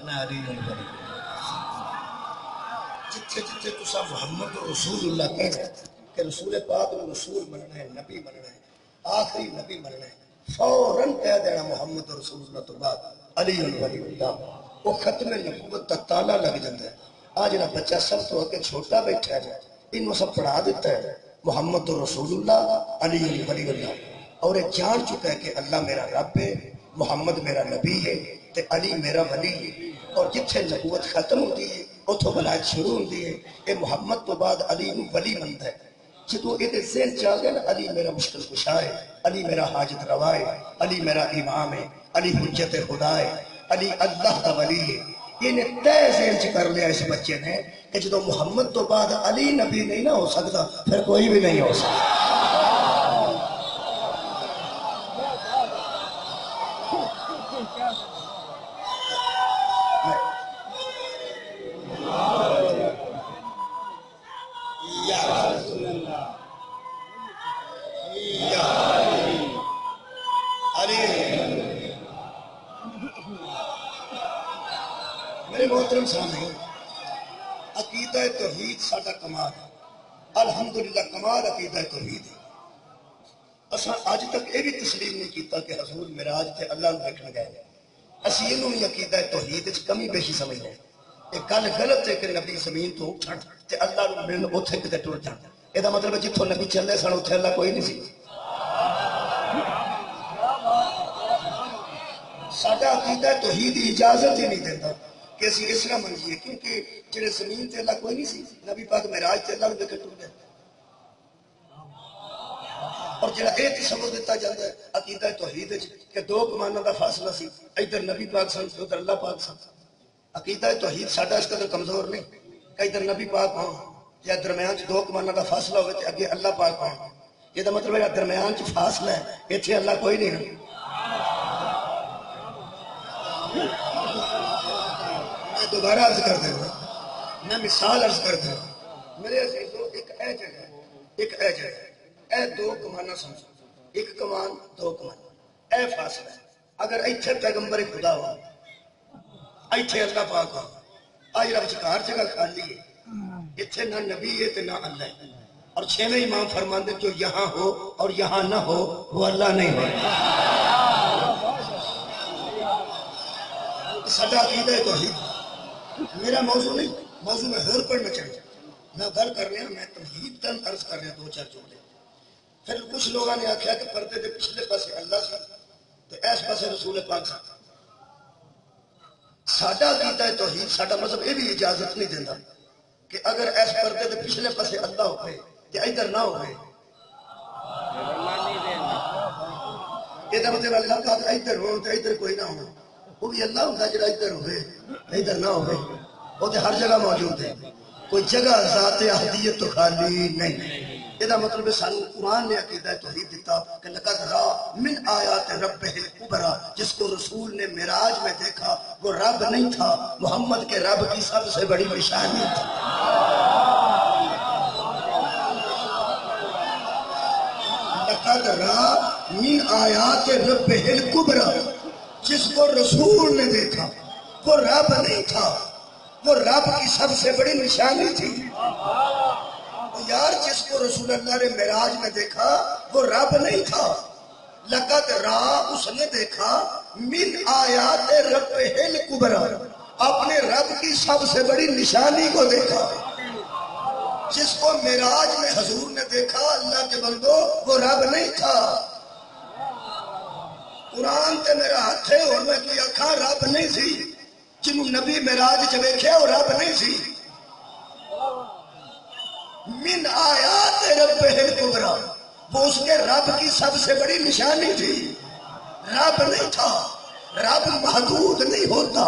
میں علی الولی جتھے جتھے تسا محمد رسول اللہ کہہ رہے کہ رسول پاک نے رسول مننا ہے نبی مننا ہے آخری نبی مننا ہے فوراً کہہ دینا محمد رسول اللہ تو بعد علی الولی اللہ وہ ختم نبوت کا تالا لگ جاتا ہے آج نا بچہ سب تو اگے چھوٹا بیٹھا ہے انہوں سب پڑھا دیتا ہے محمد رسول اللہ علی الولی اللہ اور یہ جان چکا ہے کہ اللہ میرا رب ہے محمد میرا نبی ہے تے علی میرا ولی ہے اور جتھے نبوت ختم ہوتی ہے اتھوں ولایت شروع ہوتی ہے یہ محمد تو بعد علی نو ولی بنتا ہے جدو یہ ذہن چ آ گیا نا علی میرا مشکل کشا ہے علی میرا حاجت روا ہے علی میرا امام ہے علی حجت خدا ہے علی اللہ کا ولی ہے یہ طے ذہن چ کر لیا اس بچے نے کہ جدو محمد تو بعد علی نبی نہیں نہ ہو سکتا پھر کوئی بھی نہیں ہو سکتا محترم سامعین عقیدہ توحید ساڈا کمال ہے الحمدللہ کمال عقیدہ توحید ہے اساں اج تک یہ بھی تسلیم نہیں کیتا کہ حضور معراج تے اللہ نو ویکھن گئے اسی اینوں ہی عقیدہ توحید وچ کمی بیشی سمجھدے ہیں یہ گل غلط ہے کہ نبی زمین تو اٹھن تے اللہ نو ملن اوتھے کتے ٹر جان اے دا مطلب جتھوں نبی چلے سن اوتھے اللہ کوئی نہیں سی ساڈا عقیدہ توحید اجازت ہی نہیں دیتا کہ اسی اس طرح منجیے کیونکہ جڑے زمین تے اللہ کوئی نہیں سی نبی پاک معراج تے اللہ نو ویکھ ٹر گئے اور جڑا اے تصور دیتا جاتا ہے عقیدہ توحید وچ کہ دو کماناں دا فاصلہ سی ادھر نبی پاک سن ادھر اللہ پاک سن عقیدہ توحید ساڈا اس قدر کمزور نہیں کہ ادھر نبی پاک ہوں یا درمیان چ دو کماناں دا فاصلہ ہوے تے اگے اللہ پاک ہوں یہ دا مطلب ہے درمیان چ فاصلہ ہے ایتھے اللہ کوئی نہیں دوبارہ عرض کر دوں میں مثال عرض کر دوں میرے عزیزو ایک اے جگہ اے دو کمانہ سمجھو ایک کمان دو کمان اے فاصلہ ہے اگر ایتھے پیغمبر خدا ہو ایتھے اللہ پاک ہو آج رب چکار جگہ خالی ہے ایتھے نہ نبی ہے تے نہ اللہ ہے اور چھویں امام فرماندے جو یہاں ہو اور یہاں نہ ہو وہ اللہ نہیں ہو سدا عقیدہ ہے توحید میرا موضوع نہیں موضوع میں ہر پڑھنا چاہیے میں گل کر رہا میں توحید کا عرض کر رہا دو چار جملے پھر کچھ لوگوں نے آخیا کہ پردے کے پچھلے پاسے اللہ سی تو اس پاسے رسول پاک سی ساڈا عقیدہ ہے توحید ساڈا مذہب یہ بھی اجازت نہیں دیتا کہ اگر اس پردے کے پچھلے پاسے اللہ ہوئے تو ادھر نہ ہوئے یہ مطلب اللہ کا ادھر ہو تو ادھر کوئی نہ ہو وہ بھی اللہ ہوتا جڑا ادھر ہوئے ادھر نہ ہوئے وہ تو ہر جگہ موجود ہے کوئی جگہ ذات احدیت تو خالی نہیں یہ مطلب ہے سانو قرآن نے عقیدہ توحید دیتا کہ لقد را من آیات ربہ الکبریٰ جس کو رسول نے معراج میں دیکھا وہ رب نہیں تھا محمد کے رب کی سب سے بڑی نشانی تھی لقد را من آیات ربہ الکبریٰ جس کو رسول نے دیکھا وہ رب نہیں تھا وہ رب کی سب سے بڑی نشانی تھی یار جس کو رسول اللہ نے معراج میں دیکھا وہ رب نہیں تھا لقد را اس نے دیکھا من آیات ربہ الکبریٰ اپنے رب کی سب سے بڑی نشانی کو دیکھا جس کو معراج میں حضور نے دیکھا اللہ کے بندو وہ رب نہیں تھا قرآن تے میرا ہاتھ ہے اور میں کوئی آکھا رب نہیں سی جنہوں نبی معراج چ ویکھیا وہ رب نہیں سی من آیات ربہ الکبریٰ وہ اس کے رب کی سب سے بڑی نشانی تھی رب نہیں تھا رب محدود نہیں ہوتا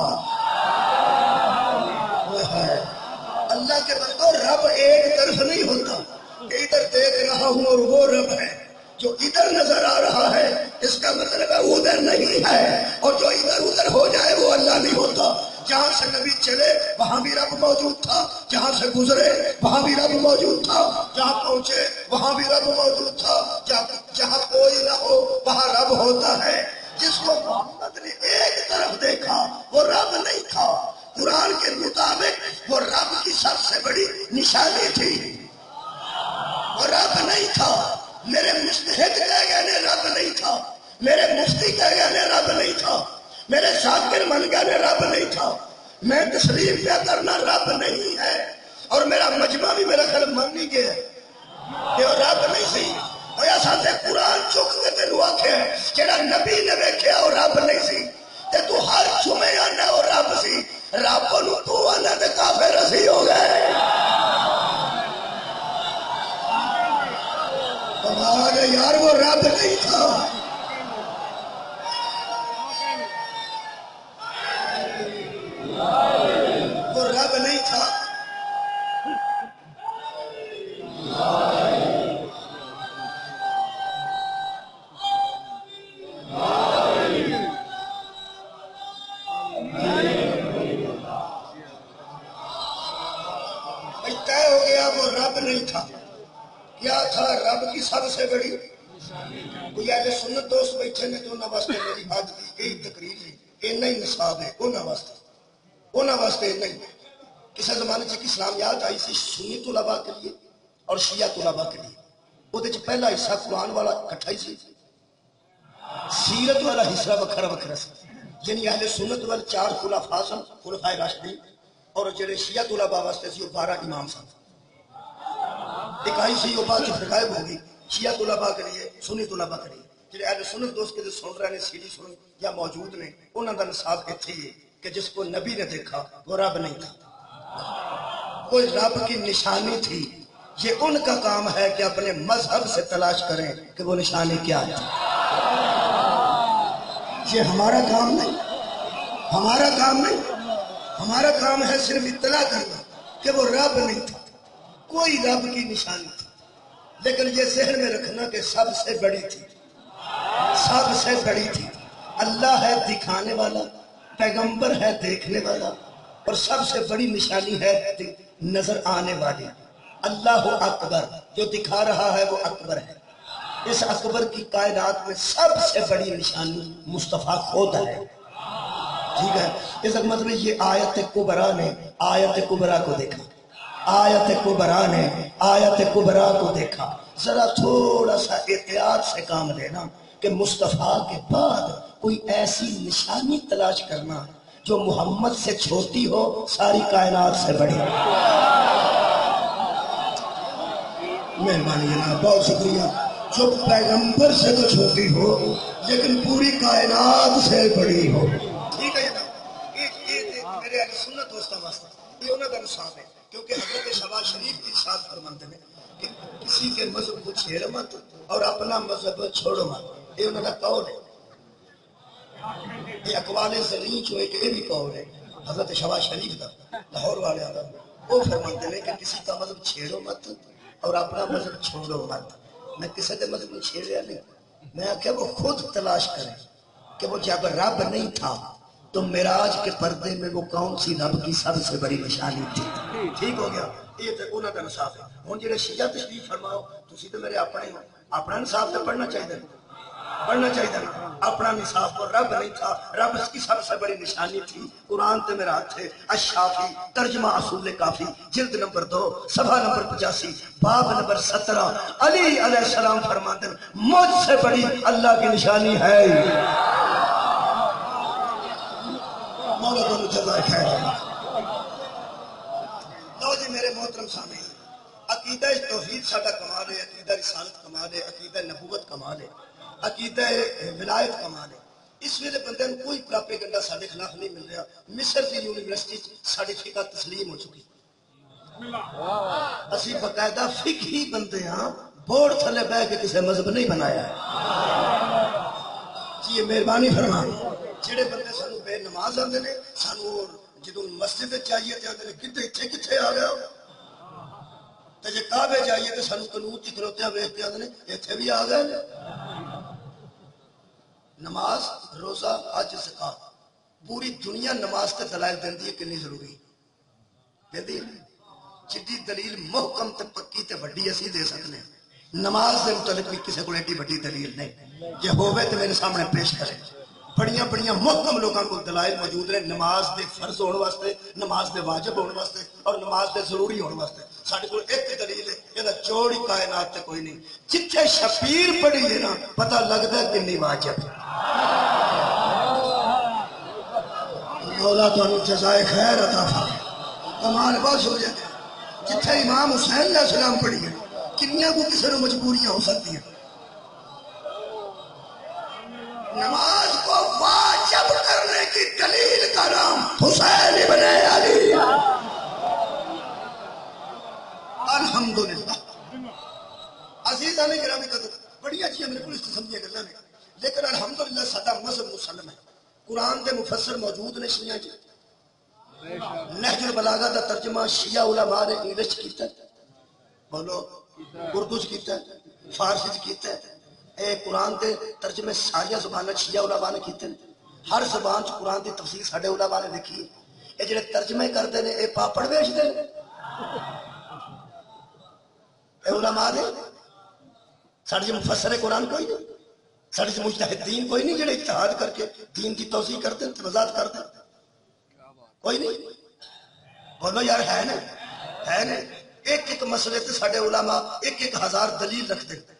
اللہ کے بندو رب ایک طرف نہیں ہوتا کہ ادھر دیکھ رہا ہوں اور وہ رب ہے جو ادھر نظر آ رہا ہے اس کا مطلب ہے ادھر نہیں ہے اور جو ادھر ادھر ہو جائے وہ اللہ نہیں ہوتا جہاں سے نبی چلے وہاں بھی رب موجود تھا جہاں سے گزرے وہاں بھی رب موجود تھا جہاں پہنچے وہاں بھی رب موجود تھا جہاں کوئی نہ ہو وہاں رب ہوتا ہے جس کو محمد نے ایک طرف دیکھا وہ رب نہیں تھا وہ رب کی سب سے بڑی نشانی تھی. وہ رب نہیں تھا. میرے مجتہد کہہ گئے نے رب نہیں تھا. میرے مفتی کہہ گئے نے رب نہیں تھا. میرے شاکر من گئے نے رب نہیں تھا. میں تسلیم کیا کرنا رب نہیں ہے. اور میرا مجمع بھی میرا خیال مان نہیں گیا کہ وہ رب نہیں سی. ساتھ قرآن چک کے تینوں آخیا جہاں نبی نے ویکھیا وہ رب نہیں سی تے تو ہر جمعے آنا وہ رب سی. رب نو تو آنا تے کافر اسی ہو گئے. یار وہ رب نہیں تھا. وہ رب نہیں تھا. طے ہو گیا وہ رب نہیں تھا. کیا تھا؟ رب کی سب سے بڑی. کوئی اہل سنت دوست بیٹھے نے تو انہوں واسطے میری آج کی یہی تقریر ہے. اتنا ہی نصاب ہے انہوں واسطے اتنا ہی. کسی زمانے سے اسلامیات آئی سی سنی طلباء کے لیے اور شیعہ طلباء کے لیے. وہ پہلا حصہ قرآن والا کٹھا ہی سی. سیرت والا حصہ وکھرا سی. یعنی اہل سنت وال 4 خلفاء سن، خلفائے راشدین، اور جڑے شیعہ طلباء واسطے سی وہ 12 امام سن. اکائی سی وہ بعد فرقائے ہوں گی شیعہ طلباء کے لیے، سنی طلباء کے لیے. جڑے اہل سنت دوست کے سن رہے ہیں سی ڈی سن یا موجود نے انہوں کا نصاب اتنے ہی ہے کہ جس کو نبی نے دیکھا وہ رب نہیں تھا. کوئی رب کی نشانی تھی. یہ ان کا کام ہے کہ اپنے مذہب سے تلاش کریں کہ وہ نشانی کیا ہے. یہ ہمارا کام نہیں. ہمارا کام ہے صرف اطلاع کرنا کہ وہ رب نہیں تھا. کوئی رب کی نشانی تھی. لیکن یہ ذہن میں رکھنا کہ سب سے بڑی تھی. اللہ ہے دکھانے والا، پیغمبر ہے دیکھنے والا، اور سب سے بڑی نشانی ہے نظر آنے والی. اللہ اکبر جو دکھا رہا ہے وہ اکبر ہے. اس اکبر کی کائنات میں سب سے بڑی نشانی مصطفیٰ خود ہے. ٹھیک ہے. اس مطلب یہ آیت کبرا نے آیت کبرا کو دیکھا. آیت کبرا کو دیکھا. ذرا تھوڑا سا احتیاط سے کام لینا کہ مصطفیٰ کے بعد کوئی ایسی نشانی تلاش کرنا جو محمد سے چھوٹی ہو ساری کائنات سے بڑی. مہربانی جناب، بہت شکریہ. جو پیغمبر سے تو چھوٹی ہو لیکن پوری کائنات سے بڑی ہو. ٹھیک ہے جناب. یہ میرے اہل سنت دوستوں واسطے یہ انہوں کا نصاب ہے. کیونکہ حضرت شہباز شریف کی ارشاد فرماتے ہیں کہ کسی کے مذہب کو چھیڑ مت اور اپنا مذہب چھوڑو مت. یہ انہوں کا قول ہے. یہ اقوال زرین جو ہے کہ یہ بھی قول ہے حضرت شہباز شریف کا، لاہور والے آدھا. وہ فرماتے ہیں کہ کسی کا مذہب چھیڑو مت اور اپنا مذہب چھوڑو مت. میں کسی کے مذہب کو چھیڑیا نہیں. میں آخیا وہ خود تلاش کریں کہ وہ جب رب نہیں تھا تو معراج کے پردے میں وہ کون سی رب کی سب سے بڑی نشانی تھی. ٹھیک ہو گیا. یہ تو انہوں کا نصاب ہے. ہوں جی شیعہ تشریف فرماؤ تھی تو میرے اپنے ہو. اپنا نصاب تو پڑھنا چاہیے نا. اپنا نصاب کو رب نہیں تھا، رب اس کی سب سے بڑی نشانی تھی. قرآن تے میرا ہاتھ ہے. الشافی ترجمہ اصول کافی جلد نمبر 2 صفحہ نمبر 85 باب نمبر 17. علی علیہ السلام فرماتے ہیں مجھ سے بڑی اللہ کی نشانی ہے. مولا کو جزائے خیر. لو جی میرے محترم سامعین، عقیدہ توحید ساڈا کمال ہے، عقیدہ رسالت کمال ہے، عقیدہ نبوت کمال ہے، عقیدہ ولایت کمال ہے. اس ویلے بندے کو کوئی پراپیگنڈا سارے خلاف نہیں مل رہا. مصر کی یونیورسٹی ساری فقہ تسلیم ہو چکی. اسی باقاعدہ فقہی بندے ہاں، بورڈ تھلے بہ کے کسی مذہب نہیں بنایا ہے. جی یہ مہربانی فرما. جہے بندے سانو بے نماز آتے ہیں سانو جدو مسجد چاہیے تو آتے ہیں کتنے کتنے آ گیا. تو جی کعبے جائیے تو سانو قنوت کی کھلوتیاں ویچتے آتے ہیں اتنے بھی آ گئے. نماز روزہ حج زکات پوری دنیا نماز تے دلائل دیندی ہے کنی ضروری دیندی ہے. جدی دلیل محکم تے پکی تے وڈی اسی دے سکنے ہیں. نماز دے متعلق بھی کسی کو ایڈی وڈی دلیل نہیں. یہ ہوئے تو میرے سامنے پیش کرے. بڑیاں بڑیاں محکم لوگوں کو دلائل موجود نے نماز دے فرض ہونے واسطے، نماز دے واجب ہونے واسطے اور نماز دے ضروری ہونے واسطے۔ ساڈے کول ایک دلیل ہے، یہ جوڑی کائنات تے کوئی نہیں۔ جتھے شبیر پڑھی ہے نا پتہ لگدا ہے کنی واجب ہے۔ مولا تانوں جزائے خیر عطا فرمائے۔ کمال بس ہو جائے۔ جتھے امام حسین علیہ السلام پڑھی ہے کنیاں کو کسی نے مجبوریاں ہو سکتی ہیں۔ نماز کو واجب کرنے کی دلیل کا نام حسین ابن علی۔ الحمدللہ عزیزاں نے گرامی قدر بڑی اچھی میرے کو اس قسم کی گلاں نے، لیکن الحمدللہ سدا مذہب مسلم ہے۔ قرآن دے مفسر موجود نے شیعہ جی۔ نہج البلاغہ دا ترجمہ شیعہ علماء نے انگلش کیتا ہے، بولو اردو چ کیتا ہے، فارسی چ کیتا ہے۔ اے قرآن دے ترجمے ساری زباناں شیعہ علماء نے کیتے ہیں۔ ہر زبان چ قرآن دی تفسیر ساڈے علماء نے لکھی ہے۔ اے جڑے ترجمے کردے نے اے پاپڑ ویچدے نے، اے علماء نے ساڈے مفسر قرآن کوئی نہیں، ساڈے مجتہدین کوئی نہیں جڑے اجتہاد کر کے دین کی توضیح کرتے ہیں، وضاحت کرتے ہیں، کوئی نہیں۔ بولو یار ہے نا، ہے نا۔ ایک ایک مسئلے تے ساڈے علماء ایک ایک ہزار دلیل رکھتے ہیں۔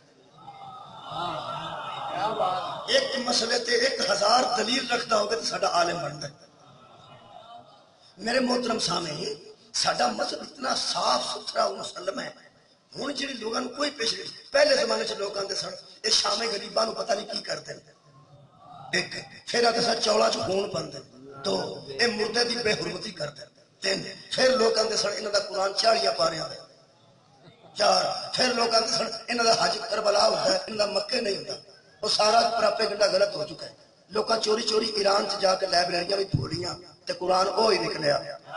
ایک مسئلے تے 1000 دلیل رکھتا ہوگا تو ساڈا عالم بنتا ہے۔ میرے محترم سامعین، ساڈا مذہب اتنا صاف ستھرا مسلم ہے۔ ہن جڑے لوگاں نوں کوئی پیش نہیں، پہلے زمانے چ لوگ آندے سن اے شام غریباں نوں پتہ نہیں کی کردے ہیں۔ ایک پھر آتے سن چولا چ خون پاندے، دو اے مردے دی بے حرمتی کردے، تین پھر لوگ آندے سن انہاں دا قرآن 40 پاریاں دے، چار پھر لوگ آندے سن انہاں دا حج کربلا ہوندا ہے، انہاں دا مکے نہیں ہوندا۔ وہ سارا پراپیگنڈا غلط ہو چکا ہے۔ لوگ چوری چوری ایران سے جا کے لائبریریاں بھی پھوڑیاں تے قرآن وہی نکلیا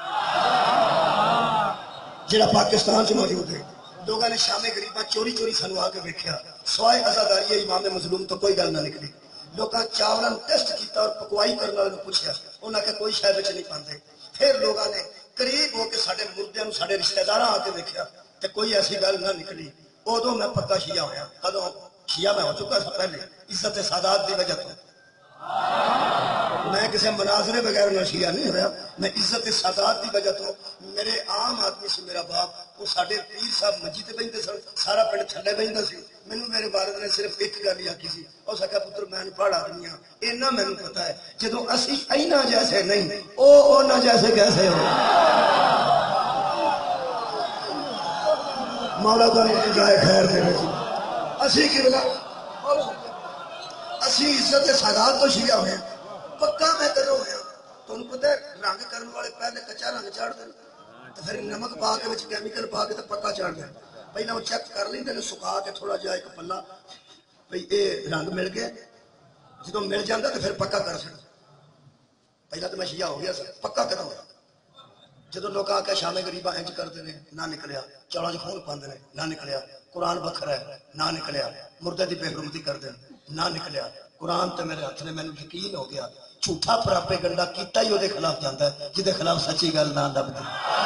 جڑا پاکستان سے موجود ہے۔ لوگوں نے شام غریباں چوری چوری سانو آ کے ویکھیا، سوائے عزاداری امام مظلوم تو کوئی گل نہ نکلی۔ لوگاں چاولاں ٹیسٹ کیتا اور پکوائی کرنے والے پوچھا، انہاں کہ کوئی شے وچ نہیں پاندے۔ پھر لوگوں نے قریب ہو کے ساڈے مردیاں نوں ساڈے رشتہ داراں آ کے ویکھیا تے کوئی ایسی گل نہ نکلی۔ ادوں میں پکا شیعہ ہویا۔ کدوں شیعہ میں ہو چکا سا پہلے عزت سادات دی وجہ تو۔ میں کسی مناظرے بغیر نہ شیعہ نہیں ہوا، میں عزت سادات دی وجہ تو۔ میرے عام آدمی سے میرا باپ، وہ ساڈے پیر صاحب منجی تے بہندے سن، سارا پنڈ تھلے بہندا سی۔ مینوں میرے والد نے صرف ایک گل ہی آکھی سی، اس آکھیا پتر میں پڑھ آدمی ہاں، اینا مینوں پتہ ہے جدوں اسی اینا جیسے نہیں او اونا جیسے کیسے ہو۔ مولا تعالی جزائے خیر دے سی۔ اسی کی بلا اسی عزت سادات تو شیعہ ہوئے، پکا میں کرو ہویا۔ تمہیں پتہ ہے رنگ کرنے والے پہلے کچا رنگ چاڑ دیں تو پھر نمک پا کے وچ کیمیکل پا کے تو پکا چاڑ دیں۔ پہلے وہ چیک کر لیندے نے سکا کے تھوڑا جہا ایک پلا بھئی اے رنگ مل گیا، جدوں مل جاتا تو پھر پکا کر سکتے۔ پہلا تو میں شیعہ ہو گیا سر، پکا کدوں ہوا؟ جدوں لوگ آ کے شام غریباں انج کرتے ہیں نہ نکلیا، چوڑا چ خون پاندے نے نہ نکلیا، قرآن بکھرا ہے نہ نکلیا، مردے دی بے حرمتی کرتے ہیں نہ نکلیا۔ قرآن تے میرے ہاتھ نے مینوں یقین ہو گیا جھوٹا پراپیگنڈا کیتا ہی وہ خلاف جاتا ہے جہدے خلاف سچی گل نہ لبدی۔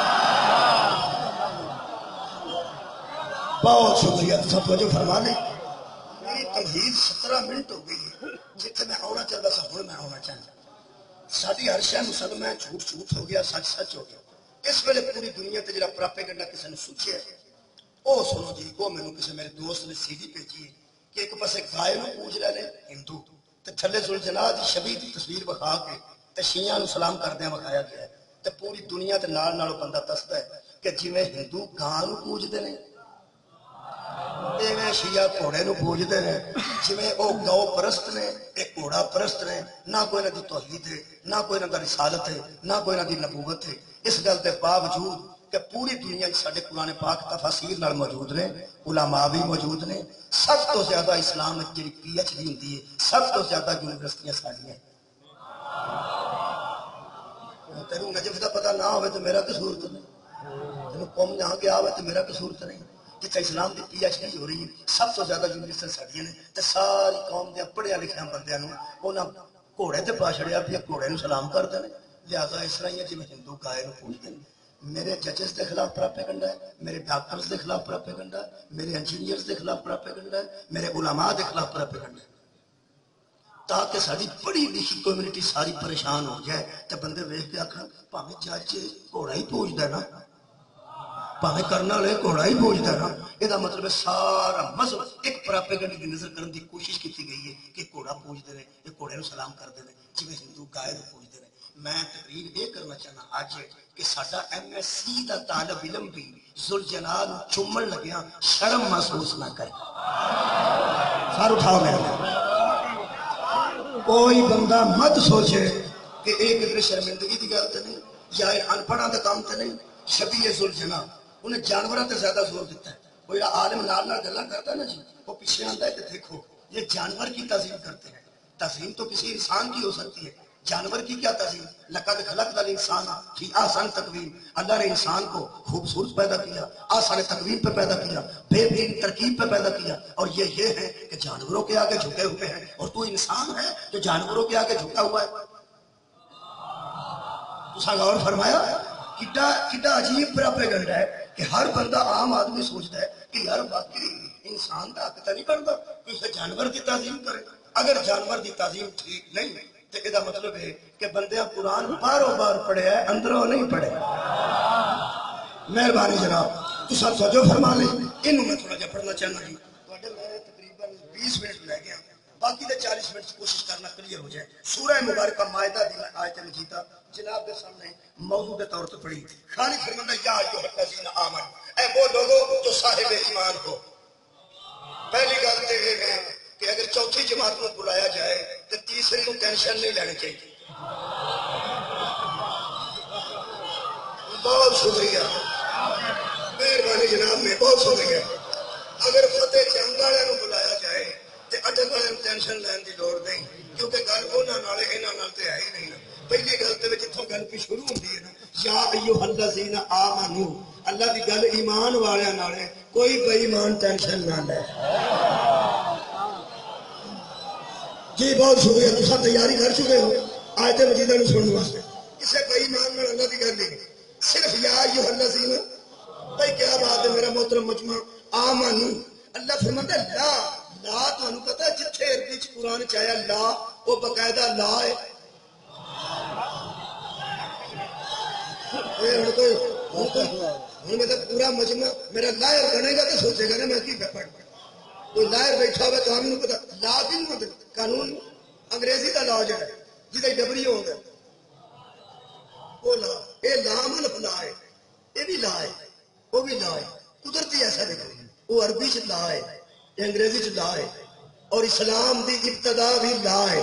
بہت شکریہ سب توجہ فرما لیں۔ میری تمہید 17 منٹ ہو گئی ہے، جتنے میں آنا چاہتا سا ہوں میں آنا چاہتا۔ ساری ہر شے مسلم ہے، جھوٹ جھوٹ ہو گیا، سچ سچ ہو گیا۔ اس ویلے پوری دنیا تے جڑا پراپیگنڈا کسی نے سوچیا ہے وہ سنو جی، وہ مینوں کسی میرے دوست نے سی ڈی بھیجی ہے کہ ایک پاسے گائے نوں پوج رہے ہیں ہندو تے تھلے ذوالجلال دی شبیہ دی تصویر وکھا کے تے شیعہ نوں سلام کردیاں وکھایا گیا ہے تے پوری دنیا تے نال نال بندہ دسدا ہے کہ جویں ہندو گاں نوں پوجدے نے ایویں شیعہ گھوڑے نوں پوجدے نے، جویں او گو پرست نے اے گھوڑا پرست نے۔ نہ کوئی انہاں دی توحید ہے، نہ کوئی انہاں دا رسالت ہے، نہ کوئی انہاں دی نبوت ہے۔ اس گل دے باوجود کہ پوری دنیا ساڈے قرآن پاک تفاسیر نال موجود نے، علماء بھی موجود نے۔ سب تو زیادہ اسلام وچ جڑی پی ایچ ڈی ہوندی ہے، سب تو زیادہ یونیورسٹیاں ساڈیاں۔ تینوں نجف دا پتہ نہ ہوئے تو میرا قصور تو نہیں، تینوں قوم جہاں گیا ہوئے تو میرا قصور تو نہیں۔ جتنے اسلام کی پی ایچ ڈی ہو رہی ہے سب تو زیادہ یونیورسٹیاں ساڈیاں نے، تے ساری قوم دے پڑھیا لکھیا بندیاں نوں انہاں گھوڑے تے پا چھڑیا پیا، گھوڑے نوں سلام کردے نے۔ لہٰذا اس طرح ہی ہے جویں ہندو گائے نوں پوجدے نے۔ میرے ججز کے خلاف پراپیگنڈا ہے، میرے ڈاکٹرز کے خلاف پراپیگنڈا ہے، میرے انجینئرز کے خلاف پراپیگنڈا ہے، میرے علماء کے خلاف پراپیگنڈا ہے۔ تاکہ ساری پڑھی لکھی کمیونٹی ساری پریشان ہو جائے تو بندے ویخ کے آخر پاویں جج گھوڑا ہی پوجتا ہے نا، پاویں کرنے والے گھوڑا ہی پوجتا ہے نا، یہ مطلب ہے سارا مذہب ایک پراپیگنڈے کی نظر کرنے کی کوشش کی گئی ہے کہ گھوڑا پوجتے ہیں، یہ گھوڑے کو سلام کرتے ہیں جی ہندو گائے کو پوجتے ہیں۔ میں تقریر یہ کرنا چاہنا اج کہ ساڈا MSc دا طالب علم بھی ذوالجلال چومن لگیا شرم محسوس نہ کرے۔ سر اٹھاؤ میرے کوئی بندہ مت سوچے کہ ایک ادھر شرمندگی کی گل تو نہیں یا ان پڑھا کا کام تو نہیں۔ شبیہ ذوالجلال انہیں جانوروں سے زیادہ زور دیتا ہے۔ وہ جڑا عالم نال نال گلاں کرتا ہے نا جی، وہ پیچھے آتا ہے کہ دیکھو یہ جانور کی تعظیم کرتے ہیں۔ تعظیم تو کسی انسان کی ہو سکتی ہے، جانور کی کیا تعظیم؟ لقد خلقنا الانسان فی احسن تقویم، اللہ نے انسان کو خوبصورت پیدا کیا، آسان تقویم پہ پیدا کیا، بہترین ترکیب پہ پیدا کیا، اور یہ ہے کہ جانوروں کے آگے جھکے ہوئے ہیں، اور تو انسان ہے جو جانوروں کے آگے جھکا ہوا ہے۔ تو غور فرمایا کتا عجیب پراپیگنڈا ہے کہ ہر بندہ عام آدمی سوچتا ہے کہ یار واقعی انسان کا حق تو نہیں بنتا کہ اسے جانور کی تعظیم کرے۔ اگر جانور کی تعظیم ٹھیک نہیں تو یہ مطلب ہے کہ بندے قرآن باروں بار پڑھے ہے اندروں نہیں پڑھے۔ مہربانی جناب تو سب سوچو فرما لیں، انہوں میں تھوڑا جا پڑھنا چاہنا جی۔ میں تقریباً 20 منٹ لے گیا، باقی دے 40 منٹ کوشش کرنا کلیئر ہو جائے۔ سورہ مبارکہ مائدہ دی آیت مجیدہ جناب کے سامنے موضوع کے طور پر پڑھی۔ خالق فرماتا ہے یا ایھا الذین آمنوا، اے وہ لوگوں جو صاحب ایمان ہو۔ پہلی گل تو یہ ہے کہ اگر چوتھی جماعت کو بلایا جائے تو تیسری کو ٹینشن نہیں لینی چاہیے۔ بہت شکریہ، مہربانی جناب میں بہت شکریہ۔ اگر فتح جنگ والے کو بلایا جائے تو اٹک والے ٹینشن لین کی لوڑ نہیں، کیونکہ گل انہوں ہے ہے ہی نہیں نا۔ پہلی گل تو جتوں گل پہ شروع ہوتی ہے نا یا ایھا الذین آمنوا، اللہ کی گل ایمان والے نال ہے، کوئی بے ایمان ٹینشن نہ لے۔ جی بہت شکریہ، تم تیاری کر چکے ہو آیت مجیدہ نو سننے واسطے۔ کسی بے ایمان نال اللہ کی گل نہیں، صرف یا ایھا الذین۔ بھائی کیا بات ہے میرا محترم مجمع، آمنوا اللہ فرماتا ہے لا لا تمہیں پتا ہے جتھے عربی چ قرآن چاہیا لا وہ باقاعدہ لا ہے۔ میں پورا مجمع میرا لائر بنے گا تو سوچے گا نا میں کی پڑھ کوئی لائر بیٹھا ہوا تو ہمیں پتا لا بھی نہیں مطلب قانون انگریزی کا لا جائے جی ڈبری ہو گیا وہ لا، یہ لام لا ہے، یہ بھی لا ہے، وہ بھی لا ہے، قدرتی ایسا دیکھو وہ عربی چ لا ہے، یہ انگریزی چ لا ہے، اور اسلام دی ابتدا بھی لا ہے،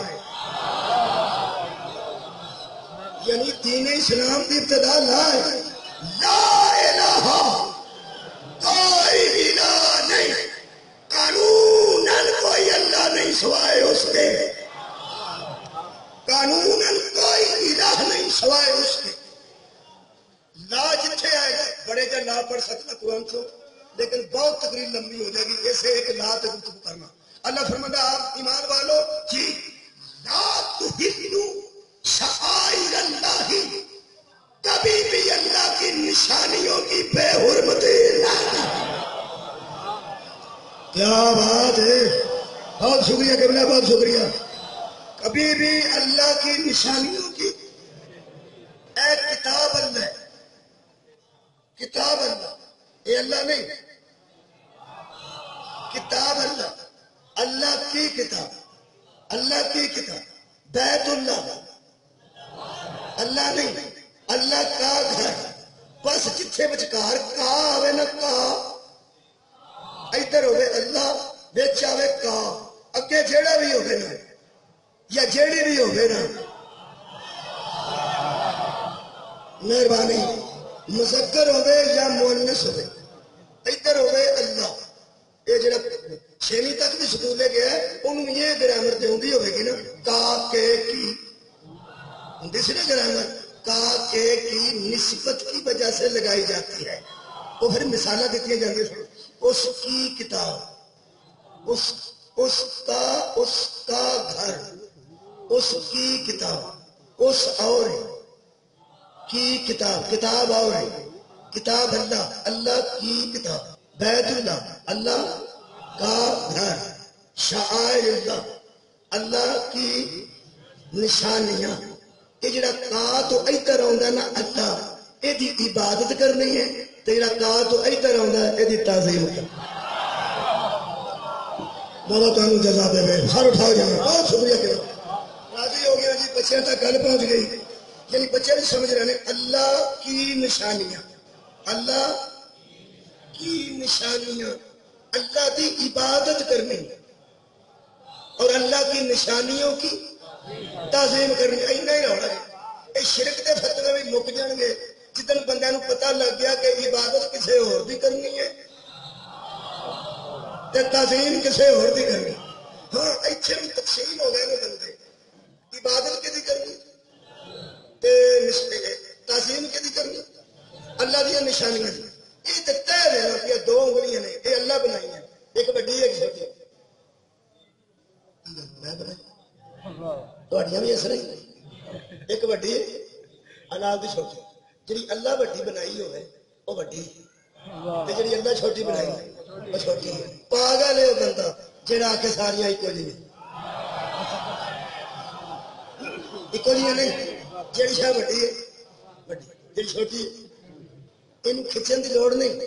یعنی دین اسلام کی ابتدا لا ہے۔ لا الہ کوئی الہ نہیں، قانوناً کوئی اللہ نہیں سوائے اس کے، قانوناً کوئی الہ نہیں سوائے اس کے۔ لا جتھے آئے گا بڑے جا لا پڑھ سکتا قرآن کو، لیکن بہت تقریر لمبی ہو جائے گی، ایسے ایک لا تک گفتگو کرنا۔ اللہ فرماتا آپ ایمان والو جی لا تحلوا شعائر اللہ، کبھی بھی اللہ کی نشانیوں کی بے حرمتی نہ کریں۔ کیا بات ہے، بہت شکریہ قبلہ، بہت شکریہ۔ کبھی بھی اللہ کی نشانیوں کی، اے کتاب اللہ، کتاب اللہ، اے اللہ نہیں، کتاب اللہ، اللہ کی کتاب، اللہ کی کتاب، بیت اللہ، اللہ نہیں، اللہ کا گھر، بس جتھے بچکار کا آوے نہ کا، ادھر ہوئے اللہ بچ آوے کا، اگے جیڑا بھی ہوئے نا یا جیڑی بھی ہوئے نا، مہربانی مذکر ہوئے یا مؤنث ہوئے، ادھر ہوئے اللہ۔ یہ جڑا 6ویں تک بھی سکول لے گیا ہے انہوں یہ گرامر تے ہوندی ہوئے گی نا کا کے کی ہوندی سی نا گرامر، کا کے کی نسبت کی وجہ سے لگائی جاتی ہے، وہ پھر مثالیں دیتی جاتی ہیں۔ اس کی کتاب، اس کا گھر، اس کی کتاب، اس اور کی کتاب، کتاب اور ہے، کتاب اللہ، اللہ کی کتاب، بیت اللہ، اللہ کا گھر، شعائر اللہ، اللہ کی نشانیاں یہ جڑا کا تو ادھر آتا نا اللہ یہ عبادت کرنی ہے تو جڑا کا تو ادھر آتا ہے یہ تعظیم کرنی بابا تمہیں جزا دے سر اٹھاؤ جانا بہت شکریہ کرو راضی ہو گیا جی بچے تک گل پہنچ گئی یعنی بچے بھی سمجھ رہے ہیں اللہ کی نشانیاں اللہ کی نشانیاں اللہ کی عبادت کرنی اور اللہ کی نشانیوں کی تعظیم کرنی اینا ہی ہونا ہے یہ شرک کے فتوے بھی مک جان گے جدن بندے نو پتہ لگ گیا کہ عبادت کسی اور بھی کرنی ہے تے تعظیم کسی اور بھی کرنی ہاں ایتھے بھی تقسیم ہو گئے نا بندے عبادت کی کرنی تے تعظیم کی کرنی اللہ دیا نشانیاں دی یہ تے طے دینا کہ دو انگلیاں نے یہ اللہ بنائی ہیں ایک بڑی ایک چھوٹی میں بنائی تہاڈیاں بھی اس طرح ایک وڈی اللہ دی چھوٹی جڑی اللہ وڈی بنائی ہوئے وہ وڈی تے جڑی اللہ چھوٹی بنائی وہ چھوٹی ہے پاگل ہے وہ بندہ جڑا کہ ساریاں ایکو جی ایکو جی نہیں جڑی شاہ وڈی ہے وڈی جڑی چھوٹی ہے یہ کھچن کی لوڑ نہیں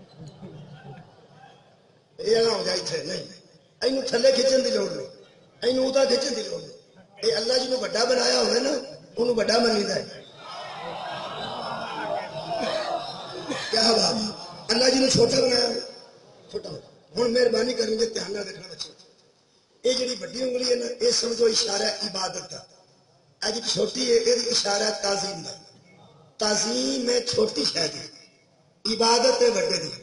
یہ ہو جائے نہیں یہ تھلے کھچن کی لوڑ نہیں یہ ادھر کھچن کی لوڑ نہیں یہ اللہ جی وڈا بنایا ہوئے نا انہوں وڈا منیدا ہے کیا بات اللہ جی نے چھوٹا بنایا چھوٹا ہوں مہربانی کریں گے دھیان نہ رکھنا بچے یہ جی وڈی انگلی ہے نا یہ سمجھو اشارہ عبادت کا جی چھوٹی ہے یہ اشارہ تعظیم کا تعظیم ہے چھوٹی شاید عبادت ہے وڈے دی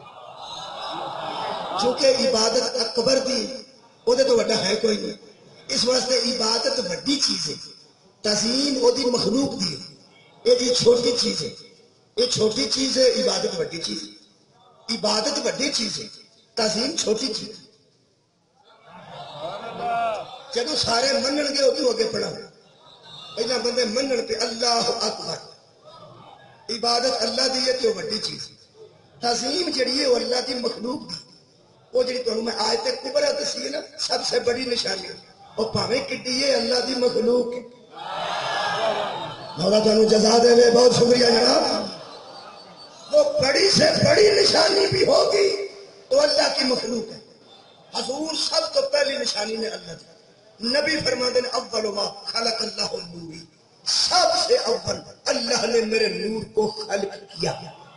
چونکہ عبادت اکبر دی وہ تو وڈا ہے کوئی نہیں اس واسطے عبادت وڈی چیز ہے تعظیم وہ دی مخلوق دی ہے یہ چھوٹی چیز ہے یہ چھوٹی چیز ہے عبادت وڈی چیز ہے عبادت وڈی چیز ہے تعظیم چھوٹی چیز ہے جب سارے منن گے وہ اگے پڑھا پہلا بندے منن پہ اللہ اکبر عبادت اللہ دی ہے تو وڈی چیز تعظیم جڑی ہے وہ اللہ کی مخلوق دی وہ جڑی تمہیں میں آیت کبریٰ دسی ہے نا سب سے بڑی نشانی وہ پاویں کڈی ہے اللہ کی مخلوق مولا تمہیں جزا دے بہت شکریہ جناب وہ بڑی سے بڑی نشانی بھی ہوگی تو اللہ کی مخلوق ہے حضور سب تو پہلی نشانی نے اللہ دی نبی فرماتے ہیں اول ما خلق اللہ النور سب سے اول اللہ نے میرے نور کو خلق کیا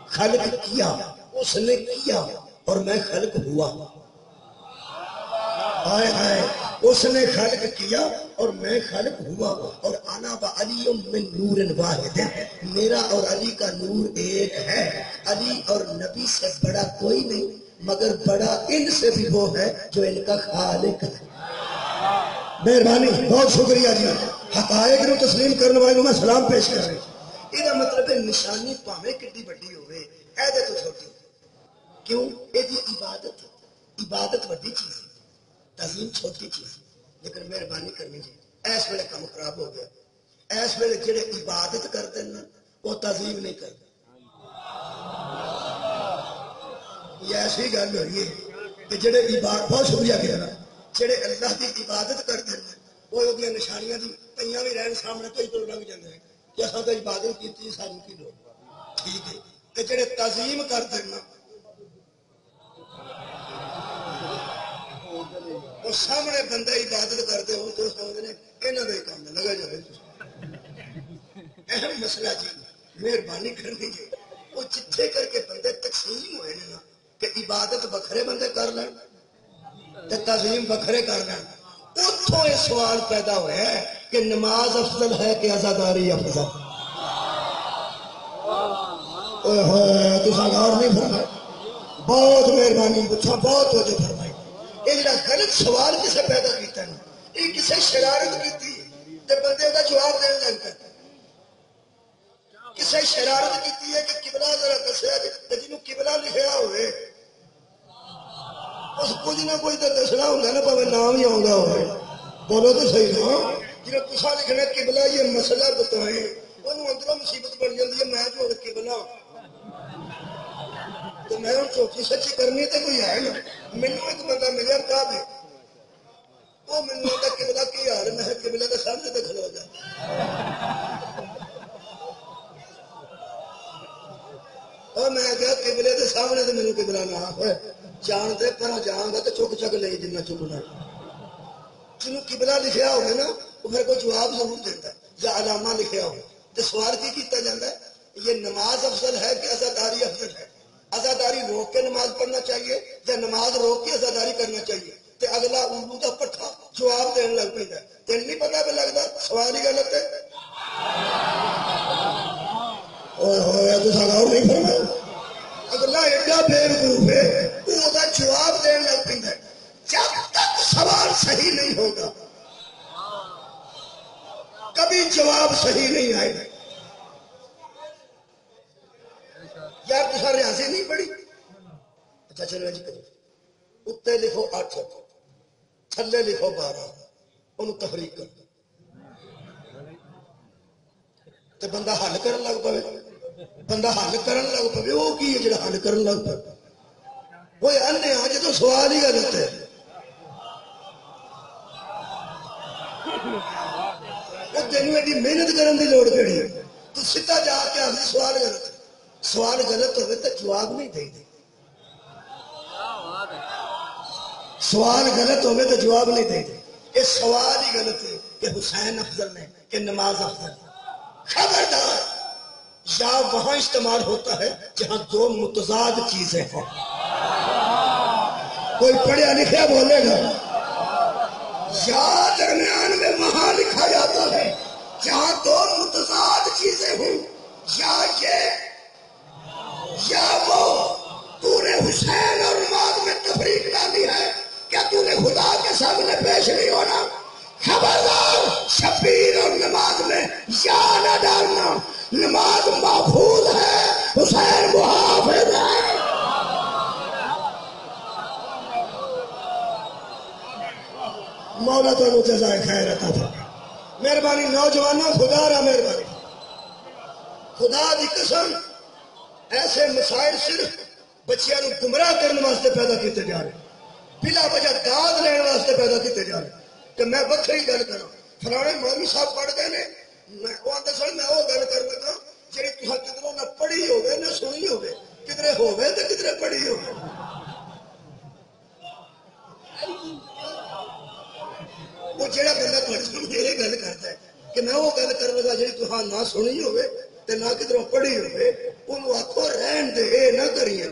اس نے کیا اور میں خلق ہوا آئے آئے اس نے خلق کیا اور میں خلق ہوا اور انا و علی من نور واحد میرا اور علی کا نور ایک ہے علی اور نبی سے بڑا کوئی نہیں مگر بڑا ان سے بھی وہ ہے جو ان کا خالق ہے مہربانی بہت شکریہ جی حقائق کو تسلیم کرنے والوں میں سلام پیش کر رہے یہ مطلب ہے نشانی پاویں کتنی بڑی ہوئے ایدے تو چھوٹی کیوں یہ عبادت بڑی چیز ہے تعظیم چھوٹی چیز ہے لیکن مہربانی کرنی چاہیے ایس ویلے کام خراب ہو گیا ایس ویلے جڑے عبادت کرتے ہیں وہ تعظیم نہیں کرتے یہ ایسی گل ہوئی ہے کہ جڑے عبادت بہت شکریہ کیا جڑے اللہ کی عبادت کرتے ہیں وہ نشانیاں دی پہیاں بھی رہن سامنے تو ہی تو لگ جاتے ہیں کہ اصل تو عبادت کی ساری کی لوگ ٹھیک ہے کہ جڑے تعظیم کرتے ہیں وہ سامنے بندہ عبادت کرتے ہو تو سمجھتے ہیں یہاں کا ہی کام ہے لگا جائے اہم مسئلہ جی مہربانی کرنی جی وہ جتھے کر کے بندے تقسیم ہوئے نا کہ عبادت بکھرے بندے کر لیں تعظیم بکھرے کر لیں اتوں یہ سوال پیدا ہوا ہے کہ نماز افضل ہے کہ عزاداری افضل غور نہیں فرمائے بہت مہربانی پوچھا بہت وجہ فرمائی یہ جڑا غلط سوال کسے پیدا کیتا ہے یہ کسے شرارت کی بندے کا جواب دینے لگ پہ کسے شرارت کی ہے کہ قبلہ ذرا دسیا جنوں قبلہ لکھیا ہوئے اس کچھ نہ کوئی تو دسنا ہوگا نا پاوے نام ہی آؤں گا ہوئے بولو تو صحیح نا جنہوں تسا لکھنا قبلہ یہ مسئلہ بتائیں انہوں اندروں مصیبت بن جاتی ہے میں جو قبلہ تو میں چوکی سچی کرنی تو کوئی ہے نا مینوں ایک بندہ ملیا کہا وہ مینوں آندا قبلہ کی حال میں قبلے دے سامنے تے کھلو جا اور میں کہا قبلے دے سامنے تے مینوں قبلہ نہ ہوئے جان دے پر جان گا تے چک چک لے جنہ چکنا جنوں قبلہ لکھیا ہوگا نا وہ پھر کوئی جواب ضرور دیتا ہے یا علامہ لکھیا ہو تو سوال کی کیتا جاتا ہے یہ نماز افضل ہے کہ عزاداری افضل ہے عزاداری روک کے نماز پڑھنا چاہیے یا نماز روک کے عزاداری کرنا چاہیے تے اگلا اردو کا پٹھا جواب دینے لگ پہ تین نہیں پتا پہ لگتا سوال ہی غلط ہے اور نہیں فرمایا اگلا ایڈا بیوقوف ہے وہ جواب دینے لگ پہ جب تک سوال صحیح نہیں ہوگا کبھی جواب صحیح نہیں آئے گا یار تو ریاضی نہیں پڑھی اچھا چلو جی کرو اتنے لکھو 8 تھلے لکھو 12 انہوں تفریق کر تو بندہ حل کرن لگ پے بندہ حل کرن لگ پے وہ کی ہے جڑا حل کرن لگ پے وہ انے آ جدو سوال ہی غلط ہے تینوں ایڈی محنت کرن دی لوڑ کیڑی ہے تو سیدھا جا کے آخری سوال غلط ہے سوال غلط ہوئے تو جواب نہیں دے دے سوال غلط ہوئے تو جواب نہیں دے دے یہ سوال ہی غلط ہے کہ حسین افضل ہے کہ نماز افضل ہے خبردار یا وہاں استعمال ہوتا ہے جہاں دو متضاد چیزیں ہیں کوئی پڑھیا لکھیا بولے گا یا درمیان میں وہاں لکھا جاتا ہے جہاں دو متضاد چیزیں ہوں یا یہ یا وہ تو نے حسین اور نماز میں تفریق ڈالی ہے کیا تو نے خدا کے سامنے پیش نہیں ہونا خبردار شبیر اور نماز میں یا نہ ڈالنا نماز محفوظ ہے حسین محافظ ہے مولا تو جزائے خیر عطا فرمائے مہربانی نوجوانوں خدا را مہربانی خدا دی قسم ایسے مسائل صرف بچیاں گمراہ کرنے واسطے پیدا کیتے جا رہے بلا وجہ داد لینے واسطے پیدا کیتے جا رہے کہ میں وکری گل کروں فلانے مولوی صاحب پڑھ گئے نے میں وہ آتا سن میں وہ گل کر لگا جی تم کدھروں نہ پڑھی ہوگی نہ سنی ہوگی کدھرے ہوگی تو کدھرے پڑھی ہوگی وہ جہاں بندہ تھوڑے سامنے یہ گل کرتا ہے کہ میں وہ گل کر لگا جی تمہیں نہ سنی ہوگی تے نہ کدھروں پڑھی ہوئے انہوں آخو رہن دے نہ کریے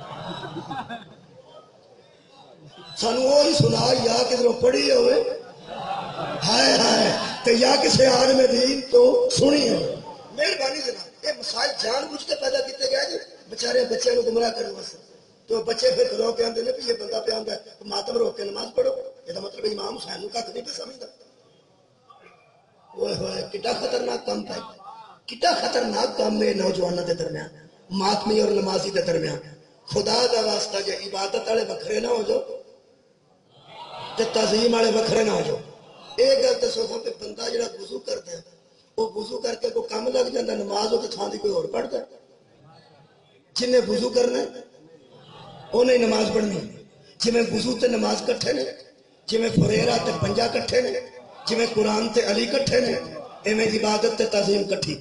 سانو وہی سنا یا کدھروں پڑھی ہوئے ہائے ہائے تے یا کسی عالم دین تو سنی ہوئے مہربانی جناب یہ مسائل جان بوجھ کے پیدا کیتے گئے بچارے بچے کو گمراہ کرنے واسطے تو بچے پھر کھلو کے آتے ہیں کہ یہ بندہ پہ آتا ہے ماتم روک کے نماز پڑھو یہ مطلب امام حسین کا نہیں پہ سمجھتا وہ کڈا خطرناک کام پہ کتا خطرناک کام ہے نوجوانوں کے درمیان ماتمی اور نمازی کے درمیان خدا دا واسطہ جے عبادت والے وکھرے نہ ہو جاؤ تے تعظیم والے وکھرے نہ ہو جاؤ یہ گل تو سوچو کہ بندہ جڑا وضو کرتا ہے وہ وضو کر کے کوئی کام لگ جاتا نماز وہ تھان کی کوئی اور پڑھتا ہے جن نے وضو کرنا انہیں نماز پڑھنی جی وضو تے نماز کٹھے نے جی فریرا تے پنجا کٹھے نے جی قرآن تے علی کٹھے نے ایویں عبادت تے تعظیم کٹھی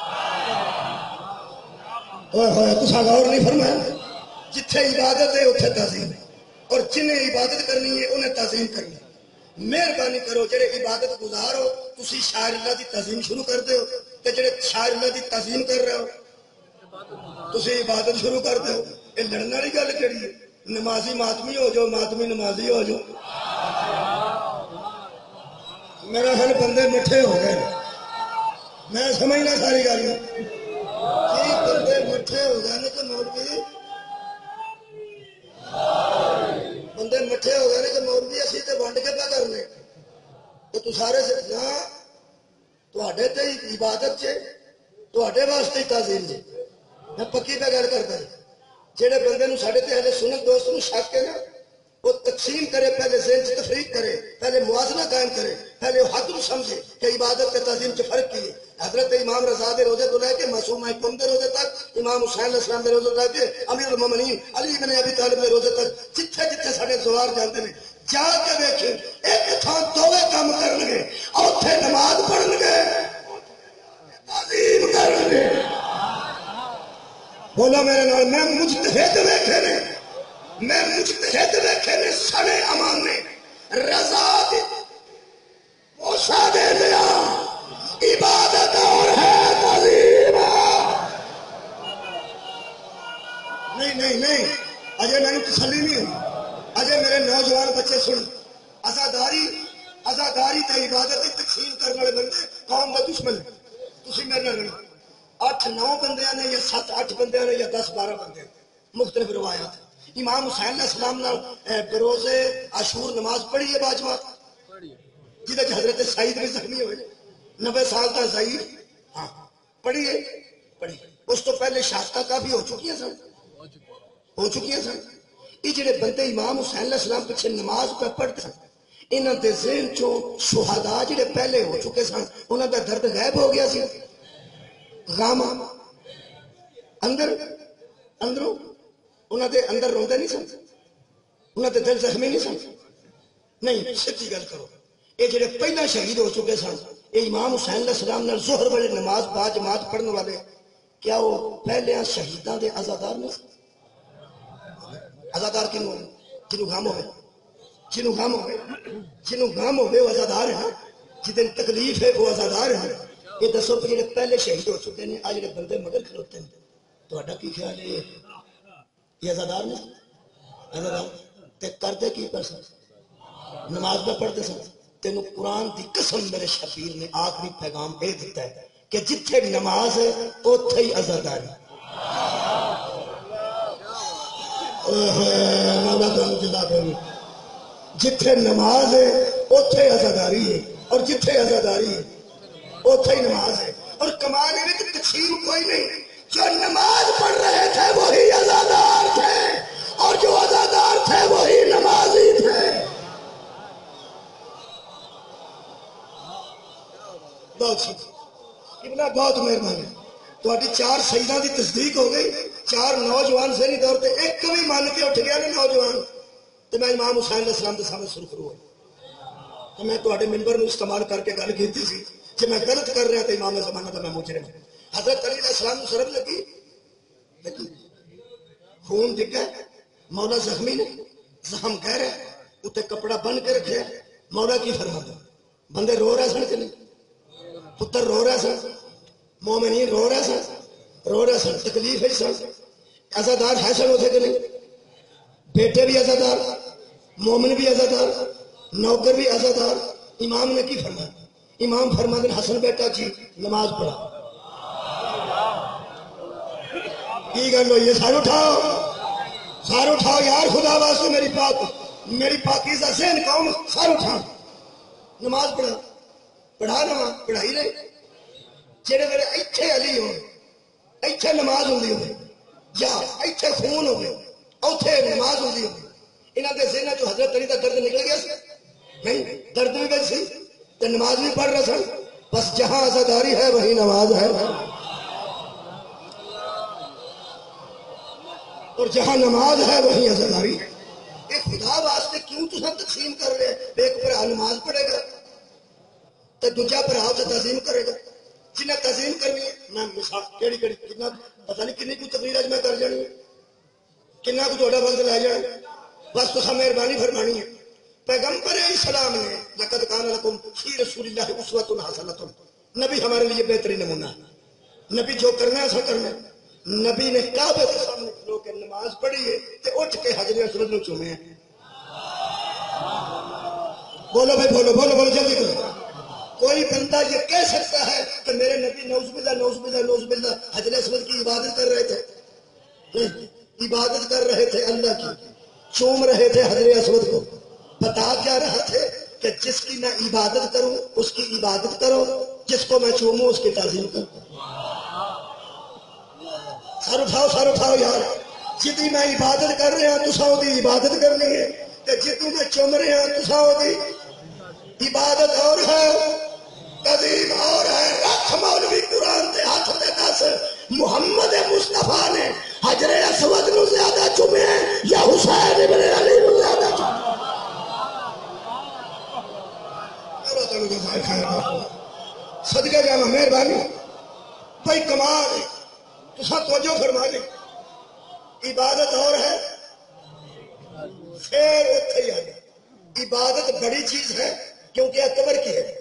تسا غور نہیں فرمایا جتھے عبادت ہے اتنے تعظیم ہے اور جنہیں عبادت کرنی ہے انہیں تعظیم کرنی ہے مہربانی کرو جڑے عبادت گزار ہو تسی شاعر اللہ دی تعظیم شروع کر دے ہو تے جڑے شاعر اللہ دی تعظیم کر رہے ہو تسی عبادت شروع کر دے ہو یہ لڑنے والی گل کیڑی ہے نمازی ماتمی ہو جاؤ ماتمی نمازی ہو جاؤ میرا خیال بندے مٹھے ہو گئے میں سمجھنا ساری گل بندے مٹھے ہو گئے نا کہ مولوی بندے مٹھے ہو گئے نا کہ مولوی اسی تے ونڈ کے پا کرنے تو سارے سے نہ تے عبادت چے واسطے تعظیم جی میں پکی پہ گل کرتا جہے بندے نو ساڈے تے اہل سنت دوست نو شک ہے نا وہ تقسیم کرے پہلے ذہن سے تفریق کرے پہلے موازنہ قائم کرے پہلے حد نو سمجھے کہ عبادت کے تعظیم سے فرق کی ہے حضرت امام رضا دے روزے تو لے کے معصوم محکوم دے روزے تک امام حسین علیہ السلام دے روزے لے کے امیر المومنین علی بن ابی طالب دے روزے تک جتھے جتھے ساڈے زوار جانتے ہیں جا کے دیکھیں ایک تھان دوے کام کرن گے اوتھے نماز پڑھن گے تعظیم کرن گے. بولو میرے نال میں مجتہد ویکھے نے میں مجتہد ویکھے نے سنے امان نے رضا دی موسیٰ دے لیا عبادت اور ہے تعظیم. نہیں اجے میں نے تسلی نہیں ہوئی. اجے میرے نوجوان بچے سن ازاداری تے عبادت کی تقسیم کرنے والے بندے قوم کا دشمن ہے. تسی میرے نال رہنا 8-9 بندیاں نے یا 7-8 بندیاں نے یا 10-12 بندے مختلف روایات. امام حسین علیہ السلام نے بروز عاشور نماز پڑھی ہے باجماعت جہاں حضرت سعید بھی زخمی ہوئے 90 سال کا سعید. ہاں پڑھی ہے پڑھی. اس تو پہلے شہادتیں کافی ہو چکی سن. یہ جڑے بندے امام حسین علیہ السلام پیچھے نماز پہ پڑھتے سن انہاں دے ذہن چوں شہداء جڑے پہلے ہو چکے سن انہاں دا درد غائب ہو گیا سی. غم اندروں انہاں دے اندر روندے نہیں سن, انہاں دے دل زخمی نہیں سن. نہیں سچی گل کرو یہ جڑے پہلا شہید ہو چکے سن یہ امام حسین علیہ السلام نے ظہر والے نماز با جماعت پڑھنے والے کیا وہ پہلے شہیداں دے عزادار نہیں سن؟ عزادار کنوں جنوں غم ہوئے وہ عزادار ہیں. جن تکلیف ہے وہ عزادار ہیں. یہ دسو کہ جڑے پہلے شہید ہو چکے ہیں آج جڑے بندے مگر کھلوتے ہیں تہاڈا کی خیال ہے یہ عزادار نہیں؟ عزادار تے کرتے کی پر سن نماز میں پڑھتے سن. تینوں قرآن دی قسم میرے شبیر نے آخری پیغام دے دیتا ہے کہ جتھے نماز ہے اوتھے ہی عزاداری. جتھے نماز ہے اوتھے عزاداری ہے اور جتھے عزاداری ہے اوتھے ہی نماز ہے. اور کمال ہے کہ تقسیم کوئی نہیں. جو نماز پڑھ رہے تھے وہی عزادار تھے اور جو عزادار تھے وہی نمازی تھے. بہت مہربانی. تھوڑی 4 شہیداں دی تصدیق ہو گئی. 4 نوجوان ذہنی طور پہ ایک بھی مان کے اٹھ گیا نا نوجوان تو میں امام حسین علیہ السلام کے سامنے سرخرو ہوا. تو میں تھوڑے ممبر میں استعمال کر کے گل کی سی کہ میں غلط کر رہا تھا امام زمانہ تو میں مجرم. حضرت علی علیہ السلام سرب لگی خون ڈگا مولا زخمی نے زخم کہہ رہے اتنے کپڑا بن کے رکھے. مولا کی فرما بندے رو رہے سن کہ نہیں؟ پتر رو رہے سن, مومنین رو رہے سن تکلیف ہے سن. عزادار ہے سن اتنے کہ نہیں؟ بیٹے بھی عزادار, مومن بھی عزادار, نوکر بھی عزادار. امام نے کی فرمایا؟ امام فرما دن حسن بیٹا جی نماز پڑھا. کی گل ہوئی ہے؟ سار اٹھاؤ یار خدا واسطے میری پاکیزہ ذہن قوم سار اٹھاؤ. نماز پڑھا نماز پڑھائی رہے جہے میرے ایتھے علی ہو ایتھے نماز ہوندی ہوئے یا ایتھے خون ہوئے اوتھے نماز ہوندی ہوئے. انہاں دے ذہن جو حضرت علی دا درد نکل گیا سی نہیں؟ درد بھی گئی سی تے نماز بھی پڑھ رہے سن. بس جہاں عزاداری ہے وہی نماز ہے اور جہاں نماز ہے وہی عزاداری ہے. یہ خدا واسطے کیوں تساں تقسیم کر رہے ہیں؟ ایک بھرا نماز پڑھے گا تو دوجا بھرا اسے تعظیم کرے گا. جنہیں تعظیم کرنی ہے میں مثال کیڑی کتنا پتہ نہیں کنی کوئی تقریر میں کر جانی ہے کنا کو تھوڑا وقت لے جانا. بس تساں مہربانی فرمانی ہے. پیغمبر اسلام نے لقد کان لکم فی رسول اللہ اسوۃ حسنۃ, نبی ہمارے لیے بہترین نمونہ ہے. نبی جو کرنا ہے ایسا کرنا ہے. نبی نے کعبے کے سامنے کھلو کے نماز پڑھی ہے تو اٹھ کے حجر اسود نو چومے ہیں. بولو بھائی بولو جلدی کرو. کوئی بندہ یہ کہہ سکتا ہے کہ میرے نبی نعوذ باللہ حجر اسود کی عبادت کر رہے تھے؟ نہیں, عبادت کر رہے تھے اللہ کی, چوم رہے تھے حجر اسود کو. بتا کیا رہا تھے کہ جس کی میں عبادت کروں اس کی عبادت کرو, جس کو میں چوموں اس کی تعظیم کروں. سر اٹھاؤ یار. جتنی میں عبادت کر رہے ہیں تساں دی عبادت کرنی ہے کہ جتوں میں چوم رہے ہیں تساں دی عبادت اور ہے تعظیم اور ہے. رکھ مولوی قرآن دے ہاتھ دے دس محمد مصطفیٰ نے حجر اسود نو زیادہ چومے یا حسین ابن علی نو زیادہ چومے؟ صدقے جانا مہربانی بھائی کمال تو سب توجہ فرما دیں عبادت اور ہے پھر اتنے ہی آ گیا عبادت بڑی چیز ہے کیونکہ اکبر کی ہے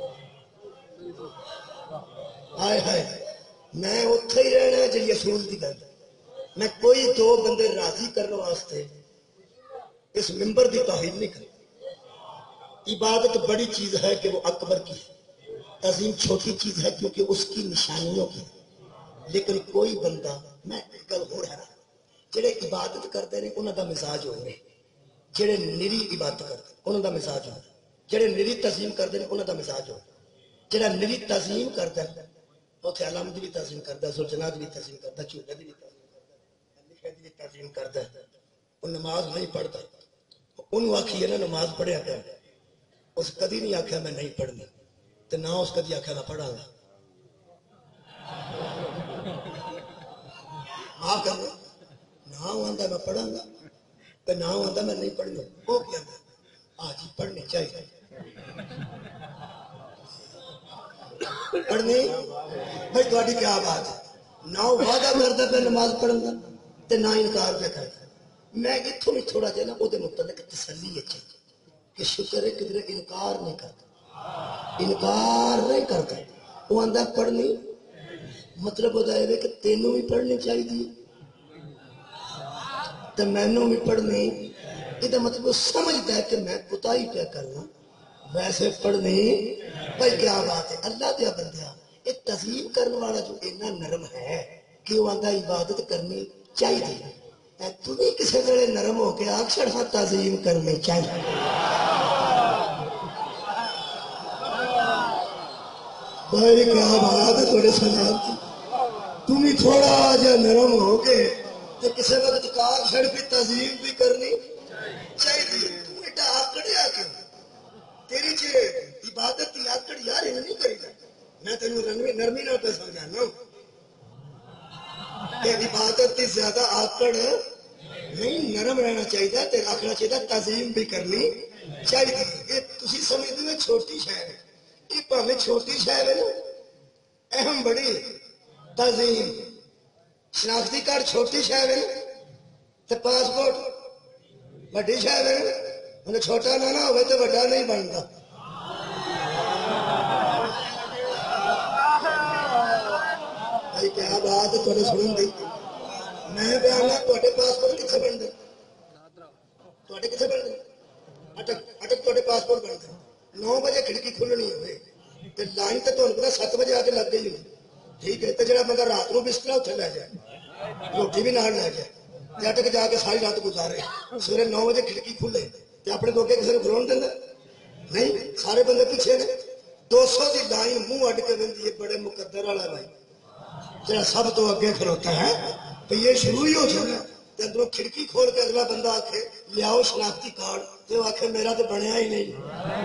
ہائے ہائے میں اتنے ہی رہنا ہے جی اصول کی گل میں کوئی دو بندے راضی کرنے واسطے اس ممبر کی توہین نہیں کرتا عبادت بڑی چیز ہے کہ وہ اکبر کی ہے تعظیم چھوٹی چیز ہے کیونکہ اس کی نشانیوں کی لیکن کوئی بندہ میں گل ہو رہا جڑے عبادت کرتے ہیں انہوں کا مزاج ہو رہے جڑے نری عبادت کرتے انہوں کا مزاج ہو جڑے نری تعظیم کرتے ہیں انہوں کا مزاج ہو جڑا نری تعظیم کرتا ہے اتنے علم کی بھی تعظیم کرتا زلجنا کی بھی تعظیم کرتا چولہے کی بھی تعظیم کرتا ہے وہ نماز نہیں پڑھتا انہوں آخی نا نماز پڑھیا کر اس کدی نہیں آخیا میں نہیں پڑھنی تو نہ اس کدی آخیا میں پڑھا گا نہ کرنا نہ آتا میں پڑھا گا تو نہ آتا میں نہیں پڑھنا وہ کیا آج ہی پڑھنی چاہیے پڑھنی بھائی تھوڑی کیا بات ہے نہ وعدہ کرتا پہ نماز پڑھوں گا تو نہ انکار پہ کرتا میں اتوں بھی تھوڑا جہا نا وہ متعلق تسلی اچھی کہ شکر ہے کدھر انکار نہیں کرتا وہ آدھا پڑھنی مطلب ہوتا ہے کہ تینوں بھی پڑھنی چاہیے تو مینوں بھی پڑھنی یہ مطلب وہ سمجھتا ہے کہ میں کوتاہی کیا کرنا ویسے پڑھنی بھائی کیا بات ہے اللہ دیا بندیا یہ تسلیم کرنے والا جو اتنا نرم ہے کہ وہ آدھا عبادت کرنی چاہیے تو بھی کسی ویلے نرم ہو کے اکثر ہاں تعظیم کرنی چاہیے بھائی کیا بات ہے تھوڑے سلام کی تم ہی تھوڑا جا نرم ہو کے تو کسی وقت کار چھڑ بھی تعظیم بھی کرنی چاہیے تم ایڈا آکڑیا کیوں تیری چ عبادت کی آکڑ یار نہیں کرے گا میں تینوں نرمی نہ پہ سمجھانا کہ عبادت کی زیادہ آکڑ نہیں نرم رہنا چاہیے تے رکھنا چاہیے تعظیم بھی کرنی چاہیے یہ تھی سمجھتے ہو چھوٹی شہر ہے یہ پہلے چھوٹی شہر ہے نا اہم بڑی تعظیم شناختی کارڈ چھوٹی شہر ہے تو پاسپورٹ بڑی شہر ہے انہیں چھوٹا نہ ہوئے تو بڑا نہیں بنتا بھائی کیا بات ہے تھوڑے سنن دی میں بیان تے پاسپورٹ کتنے بنتے تے کتنے بنتے اٹک تے پاسپورٹ بنتے 9 بجے کھڑکی کھلنی ہوئے تو لائن تو تمہیں پتا 7 بجے آ کے لگ گئی ہوئی ٹھیک ہے تو جا بندہ رات کو بستر اتنے لے جائے روٹی بھی نال لے جائے اٹک جا کے ساری رات گزارے سویرے 9 بجے کھڑکی کھلے تو اپنے دوکے کسی کو کھلون دینا نہیں سارے بندے پیچھے نے 200 کی لائن منہ اڈ کے بندی ہے بڑے مقدر والا بھائی جا سب تو اگے کھلوتا ہے تو یہ شروع ہی ہو جانا اندروں کھڑکی کھول کے اگلا بندہ آکھے لیاؤ شناختی کارڈ تو آخے میرا تو بنیا ہی نہیں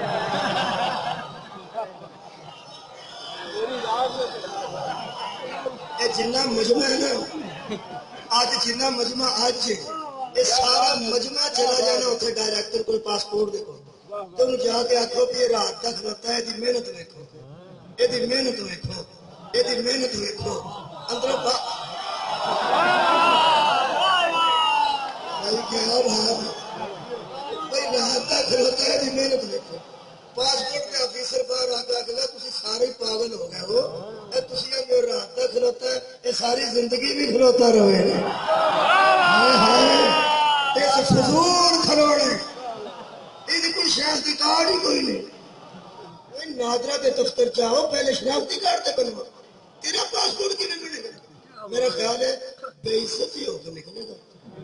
جنہ مجمع ہے نا اج جنہ مجمع اج یہ سارا مجمع چلا جانا اتنے ڈائریکٹر کو پاسپورٹ دیکھو تم جا کے آخو کہ یہ رات تک کھلوتا ہے یہ محنت ویکو یہ محنت ویکو یہ محنت ویکو اندر رات تک کھلوتا ہے یہ محنت ویکو پاسپورٹ کے آفیسر باہر آ کے آگلا تھی سارے پاگل ہو گئے ہو تھی رات تک کھلوتا ہے یہ ساری زندگی بھی کھلوتا رہے فضول کھلونے یہ کوئی شناختی کارڈ ہی کوئی نہیں نادرا کے دفتر جاؤ پہلے شناختی کارڈ سے بنو تیرا پاسپورٹ کی نہیں ملے گا میرا خیال ہے بے عزتی ہو کے نکلے گا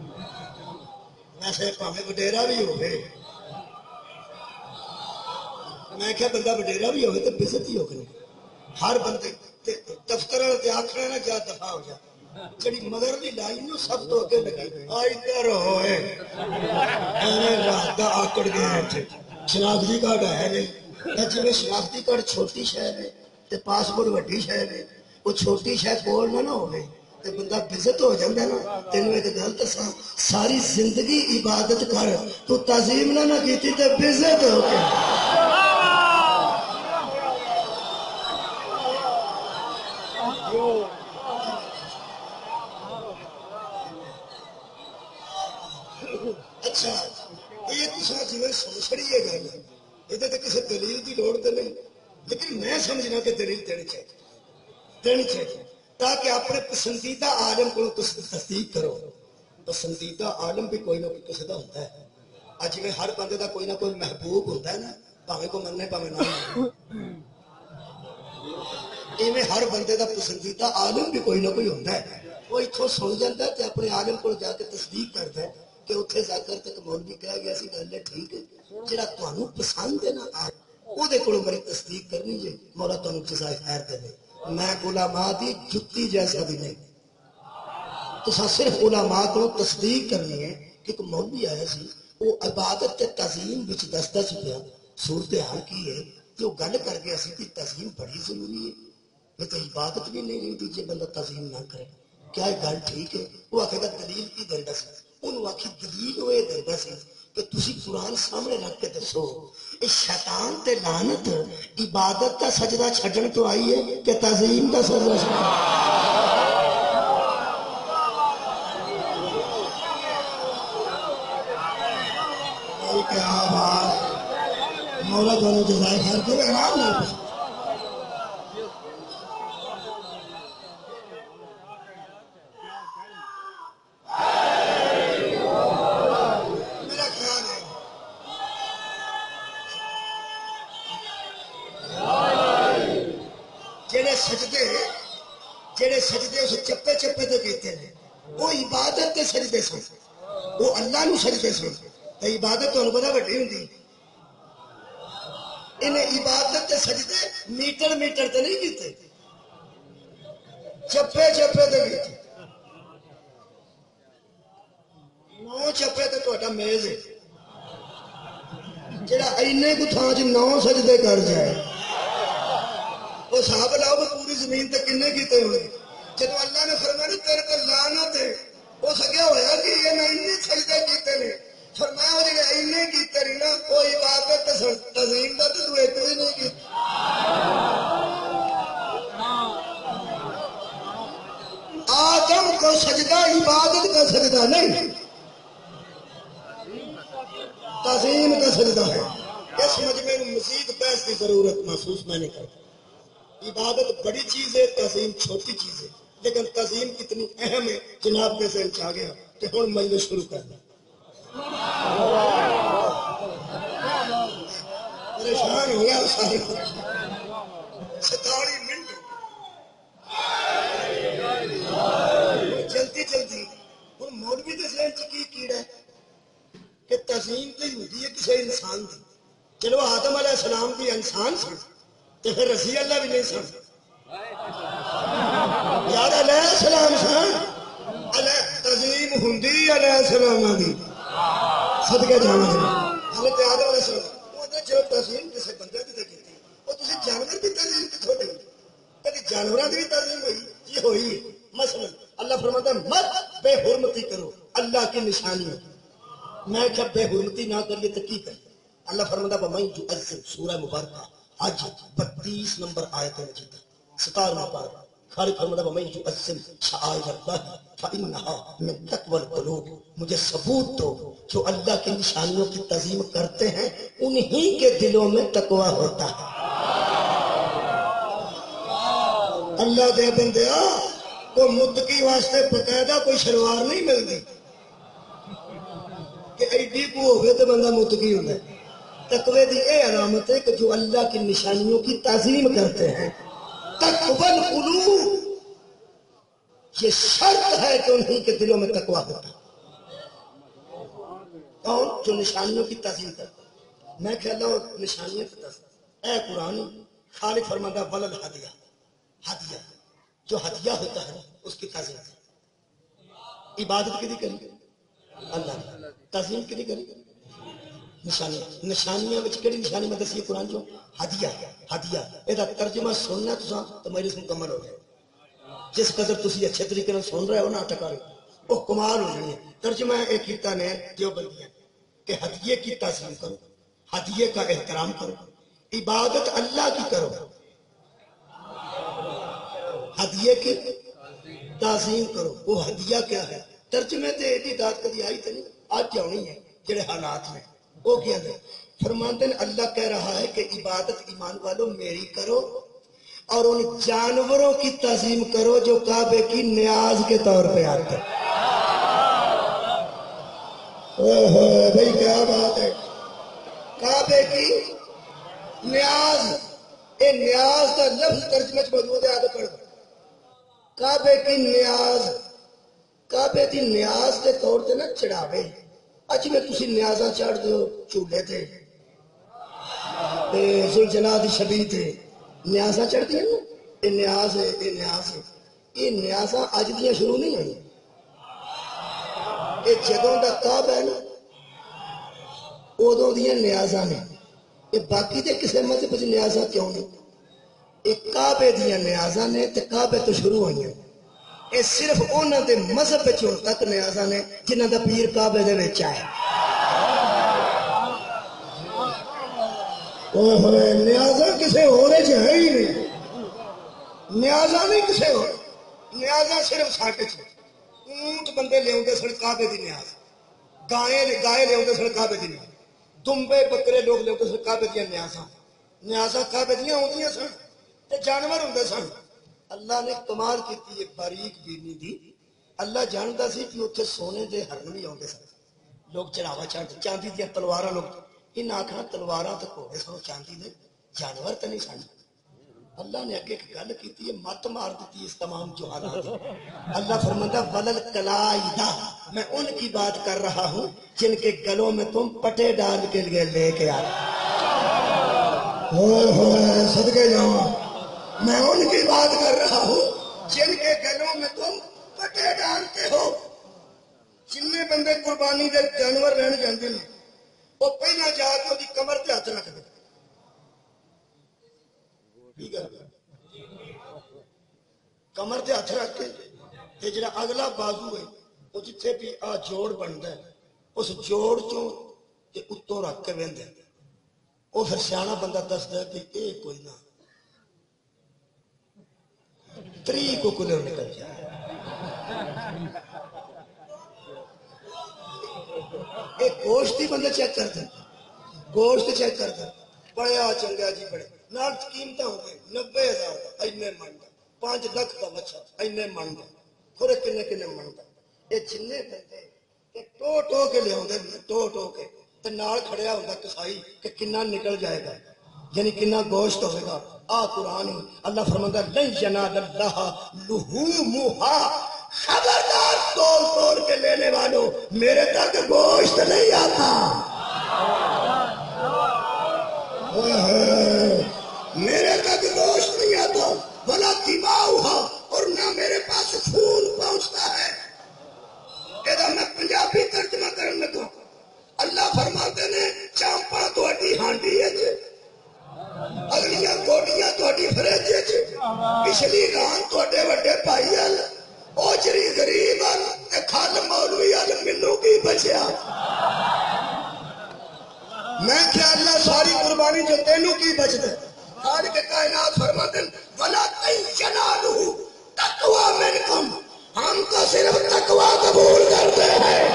ویسے پاوے وڈیرا بھی ہو گئے میں کیا بندہ وڈیرا بھی ہوگا تو بےزتی ہو گئی ہر بندے دفتر آخر نا کیا دفاع ہو جائے جی مگر کی لائن سب تو اگے لگی ادھر ہوئے رات کا آکڑ گیا شناختی کارڈ ہے نہیں جی شناختی کارڈ چھوٹی شہر ہے تو پاسپورٹ وڈی شہر ہے وہ چھوٹی شہر کول نہ ہوگی تو بندہ بزت ہو جاتا نا تینوں ایک گل دساں ساری زندگی عبادت کر تو تعظیم نہ کی تو بزت ہو گیا اچھا یہ تصا جی سن چڑی ہے گل یہ کسی دلیل کی لوڑ تو نہیں لیکن میں سمجھنا کہ دلیل دینی چاہیے تاکہ اپنے پسندیدہ عالم کو تصدیق کرو. پسندیدہ عالم بھی کوئی نہ کوئی کسی کا ہوتا ہے. اج میں ہر بندے کا کوئی نہ کوئی محبوب ہوتا ہے نا پاوے کو مننے پاوے نہ مننے ہر بندے کا پسندیدہ عالم بھی کوئی نہ کوئی ہوتا ہے. وہ اتوں سن جاتا ہے اپنے عالم کو جا کے تصدیق کرتا ہے کہ اتنے جا کر تک مولوی کہہ گیا سی گل ہے ٹھیک ہے جہاں تمہیں پسند ہے نا وہ میری تصدیق کرنی جی مولا تمہیں جزائے خیر دے. میں علماء دی جتی جیسا بھی نہیں تو صرف علماء کو تصدیق کرنی ہے کہ ایک مولوی آیا سی وہ عبادت تے تعظیم وچ دستا سی پیا صورتحال کی ہے جو گل کر گیا سی کہ تعظیم بڑی ضروری ہے نہیں تو عبادت بھی نہیں رہی جی بندہ تعظیم نہ کرے کیا یہ گل ٹھیک ہے. وہ آخے گا دلیل کی دینا سی انہوں آخی دلیل وہ یہ دینا سی کہ تسی قرآن سامنے رکھ کے دسو یہ شیطان تے لعنت عبادت کا سجدہ چھڈن تو آئی ہے کہ تعظیم کا سجدہ کیا بات مولا دونوں جزائے خیر کرے آرام نہ جڑے سجدے اس چپے چپے تو کیتے ہیں وہ عبادت کے سجدے سن وہ اللہ نو سجدے سن تو عبادت تو پتا وڈی ہوندی انہیں عبادت کے سجدے میٹر میٹر تے نہیں کیتے چپے چپے تے کیتے 9 چپے تے تہاڈا میز ہے جڑا اینے کو تھاں چ 9 سجدے کر جائے وہ صاحب لاؤ پوری زمین تے کنے کیتے ہوئے جب اللہ نے فرمایا تیرے تے لعنت ہے وہ سکیا ہوا کہ یہ میں انہیں سجدے کیتے نے فرمایا وہ جڑے اینے کیتے رہی نا وہ عبادت تعظیم دا تو ایک بھی نہیں کی آدم کو سجدہ عبادت کا سجدہ نہیں تعظیم کا سجدہ ہے. اس مجمع میں مزید بحث کی ضرورت محسوس میں نے کرتا. عبادت بڑی چیز ہے تعظیم چھوٹی چیز ہے لیکن تعظیم کتنی اہم ہے جناب کے ذہن چاہ گیا کہ ہوں مجلس شروع کرنا پریشان ہو گیا سارے 47 منٹ جلدی جلدی ہوں مولوی کے ذہن چ کی کیڑا ہے کہ تعظیم تو ہوتی ہے کسی انسان کی چلو آدم علیہ السلام بھی انسان سن تو پھر رسی اللہ بھی نہیں سن یار علیہ السلام سن تعظیم ہندی علیہ السلام دی صدقے جانا حضرت آدم علیہ السلام وہ جو تعظیم کسی بندے کی کی وہ تھی جانور کی تعظیم کتوں نہیں کبھی جانوروں کی بھی تعظیم ہوئی یہ ہوئی مثلا اللہ فرماتا ہے مت بے حرمتی کرو اللہ کی نشانی میں کیا بے حرمتی نہ کریے تو کی کرے اللہ فرماتا ہے میں جو سورہ مبارکہ آج 32 نمبر آیت مجید 17واں پارہ خالق فرماتا ہے میں جو شعائر اللہ فإنها من تقوى القلوب مجھے ثبوت دو جو اللہ کی نشانیوں کی تعظیم کرتے ہیں انہی کے دلوں میں تقوی ہوتا ہے. اللہ دے بندیا کو متقی واسطے باقاعدہ کوئی شلوار نہیں ملتی کہ ایڈی کو ہوئے تو بندہ متقی ہوتا ہے. تقوی دی اے علامت ہے کہ جو اللہ کی نشانیوں کی تعظیم کرتے ہیں تقوی القلوب یہ شرط ہے کہ انہی کے دلوں میں تقوی ہوتا ہے. اور جو نشانیوں کی تعظیم کرتا ہے میں کہ اللہ نشانیوں کی تعظیم اے قرآن خالق فرماتا ہے ولل ہدیہ ہدیہ جو ہدیہ ہوتا ہے اس کی تعظیم ہے. عبادت کی نہیں کری اللہ تعظیم کی نہیں کری نشانیاں کہڑی نشانی میں دسی قرآن جو ہدیہ ہدیہ یہ ترجمہ سننا تو میری مکمل ہو جائے. جس قدر تسی اچھے طریقے سے سن رہے ہو نا ٹکا وہ کمال ہو جانی ہے. ترجمہ ایک کیتا نے جو بندیاں کہ ہدیے کی تعظیم کرو ہدیے کا احترام کرو عبادت اللہ کی کرو ہدیے کی تعظیم کرو. وہ ہدیہ کیا ہے ترجمے تے ایڈی داد کبھی آئی تو نہیں آج ہونی ہے جڑے حالات میں وہ کیا ہے فرماتے ہیں اللہ کہہ رہا ہے کہ عبادت ایمان والوں میری کرو اور ان جانوروں کی تعظیم کرو جو کعبے کی نیاز کے طور پہ آتے ہیں۔ بھائی کیا بات ہے، کعبے کی نیاز، اے نیاز کا لفظ ترجمے میں موجود ہے، آگے پڑھ کعبے کی نیاز، کعبے کی نیاز کے طور سے نہ چڑھاوے اج میں تسی نیازاں چڑھ دو چولہے تے ذوالجلال دی شبی تے نیازاں چڑھ دیا نا، یہ نیاز ہے، یہ نیاز ہے، یہ نیازاں اج دیاں شروع نہیں ہوئی، یہ جدوں دا کعبہ ہے نا ادوں دیاں نیازاں نے، یہ باقی دے کسے مذہب وچ نیازاں کیوں نہیں، یہ کعبے دیاں نیازاں نے تے کعبے تو شروع ہوئی ہیں، یہ صرف انہاں دے مذہب وچ ہن تک نیازاں نے جنہاں دا پیر کعبے دے وچ آئے۔ نیازاں کسے ہونے چ ہے ہی نہیں، نیازاں نہیں کسے ہو، نیازاں صرف ساڈے چ، اونٹ بندے لے سن کعبے دی نیاز، گائے لے سن کعبے دی نیاز، دمبے بکرے لوگ لے سن کعبے دیا نیازاں، نیازاں کعبے دیا ہوندیاں سن تے جانور ہوندے سن۔ اللہ نے کمال کیتی ہے باریک بینی دی، اللہ جانتا سی کہ اتنے سونے دے ہرن بھی آتے سن، لوگ چڑھاوا چڑھتے چاندی دیا تلوار لوگ ان آخنا تلوار تو گھوڑے سن چاندی دے جانور تو نہیں سن۔ اللہ نے اگے ایک گل کی مت مار دیتی اس تمام جہالات، اللہ فرماتا ولل قلائدہ، میں ان کی بات کر رہا ہوں جن کے گلوں میں تم پٹے ڈال کے لیے لے کے آئے، صدقے جاؤں، میں ان کی بات کر رہا ہوں جن کے گلوں میں تم پٹے ڈالتے ہو۔ جن بندے قربانی دے جانور رہن جاندے ہیں وہ پہلا جا کے وہ کمر تے ہاتھ رکھ دے، کمر تے ہاتھ رکھ کے جڑا اگلا بازو ہے وہ جتھے بھی آ جوڑ بنتا ہے اس جوڑ چوں تے اتوں رکھ کے وہدا ہے، وہ پھر سیاح بندہ دستا ہے کہ یہ کوئی نہ 3 ککلے نکل جائے۔ ایک گوشت ہی بندہ چیک کرتا، گوشت چیک کرتا، بڑا چنگا جی بڑے نال قیمت ہو گئی 90,000 کا اینے من کا، 5 لاکھ کا بچہ اینے من کا، کھورے کنے کنے من کا، یہ جن بندے ٹو ٹو کے لیا ٹو ٹو کے تے نال کھڑیا ہوتا کسائی کہ کنا نکل جائے گا، یعنی کنا گوشت ہوئے گا۔ قرآن اللہ فرماتا لن ینال اللہ لحومھا، خبردار توڑ توڑ کے لینے والوں میرے تک گوشت نہیں آتا، میرے تک گوشت نہیں آتا، ولا دماؤھا، اور نہ میرے پاس خون پہنچتا ہے۔ یہ میں پنجابی ترجمہ کرنے لگا، اللہ فرماتے نے چامپا تہاڈی ہانڈی ہے، اگلیاں گوڈیاں تہاڈی فریج وچ، پچھلی ران تہاڈے وڈے بھائی ال، اوجری غریب ال تے کھل مولوی ال، مینوں کی بچیا؟ میں کیا اللہ ساری قربانی جو تینوں کی بچ دے، خالق کے کائنات فرماتے ہیں ولا تنالوا تقوی منکم، ہم تو صرف تقوی قبول کرتے ہیں،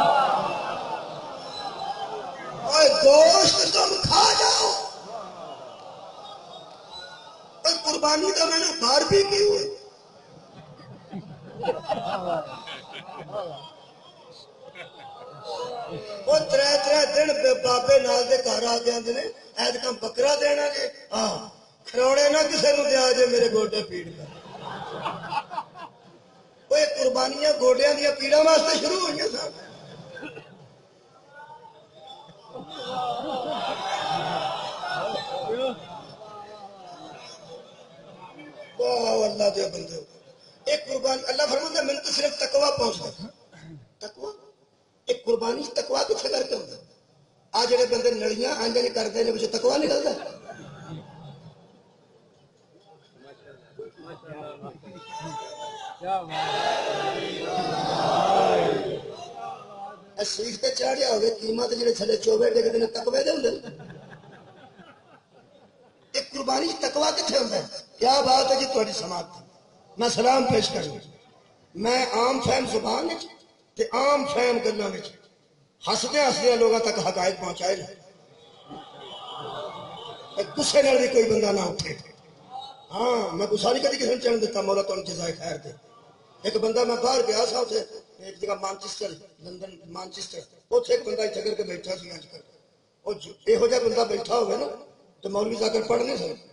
اور گوشت تم کھا جاؤ، اور قربانی تو میں نے بار بھی کی ہوئی، وہ 3 دن بابے نال دے گھر آ کے آدھے ایتکاں بکرا دینا جی، ہاں کھروڑے نہ کسی کو دیا جے میرے گوڈے پیڑ کر، وہ قربانیاں گوڈیاں دیا پیڑاں واسطے شروع ہوئی سن۔ اللہ دے بندے ایک قربانی اللہ فرماتا ہے میں تو صرف تقوی پہنچتا، تقوی ایک قربانی تقوی کتنے کر کے ہوتا، آ جڑے بندے نڑیاں آنجے کرتے ہیں پچھے تقوی نکلتا ہے۔ سیخ تے چاڑیا ہوگی قیمت جڑے تھلے چوبے ڈگتے ہیں تقوی دے ہوندے، ایک قربانی تقوی کتنے ہوتا ہے؟ کیا بات ہے جی تھوڑی سماعت، میں سلام پیش کروں، میں عام فہم زبان تے عام فہم گلاں وچ ہسدے ہسدے لوگوں تک حقائق پہنچائے نا، گسے نال بھی کوئی بندہ نہ اٹھے۔ ہاں میں گسا نہیں کدی کسی نے چڑھ دیتا، مولا تمہیں جزائے خیر دے۔ ایک بندہ میں باہر گیا سا اتنے ایک جگہ مانچسٹر لندن مانچسٹر، اتنے ایک بندہ اتنے کر کے بیٹھا سی اج کل وہ یہو جہا بندہ بیٹھا ہوگا نا تو مولوی ذاکر پڑھ نہیں سکتا۔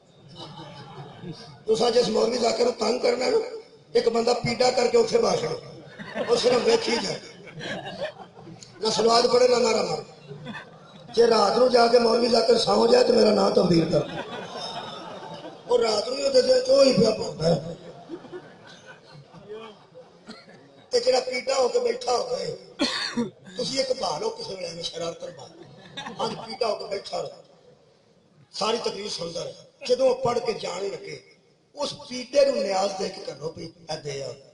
تو جس مولوی ذاکر کو تنگ کرنا نا ایک بندہ پیڈا کر کے اتنے باشڑ وہ صرف ویکھی جائے نہ سلواد پڑے نہ مارا مار، جی رات نو جا کے مولوی ذاکر سو جائے تو میرا نام تبدیل کر اور رات نو ہی پیا پاؤں جڑا پیڈا ہو کے بیٹھا ہو گئے تھی ایک بال ہو کسی ویلے میں شرارت بال اج پیڈا ہو کے بیٹھا رہا ساری تقریر سنتا رہا، جدو پڑھ کے جان لگے اس پیڈے نو نیاز دے کے کرو بھی دے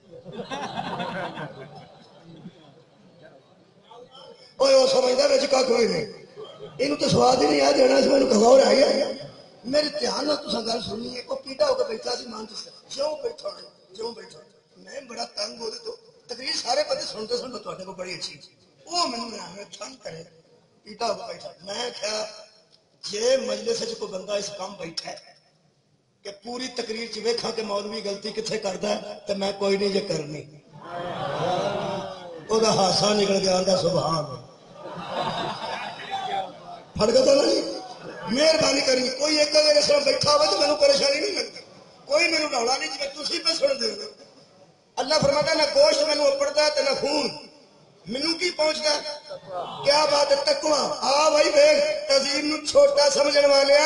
وہ سمجھتا بچ کا کوئی نہیں، یہ تو سواد ہی نہیں آ دینا سی مجھے کہا رہ گیا۔ میرے دھیان نال تساں گل سننی ہے، وہ پیڈا ہو کے بیٹھا سی مان جوں بیٹھا جوں بیٹھا میں بڑا تنگ ہو تو تقریر سارے بندے سنتے سنتے تے کو بڑی اچھی وہ مجھے تنگ کرے پیڈا ہو کے بیٹھا۔ میں کیا جے مجلس کوئی بندہ اس کام بیٹھا ہے کہ پوری تقریر چ ویکھاں کہ مولوی غلطی کتنے کرتا ہے تو میں کوئی نہیں جے کرنی، وہ ہاسا نکل گیا آندا سبحان فرق تو نہیں۔ مہربانی کرنی کوئی ایک اگر اس طرح بیٹھا ہوا تو مینوں پریشانی نہیں لگتی، کوئی مینوں ڈولا نہیں جی تھی پہ سن دے۔ اللہ فرماتا نہ گوشت مینوں اپڑتا ہے نہ خون، مینوں کی پہنچتا ہے؟ کیا بات ہے تقوی۔ آ بھائی ویکھ تہذیب نو چھوٹا سمجھن والیا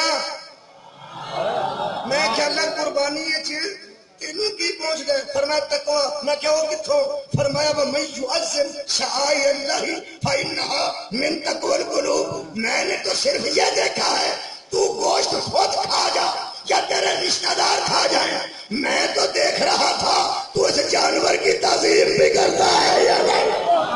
میں خیال قربانی تینوں کی پہنچتا ہے؟ فرمایا تقوی۔ میں کہو کتوں؟ فرمایا وَمَن يُعَظِّمْ شَعَائِرَ اللَّهِ فَإِنَّهَا مِن تَقْوَى الْقُلُوبِ۔ میں نے تو صرف یہ دیکھا ہے تو گوشت خود کھا جا یا تیرے رشتہ دار کھا جائے، میں تو دیکھ رہا تھا تو اس جانور کی تعظیم بھی کرتا ہے یا نہیں۔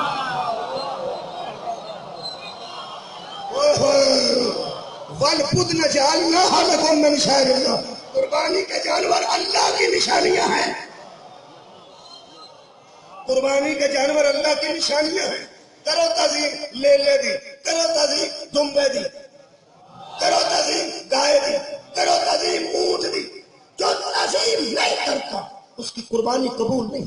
وَالْبُدْنَ جَعَلْنَاهَا لَكُم مِّن شَعَائِرِ اللَّهِ۔ قربانی کے جانور اللہ کی نشانیاں ہیں، قربانی کے جانور اللہ کی نشانیاں ہیں۔ کرو تعظیم لیلے دی، کرو تعظیم دمبے دی، کرو تعظیم گائے دی، کرو تعظیم اونٹ دی۔ جو تعظیم نہیں کرتا اس کی قربانی قبول نہیں۔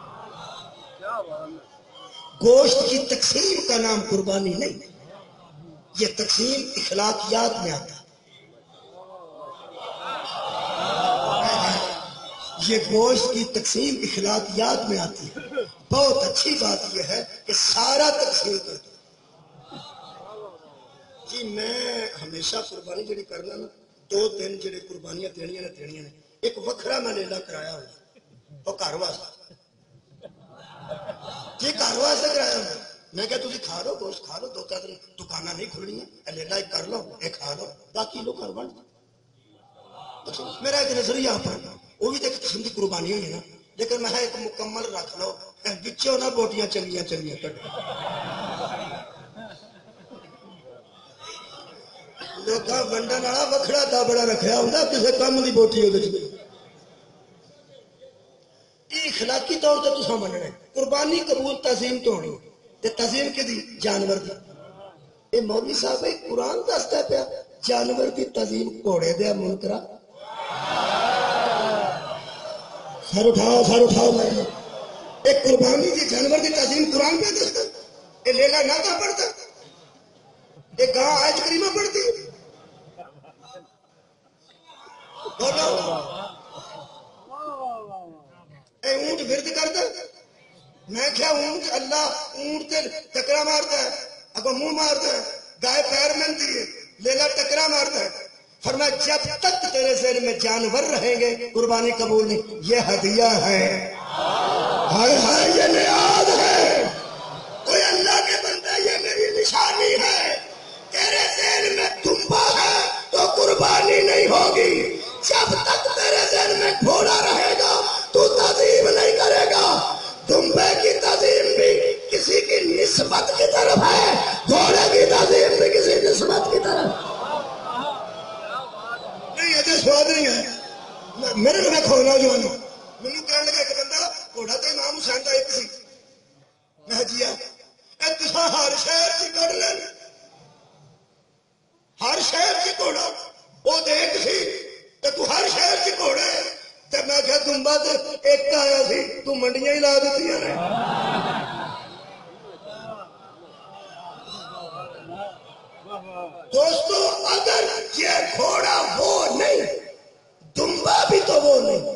گوشت کی تقسیم کا نام قربانی نہیں، یہ تقسیم اخلاقیات میں آتا ہے۔ یہ گوشت کی تقسیم اخلاقیات میں آتی ہے۔ بہت اچھی بات یہ ہے کہ سارا تقسیم کرتا جی میں ہمیشہ قربانی جڑی کرنا نا دو تین جڑے قربانیاں دینیاں نے ایک وکھرا میں لیلا کرایا ہوں وہ گھر واسطے جی گھر واسطے کرایا ہوں میں کہ تھی کھا لو گوشت کھا لو، دو تین دکانیں نہیں کھلنی لیلا ایک کر لو یہ کھا لو باقی لوگ گھر بن۔ میرا ایک نظریہ اپنا وہ بھی تو ایک قسم کی قربانی ہوئی ہے نا، لیکن میں ایک مکمل رکھ لو بچوں نہ بوٹیاں چنگیاں چنگیاں کٹ لوگ ونڈن والا وکھرا دابڑا رکھا ہوں کسی کام کی بوٹی وہ اخلاقی طور سے تصا مننا قربانی قبول تظیم تو ہونی تظیم کی دی جانور دی۔ یہ مولوی صاحب قرآن دستا پیا جانور کی تظیم گھوڑے دیا منکرا سر اٹھاؤ میں ایک قربانی کی جانور کی تظیم قرآن پہ دستا یہ لیلا نہ کر پڑتا یہ گاہ آج کریمہ پڑتی اونٹ ورد کرتا میں کیا اونٹ اللہ اونٹ تے ٹکرا مارتا ہے اگو منہ مارتا ہے گائے پیر ملتی ہے لیلا ٹکرا مارتا ہے فرمایا جب تک تیرے ذہن میں جانور رہیں گے قربانی قبول نہیں۔ یہ ہدیہ ہے ہائے یہ نیاز ہے کوئی اللہ کے بندے یہ میری نشانی ہے تیرے ذہن میں دمبا ہے تو قربانی نہیں ہوگی۔ جب تک تیرے ذہن میں گھوڑا رہے گا تو تعظیم نہیں کرے گا۔ دمبے کی تعظیم بھی کسی کی نسبت کی طرف ہے، گھوڑے کی تعظیم بھی کسی نسبت کی طرف نہیں۔ یہ سواد نہیں ہے میرے کو کھولنا جو مجھے کہنے لگا ایک بندہ گھوڑا تو امام حسین کا ایک سی میں جیا تصا ہر شے کٹ لین ہر شہر سے گھوڑا وہ دیکھ سی تو ہر شہر سے گھوڑا ہے تو میں کیا دمبا تو ایک آیا سی تو منڈیاں ہی لا دیتی ہیں دوستو اگر یہ گھوڑا وہ نہیں دمبا بھی تو وہ نہیں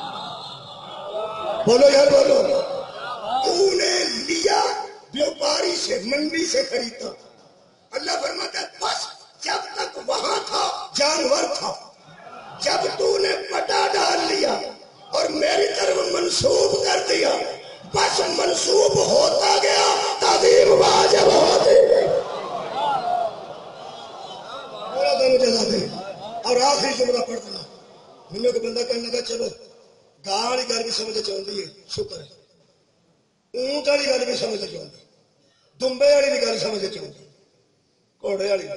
بولو یار بولو تو نے لیا بیوپاری سے منڈی سے خریدا اللہ فرماتا ہے بس جب تک وہاں تھا جانور تھا جب تو نے پٹا ڈال لیا اور میری طرف منسوب کر دیا بس منسوب ہوتا گیا تعظیم واجب ہوتی گئی اور آخری جملہ پڑھ دینا مجھے کو بندہ کہنے لگا چلو گاں والی گل بھی سمجھ چاہتی ہے شکر ہے اونٹ والی گل بھی سمجھ چاہتی دمبے والی بھی گل سمجھ چاہتی گھوڑے والی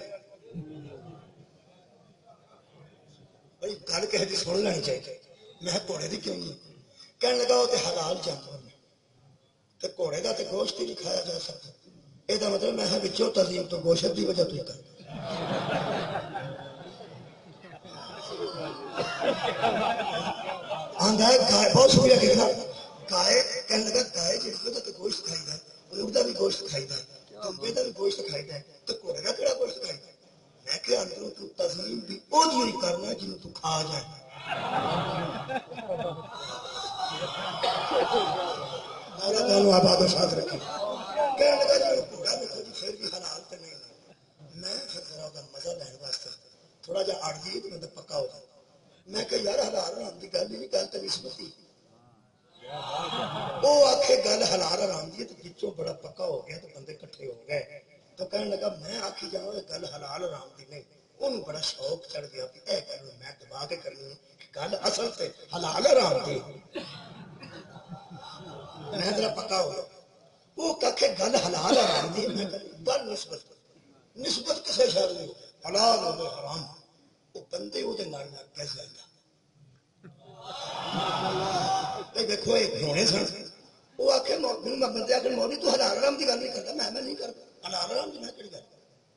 بھائی گل کہے کی سن لینی چاہیے میں گھوڑے کی کیوں نہیں کہنے لگا وہ تو حلال جانور نے تو گھوڑے کا تو گوشت ہی نہیں کھایا جا سکتا یہ مطلب میں بچوں تزیم تو گوشت کی وجہ تو کر بہت شکریہ کہنا گائے کہنے لگا گائے جی تو گوشت کھائی ہے اونٹ کا بھی گوشت کھائی ہے دمبے کا بھی گوشت کھائی ہے تو گھوڑے کا کہڑا گوشت کھائی ہے میں کہ اندروں تو تزیم بھی وہ ہی کرنا جنوں تو کھا جائے آباد و شاد رکھے کہنے لگا جی گھوڑا دیکھو جی پھر بھی حلال تو نہیں میں پھر ذرا وہ مزہ لینے واسطے تھوڑا جا اڑ جی تو میں پکا ہو جائے میں کہ یار حلال حرام کی گل ہی نہیں گل تو نسبتی وہ آخے گل حلال حرام کی تو پچھوں بڑا پکا ہو گیا تو بندے کٹھے ہو گئے تو کہنے لگا میں آخی جاؤں گل حلال حرام کی نہیں انہوں بڑا شوق چڑھ گیا کہ اے گل میں دبا کے کرنی گل اصل سے حلال حرام کی میں ذرا پکا ہو گیا وہ کہے گل حلال حرام کی میں گل نسبت کسے شہر نہیں حلال ہو حرام وہ بندے وہ کیسے جانا دیکھو ایک ہونے سن وہ آخر بندے آخر مولوی تو حلال حرام کی گل نہیں کرتا میں نہیں کرتا حلال حرام کی میں کہڑی گل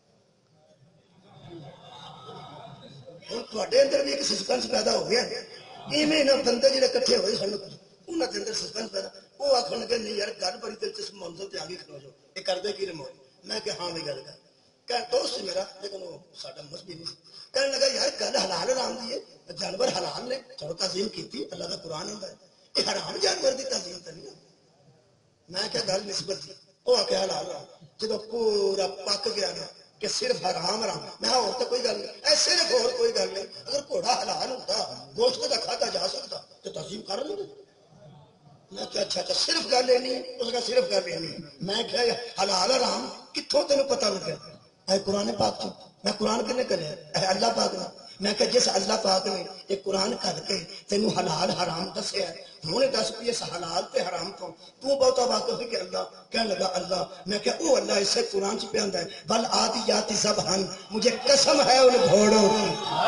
ہوں تے اندر بھی ایک سسپینس پیدا ہو گیا ایویں بندے جڑے کٹھے ہوئے سن انہوں کے اندر سسپینس پیدا وہ آخر لگے نہیں یار گل بڑی دلچسپ منظر تے آگے کھلو جاؤ یہ کرتے کی رمو میں کہ ہاں بھی گل کر دوست میرا لیکن وہ ساڈا مسجد نہیں کہنے لگا یار گل حلال حرام دی ہے جانور حلال نے چلو تعظیم کی اللہ کا قرآن ہوتا ہے یہ حرام جانور کی تعظیم تو نہیں میں کیا گل نسبت وہ آ کے حلال حرام جب پورا پک گیا نا کہ صرف حرام حرام میں اور تو کوئی گل نہیں ایسے صرف اور کوئی گل نہیں اگر گھوڑا حلال ہوتا گوشت کا کھاتا جا سکتا تو تعظیم کر لیں میں کیا اچھا صرف گل یہ نہیں اس کا صرف گل یہ نہیں میں کیا حلال حرام کتوں تینوں پتا لگا اے قرآن پاک تو میں قرآن کنے کرے اے اللہ پاک نے میں کہ جس اللہ پاک نے یہ قرآن کر کے تینوں حلال حرام دسیا ہے ہوں دس بھی اس حلال تے حرام تو بہتا واقف ہے کہ اللہ کہنے لگا اللہ میں کہ او اللہ اسے قرآن چ پہ آندا ہے بل عادیات ذبحن مجھے قسم ہے ان گھوڑوں کی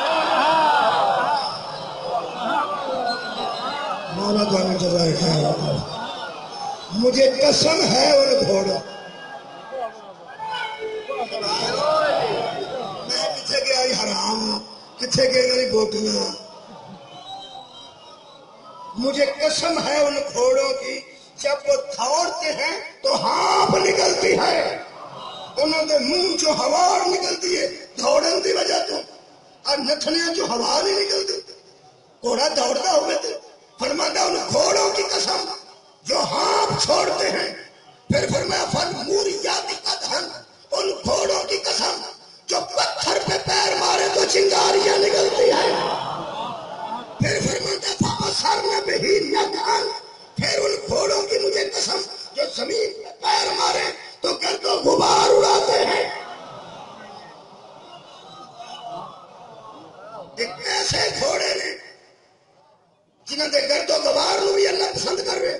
مولا تعالی جزائے خیر مجھے قسم ہے ان گھوڑوں میں کتنے گیا حرام کتنے گئے میری بوٹیاں مجھے قسم ہے ان گھوڑوں کی جب وہ دوڑتے ہیں تو ہانپ نکلتی ہے انہوں نے منہ جو ہوا نکلتی ہے دوڑن کی وجہ تو اور نتھنے جو ہوا نہیں نکلتی گھوڑا دوڑتا ہوئے تھے فرماتا ان گھوڑوں کی قسم جو ہانپ چھوڑتے ہیں پھر فرمایا فن موریات کا دہن ان گھوڑوں کی قسم جو پتھر پہ پیر مارے تو چنگاریاں نکلتی ہیں پھر فرماتا فاثر نہ بہی نگان پھر ان گھوڑوں کی مجھے قسم جو زمین پہ پیر مارے تو گرد و غبار اڑاتے ہیں ایک ایسے گھوڑے نے جنہوں نے گرد و غبار نو بھی اللہ پسند کر رہے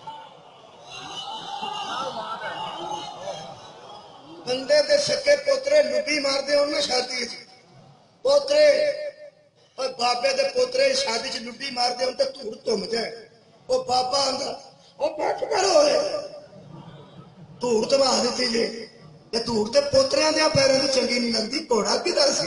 بندے دے سکے پوترے لبی مار دے انہوں نے شادی پوترے اور بابے دے پوترے شادی چ لبی مار دے انہوں نے دھوڑ تم جائے وہ بابا آندا وہ بیٹھ کر ہوئے دھوڑ تما دیتی جی تے دھوڑ تے پوتریاں دے پیراں تے چنگی نہیں لگدی، گھوڑا کدا سی؟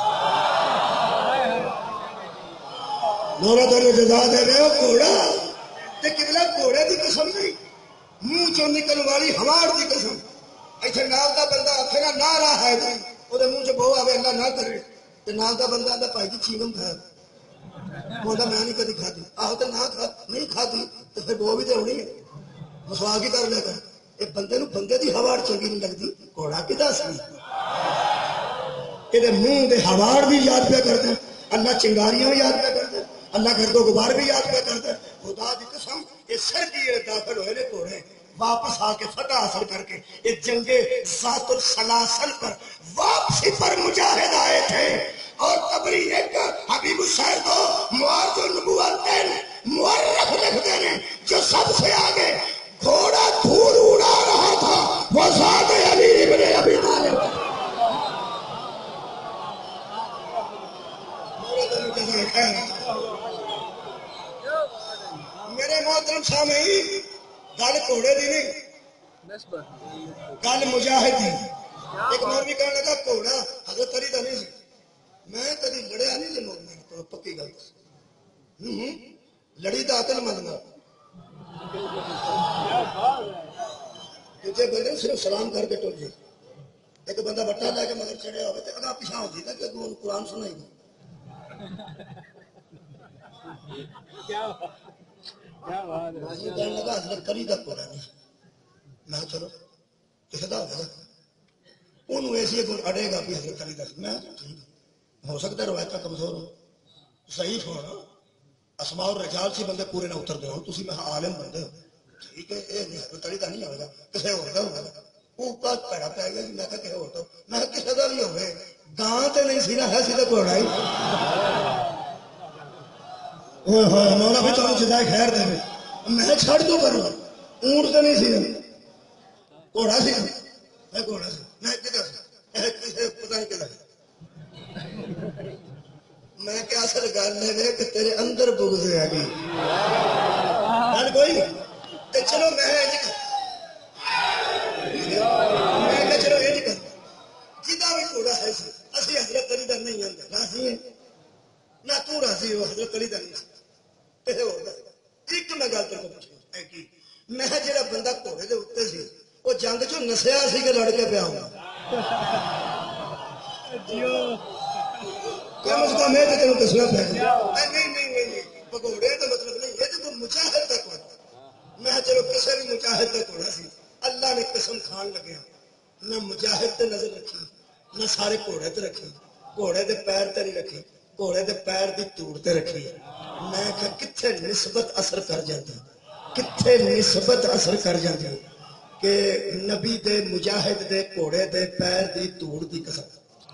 مولا تعالی جزا دے رہے ہو گھوڑا تے قبلہ گھوڑے دی قسم نہیں، منہ چوں نکلن والی ہواڑ دی قسم۔ ایتھے نال دا بندہ آکھے نا نہ راہ ہے نہیں، او دے منہ چ بو آوے اللہ نہ کرے، تے نال دا بندہ آندا بھائی جی چیگم کھایا، بولدا میں نہیں کدی کھادی، آہو تے نہ کھا نہیں کھادی تے پھر بو بھی تے ہونی ہے، مسواک ہی کر لے کر۔ اے بندے نو بندے دی ہواڑ چنگی نہیں لگدی، گھوڑا کدا سی؟ یہ منہ دے ہواڑ بھی یاد پہ کرتا ہے، اللہ چنگاریاں بھی یاد پہ کرتا ہے، اللہ گھر کو غبار بھی یاد پہ کرتا ہے۔ خدا دی قسم یہ سردی داخل ہوئے نے گھوڑے واپس آ کے فتح حاصل کر کے یہ جنگ ذات السلاسل پر واپسی پر مجاہد آئے تھے، اور تبری ایک حبیب الشہر کو معارض النبوت مورخ لکھتے ہیں جو سب سے آگے گھوڑا دھول اڑا رہا تھا وہ ذات علی ابن ابی طالب۔ میرے محترم سامعین، گل گھوڑے دی نہیں، گل مجاہد دی۔ ایک مولوی کہنے لگا گھوڑا حضرت علی دا نہیں سی، میں کدی لڑیا نہیں جی مومن تو پکی گل لڑی تو عقل مند نہ دوجے بندے صرف سلام کر کے ٹر جائے، ایک بندہ بٹا لے کے مگر چڑھیا ہوئے تو اگاں پیچھا ہوتی نا کہ اگوں قرآن سنائی گا۔ کہنے لگا حضرت علی دا گھوڑا نہیں، میں چلو کسی دا ہوگا انہوں ایسی اڑے گا بھی حضرت علی دا، میں ہو سکتا ہے روایتاں کمزور ہو صحیح ہونا، اسماء الرجال سی بندے پورے نہ اتر دے ہو، تسی میں عالم بندے ہو ٹھیک ہے، یہ حضرت علی دا نہیں ہوگا کسی اور دا ہوگا، اوپر پیڑا پی گیا جی میں کہا کسی اور دا، میں کسی دا بھی ہوگے گاں تے نہیں سی نا ہے سی تو گھوڑا ہی۔ مولا بھی تمہیں جزائے خیر دے میں چھڑ دوں کروں، اونٹ تو نہیں سی گھوڑا سی، میں گھوڑا سی، میں کدھر کسی پتہ نہیں کدھر میں کیا اصل گل ہے کہ تیرے اندر بغض ہے گی گل کوئی تے چلو میں کہ چلو یہ کر جدا بھی گھوڑا ہے سی اسی حضرت علی دا نہیں آتا راضی ہے نہ تو راضی ہو حضرت علی دا نہیں سی ایک میں گل تک پوچھی میں جڑا بندہ گھوڑے دے اتنے سی وہ جنگ چ نسیا سی کہ لڑ کے پیا ہوں کم از کم یہ تو تینوں دسنا پہ نہیں پکوڑے کا مطلب نہیں یہ تو مجاہد تک ہوتا میں چلو کسی بھی مجاہد تک ہونا سی اللہ نے قسم کھان لگیا نہ مجاہد تے نظر رکھی نہ سارے گھوڑے تے رکھی گھوڑے دے پیر تے نہیں رکھی گھوڑے دے پیر دی توڑ تے رکھی میں کہ کتھے نسبت اثر کر جاتی کتھے نسبت اثر کر جاتی کہ نبی دے مجاہد دے گھوڑے دے پیر دی توڑ دی قسم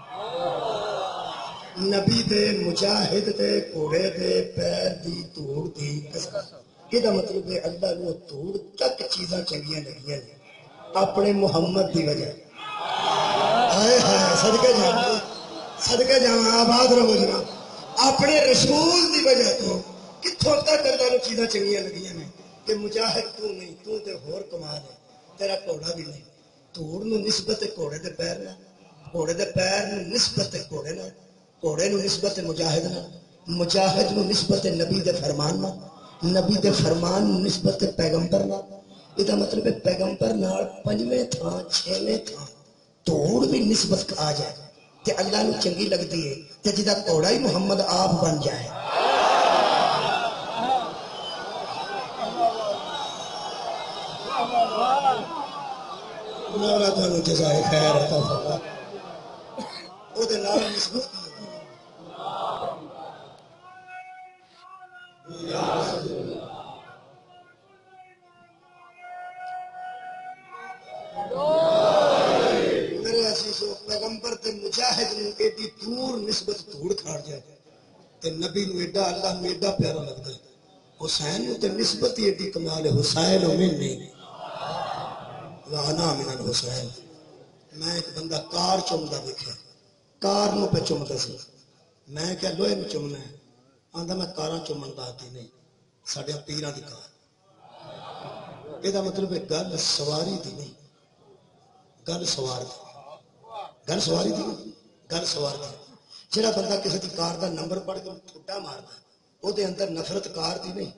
نبی دے مجاہد دے گھوڑے دے پیر دی توڑ دی قسم یہ مطلب ہے اللہ نے توڑ تک چیزاں چنگیاں لگیاں نے اپنے محمد دی وجہ ہائے ہائے صدقے جاواں آباد رہو جناب اپنے رسول دی وجہ تو کتھوں تک اللہ نے چیزاں چنگیاں لگیاں نے کہ مجاہد تو نہیں تو تے ہور کمال ہے تیرا گھوڑا بھی نہیں توڑ نو نسبت گھوڑے دے پیر نہ گھوڑے دے پیر نو نسبت گھوڑے نہ گھوڑے نو نسبت مجاہد نہ مجاہد نو نسبت نبی دے فرمان نہ نبی دے فرمان نو نسبت پیغمبر نہ یہ مطلب ہے پیغمبر نال پنجویں تھان چھویں تھان توڑ بھی نسبت آ جائے تے اللہ نو چنگی لگتی ہے تے جدا گھوڑا ہی محمد آپ بن جائے مولا تانوں جزائے خیر عطا فرمائے او دے نال نسبت میرے عزیزو پیغمبر تے مجاہد نو ایڈی دور نسبت دھوڑ کھاڑ جائے تے نبی نو ایڈا اللہ نو ایڈا پیارا لگتا ہے حسین نو تے نسبت ہی ایڈی کمال ہے حسین و منی وانا من الحسین میں ایک بندہ کار چومدا دیکھا کار نو پہ چومدا سی میں کیا لوہے نو چومنا ہے آندا میں کاراں چومن دا آتی نہیں ساڈے پیراں دی کار یہ مطلب ہے گل سواری دی نہیں گل سوار گل سواری تھی گل سوار تھی جہاں بندہ کسی کی کار کا نمبر پڑھ کے ٹھڈا مارتا وہ اندر نفرت کار دی نہیں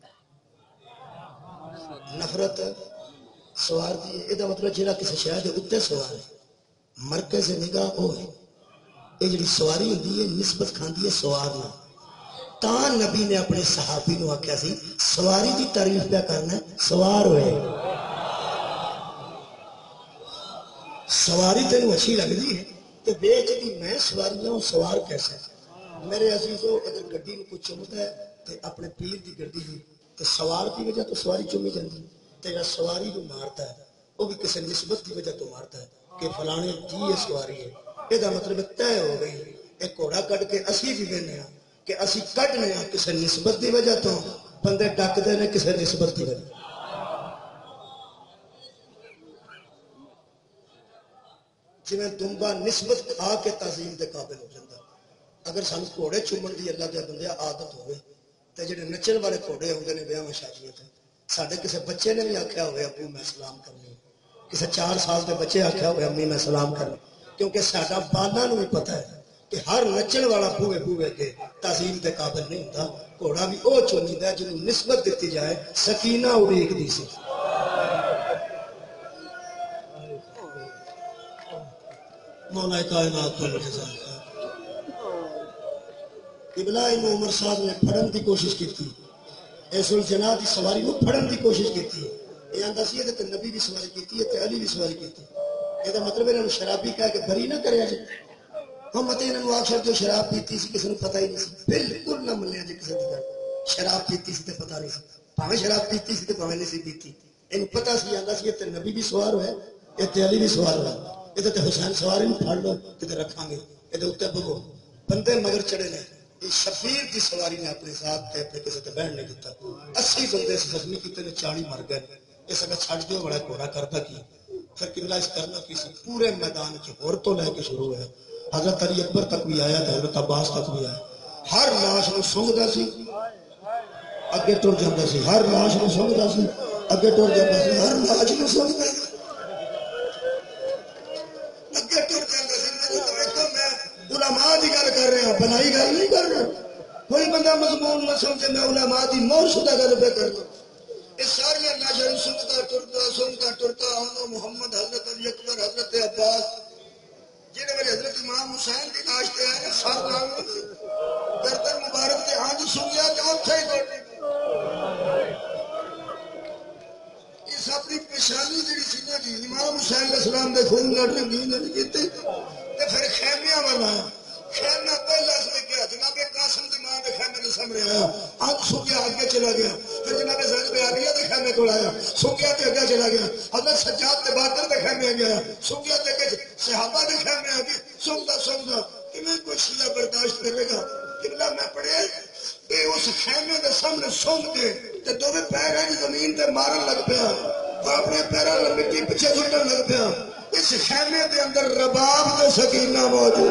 نفرت سوار دی یہ مطلب جہاں کسی شہر کے اتنے سوار ہے مرکز سے نگاہ وہ ہے یہ جی سواری ہوتی ہے نسبت کھاندی ہے سوار نہ تا نبی نے اپنے صحابی نو آخیا سی سواری کی تعریف پہ کرنا سوار ہوئے سواری تینوں اچھی لگتی ہے تو بیچ دی میں سواری ہوں سوار کیسے میرے عزیزو اگر گڈی کو چومتا ہے تو اپنے پیر کی گڈی کی تو سوار کی وجہ تو سواری چومی جاتی تو یا سواری کو مارتا ہے وہ بھی کسی نسبت کی وجہ تو مارتا ہے کہ فلانے جی یہ سواری ہے یہ مطلب طے ہو گئی ایک گھوڑا کٹ کے اسی بھی دینے ہیں کہ اسی کٹنے ہیں کسی نسبت کی وجہ تو بندے ڈکتے ہیں کسی نسبت کی وجہ جی میں دمبا نسبت کھا کے تعظیم کے قابل ہو جاتا اگر سان گھوڑے چومن کی اللہ کے بندے عادت ہوئے تو جڑے نچن والے گھوڑے ہوتے ہیں بیاہ شادیاں سارے کسی بچے نے بھی آخیا ہوئے ابو میں سلام کرنی کسی 4 سال کے بچے آخیا ہوئے امی میں سلام کرنی کیونکہ ساڈا بالا نو بھی پتہ ہے کہ ہر نچن والا بوے بوے کے تعظیم کے قابل نہیں ہوتا گھوڑا بھی وہ چومیدا ہے جنہوں نسبت دیتی جائے سکینہ اڑیک دی سی مولا کائنات کو جزا قبلہ عمر صاحب نے پھڑن کی کوشش کی تھی اس الجناح کی سواری کو پھڑن کی کوشش کی تھی یہ آندا سی تے نبی بھی سواری کی تھی تے علی بھی سواری کی تھی یہ مطلب انہوں شرابی کہہ کے بری نہ کریا جی ہم مت انہوں آخر جو شراب پیتی سی کسی نے پتہ ہی نہیں سی بالکل نہ منیا جی کسی کی گل شراب پیتی سی تے پتہ نہیں سی پاویں شراب پیتی سی تے پاویں نہیں سی پیتی انہوں پتہ سی آندا سی تے نبی بھی سوار ہوئے تے علی بھی سوار ہوئے یہ حسین سواری نہیں پھڑ لو کتنے رکھاں گے یہ اتنے بگو بندے مگر چڑھے نے یہ شبیر کی سواری نے اپنے ساتھ تے اپنے کسی تے بہن نہیں دیتا 80 بندے زخمی کیتے نے 40 مر گئے اس اگر چھڑ دیو بڑا گھوڑا کرتا کی پھر قبلہ اس کرنا کی سی پورے میدان چ ہور تو لے کے شروع ہوا حضرت علی اکبر تک بھی آیا تھا حضرت عباس تک بھی آیا ہر لاش نو سونگدا سی اگے ٹر جاندا سی ہر لاش نو سونگدا سی اگے ٹر جاندا سی ہر لاش نو سونگدا سی علماء کی گل کر رہا بنائی گل نہیں کر رہا کوئی بندہ مضمون نہ سمجھے میں علماء کی مور شدہ گل پہ کرنا یہ ساری ناشر سنتا ٹرتا ہوں محمد حضرت علی اکبر حضرت عباس جنہیں میرے حضرت امام حسین کی ناشتے ہیں سر گردن مبارک کے ہاتھ سن گیا کہ اتھے ہی اس اپنی پیشانی جڑی سی نا جی امام حسین علیہ السلام دے خون لڑنے کی نہیں کیتے تے پھر خیمیاں والا خیمہ پہلا اس نے کیا جناب قاسم دی ماں دے خیمے دے سامنے آیا آنکھ سو کے آگے چلا گیا پھر جناب زینب عالیہ دے خیمے کو آیا سو گیا تے اگے چلا گیا حضرت سجاد تے باقر دے خیمے گیا سو گیا تے اگے صحابہ دے خیمے آ گئے سوندا کیویں کوئی شیعہ برداشت کرے گا قبلہ میں پڑھے کہ اس خیمے دے سامنے سونگ کے تے دوویں پیر زمین تے مارن لگ پیا اپنے پیراں نال مٹی پیچھے سٹن لگ پیا اس خیمے دے اندر رباب تے سکینہ موجود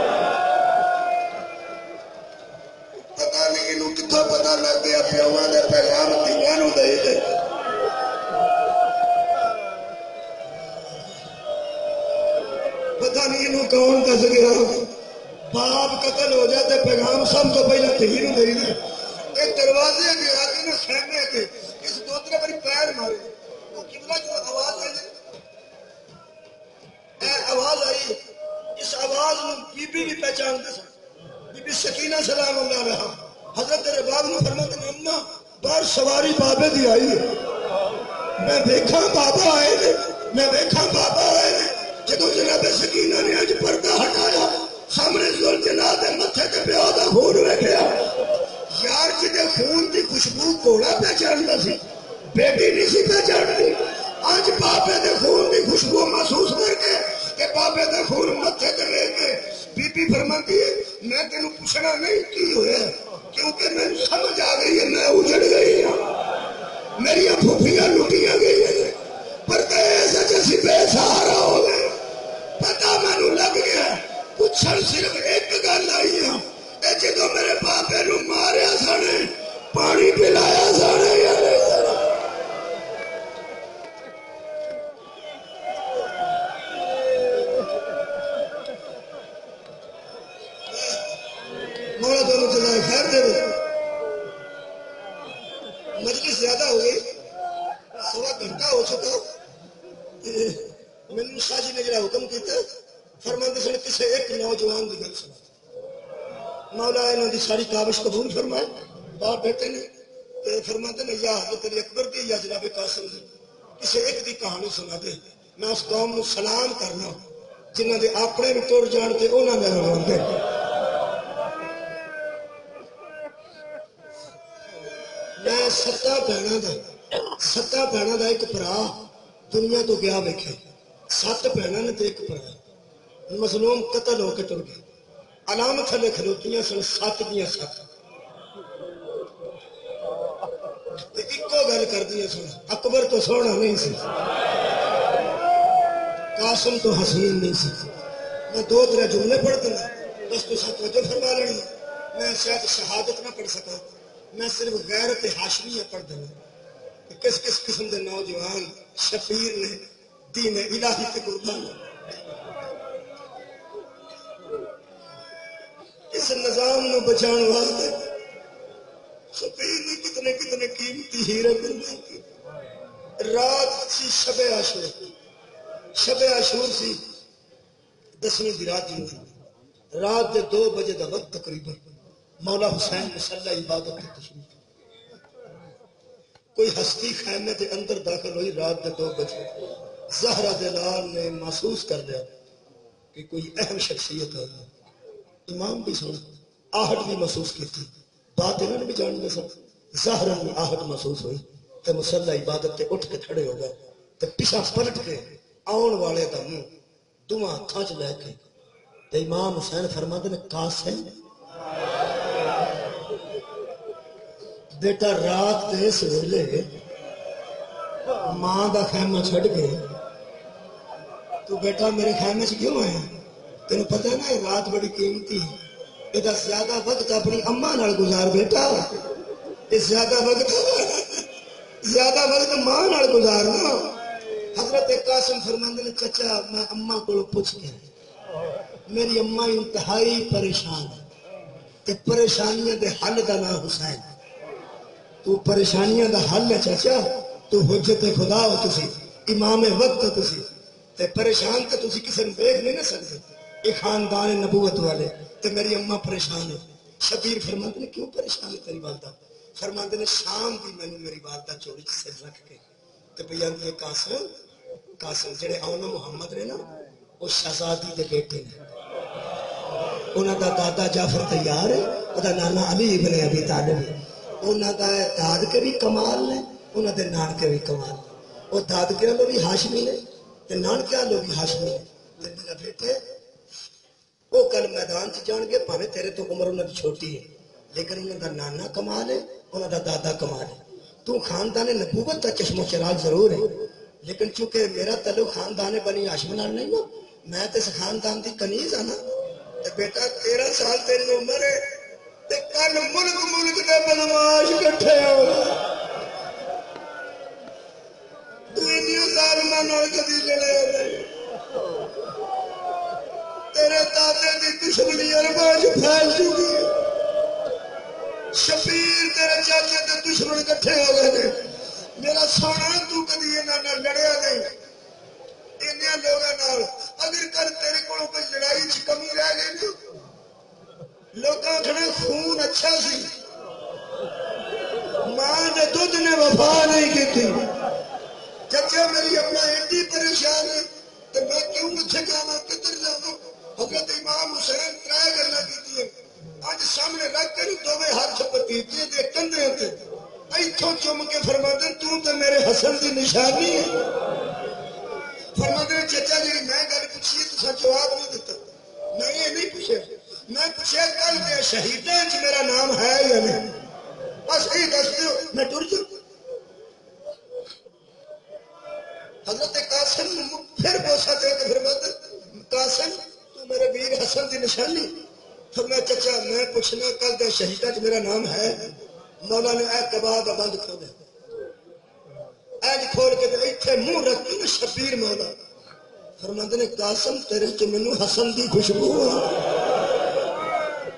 پتہ نہیں انہوں کتوں پتہ لگ گیا پیواں دے پیغام دھیاں نوں دے دے پتہ نہیں انہوں کون دس گیا باپ قتل ہو جاتے پیغام سب تو پہلے دھی نوں دے دے ایک دروازے کے آگے نا خیمے کے اس دوسرے بڑی پیر مارے وہ قبلہ جو آواز آئی آواز آئی اس آواز میں بی بی بھی پہچانتے سن بی بی سکینہ سلام اللہ علیہ حضرت رباب نے فرمایا اماں باہر سواری بابے دی آئی ہے میں دیکھا بابا آئے نے میں دیکھا بابا آئے نے جدو جناب سکینہ نے اج پردہ ہٹایا سامنے ذوالجلال دے متھے تے پیو دا خون ویکھیا یار جدے خون دی خوشبو گھوڑا پہچاندا سی بیٹی نہیں سی پہچانتی آج بابے دے خون دی خوشبو محسوس کر کے کہ بابے دے خون متھے تے لے کے بی بی فرماتی ہے میں تینوں پوچھنا نہیں کی ہویا کیونکہ میں سمجھ آ گئی ہے میں اجڑ گئی ہوں میری پھوپھیاں لٹیاں گئی ہیں پردیس جیسی بے سہارا ہو گئے پتا مینوں لگ گیا پوچھن صرف ایک گل آئی ہے جدو میرے بابے نو ماریا سانے پانی پلایا سانے یا نہیں مینوں شاہ جی نے جڑا حکم کیتا فرماندے سن کسے ایک نوجوان دی گل سنا مولا انہاں دی ساری کاوش قبول فرمائے باپ بیٹے نے تے فرماتے نے یا حضرت علی اکبر دی یا جناب قاسم دی کسے ایک دی کہانی سنا دے میں اس قوم نو سلام کرنا جنہاں دے اپنے بھی ٹر جان تے انہاں دے رواندے میں ستا بہناں دا ایک بھرا دنیا تو گیا ویکھے 7 بہناں نے تے ایک بھرا مظلوم قتل ہو کے ٹر گیا علامت تھلے کھلوتیاں سن 7 دیاں 7 تے اکو گل کردیاں سن اکبر تو سونا نہیں سی قاسم تو حسین نہیں سی میں 2-3 جملے پڑھ دینا بس تو سب توجہ فرما لینی میں شاید شہادت نہ پڑھ سکا میں صرف غیرت ہاشمیہ پڑھ دینا کہ کس کس قسم کے نوجوان شبیر نے دین الہی سے قربان اس نظام نو بچان واسطے شبیر نے کتنے کتنے قیمتی ہیرے قربان کی رات سی شب عاشور سی 10ویں دی رات جی رات دے 2 بجے دا وقت تقریبا مولا حسین مصلی عبادت کی تشریف کوئی ہستی خیمے دے اندر داخل ہوئی رات دے 2 بجے زہرا دلال نے محسوس کر لیا کہ کوئی اہم شخصیت ہے امام بھی سن آہٹ بھی محسوس کی تھی بات انہوں نے بھی جان دے سن زہرا میں آہٹ محسوس ہوئی تے مصلی عبادت تے اٹھ کے کھڑے ہو گئے تے پیچھے پلٹ کے آن والے دا منہ دواں ہتھاں چ لے کے تے امام حسین فرماتے نے قاسم بیٹا رات دے اس ویلے ماں دا خیمہ چھڈ کے تو بیٹا میرے خیمے سے کیوں آیا تینوں پتہ ہے نا رات بڑی قیمتی ہے یہ زیادہ وقت اپنی اماں نال گزار بیٹا یہ زیادہ وقت ماں نال گزارنا حضرت قاسم فرماندے نے چچا میں اماں کو پوچھ کے میری اماں انتہائی پریشان تے پریشانیاں دے حل دا نام حسین تو پریشانیاں دا حل ہے چچا تو حجت خدا ہو تسی امام وقت ہو تسی تے پریشان تے تسی کسی نے دیکھ نہیں نہ سکتے یہ خاندان نبوت والے تے میری اماں پریشان ہے شبیر فرماندے نے کیوں پریشان ہے تیری والدہ فرماندے نے شام دی میں میری والدہ چوری سے رکھ کے تے پہ یعنی یہ قاسم جڑے آنا محمد نے نا وہ شہزادی دے بیٹے نے انہاں دا دادا جعفر تیار ہے وہ دا نانا علی ابن ابی طالب ہے انہاں دا داد کے بھی کمال نے انہاں دے نان کے بھی کمال نے وہ داد کے لو بھی ہاشمی نے تے نان کے لو بھی ہاشمی نے تے میرا بیٹے وہ کل میدان چ جان گے پاوے تیرے تو عمر انہاں دی چھوٹی ہے لیکن انہاں دا نانا کمال ہے انہاں دا دادا کمال ہے تو خاندان نبوت کا چشم و چراغ ضرور ہے لیکن چونکہ میرا تعلق خاندان بنی ہاشم نال نہیں نا میں تے اس خاندان دی کنیز ہاں نا تے بیٹا 13 سال تیری عمر ہے تے کل ملک دے بدماش اکٹھے ہو تو انیاں ظالماں نال کدی لڑے نہیں تیرے دادے دی دشمنی عرباں وچ پھیل چکی ہے شبیر تیرے چاچے دے دشمن اکٹھے ہو گئے نے میرا سونا تو کدی انہاں نال لڑیا نہیں انہاں لوگاں نال اگر کر تیرے کولوں کوئی لڑائی وچ کمی رہ گئی نا لوکاں کھڑے خون اچھا سی ماں دے دودھ نے وفا نہیں کی چچا میری اپنا ایڈی پریشان ہے تو میں کیوں اتنے جانا کدھر جانا حضرت امام حسین 3 گلاں کیتیاں اج سامنے رکھ کے دوویں ہاتھ پتیجے دے کندھے تے ایتھوں چم کے فرماتے تو تے میرے حسن دی نشانی ہے فرماتے چچا جی میں گل پوچھی تساں جواب نہیں دیتا میں یہ نہیں پوچھا میں پوچھا کل دے شہیداں وچ میرا نام ہے یا نہیں بس یہ دس دیو میں ٹر جاؤں حضرت قاسم پھر بوسا دے کے فرماتے قاسم تو میرے ویر حسن دی نشانی فرمایا چچا میں پوچھنا کل دے شہیداں وچ میرا نام ہے مولا نے اے کباب بند کھولے اج کھول کے ایتھے منہ رکھ کے شبیر مولا فرماتے نے قاسم تیرے چ مینوں حسن دی خوشبو ہے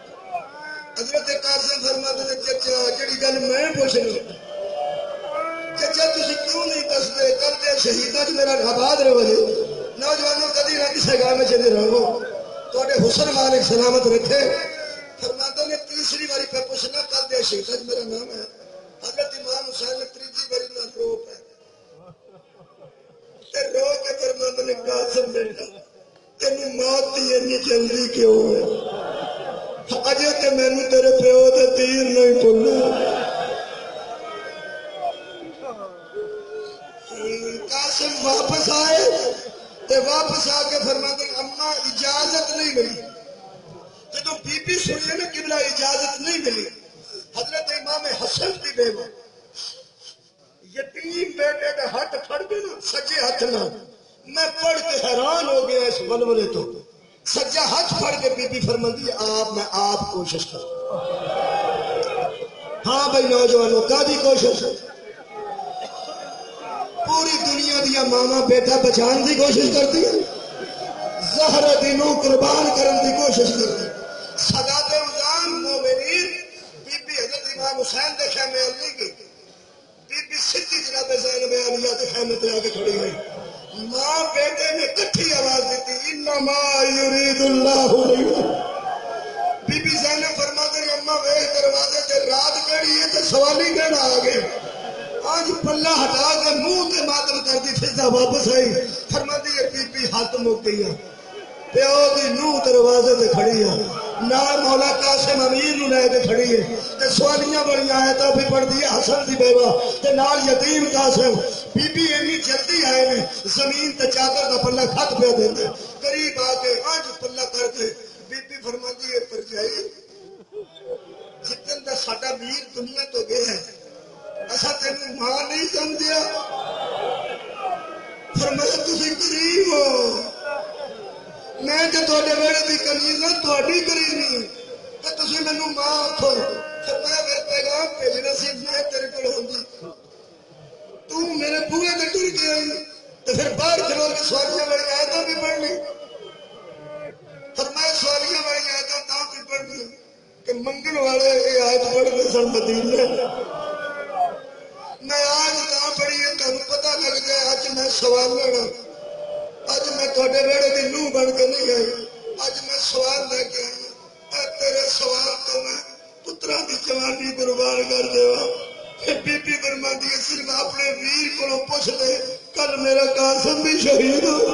حضرت قاسم فرماتے نے چچا جڑی گل میں پوچھنا چچا تسی کیوں نہیں دستے کر دے شہیداں میرا آباد رہو جی نوجوانوں کدی نہ کسی گاہ میں چلے رہو تھوڑے حسن مالک سلامت رکھے فرماتا نے تیسری باری پہ پوچھنا کر دے شہیداں میرا نام ہے حضرت امام حسین نے تیسری باری نہ رو پہ رو کے فرماتا نے قاسم بیٹا تینوں موت دی اتنی جلدی کیوں ہے اجے تے مینوں تیرے پیو دے تیر نہیں بھولنا قاسم واپس آئے تے واپس آ کے فرماتے ہیں اما اجازت نہیں ملی جدو بی بی سنیے نا قبلہ اجازت نہیں ملی حضرت امام حسن کی بیوہ یتیم بیٹے کا ہاتھ پھڑ کے نا سجے ہاتھ نہ میں پڑھ کے حیران ہو گیا اس ولولے تو سجا ہاتھ پھڑ کے بی بی فرماتی ہے آپ کوشش کر ہاں بھائی نوجوانوں کا دی کوشش پوری دنیا دیا ماما بیٹا بچان دی کوشش کرتی ہے زہر دینوں قربان کرن دی کوشش کرتی سادات اعظام مومنین بی بی حضرت امام حسین دے خیمے علی کی بی بی سدھی جناب زینب عالیہ کے خیمے تے آ کے کھڑی ہوئی ماں بیٹے نے کٹھی آواز دیتی انما یرید اللہ بی بی زینب فرما کر اما ویخ دروازے تے رات کہڑی ہے تے سوالی کہنا آ گئے آج پلہ ہٹا کے منہ تے ماتم کر دی فضا واپس آئی فرما دی یہ بی بی ہاتھ مک گئی پیو دی نوح دروازے تے کھڑی ہے نال مولا قاسم امیر نو لے کے کھڑی ہے تے سوالیاں بڑی آیتاں بھی پڑھ دی حسن دی بیوہ تے نال یتیم قاسم بی بی اتنی جلدی آئے نے زمین تے چادر دا پلہ کھت پہ دیندا قریب آ کے آج پلہ کر کے بی بی فرماندی ہے پرجائی جتن دا ساڈا ویر دنیا تو گیا ہے ایسا تینوں ماں نہیں سمجھیا فرمایا تسی غریب ہو میں تے تواڈے ویڑے دی کنیز ہاں تہاڈی غریب نہیں تے تسی مینوں ماں آکھو فرمایا پھر پیغام بھیجنا سی میں تیرے کول ہوندی تو میرے بوئے تے ٹر گیا تے پھر باہر کھلو کے سوالیاں والی آیتاں بھی پڑھ لی فرمایا سوالیاں والی آیتاں تاں بھی پڑھ لی کہ منگل والے یہ آیت پڑھتے سن مدینے میں آج نہ پڑھی ہے تمہیں پتہ لگ جائے اج میں سوال لینا اج میں تھوڑے ویڑے کی نوح بن کے نہیں آئی اج میں سوال لے کے آئی تیرے سوال تو میں پترا کی جوانی قربان کر دے بی بی فرماندی ہے صرف اپنے ویر کو پوچھ لے کل میرا قاسم بھی شہید ہو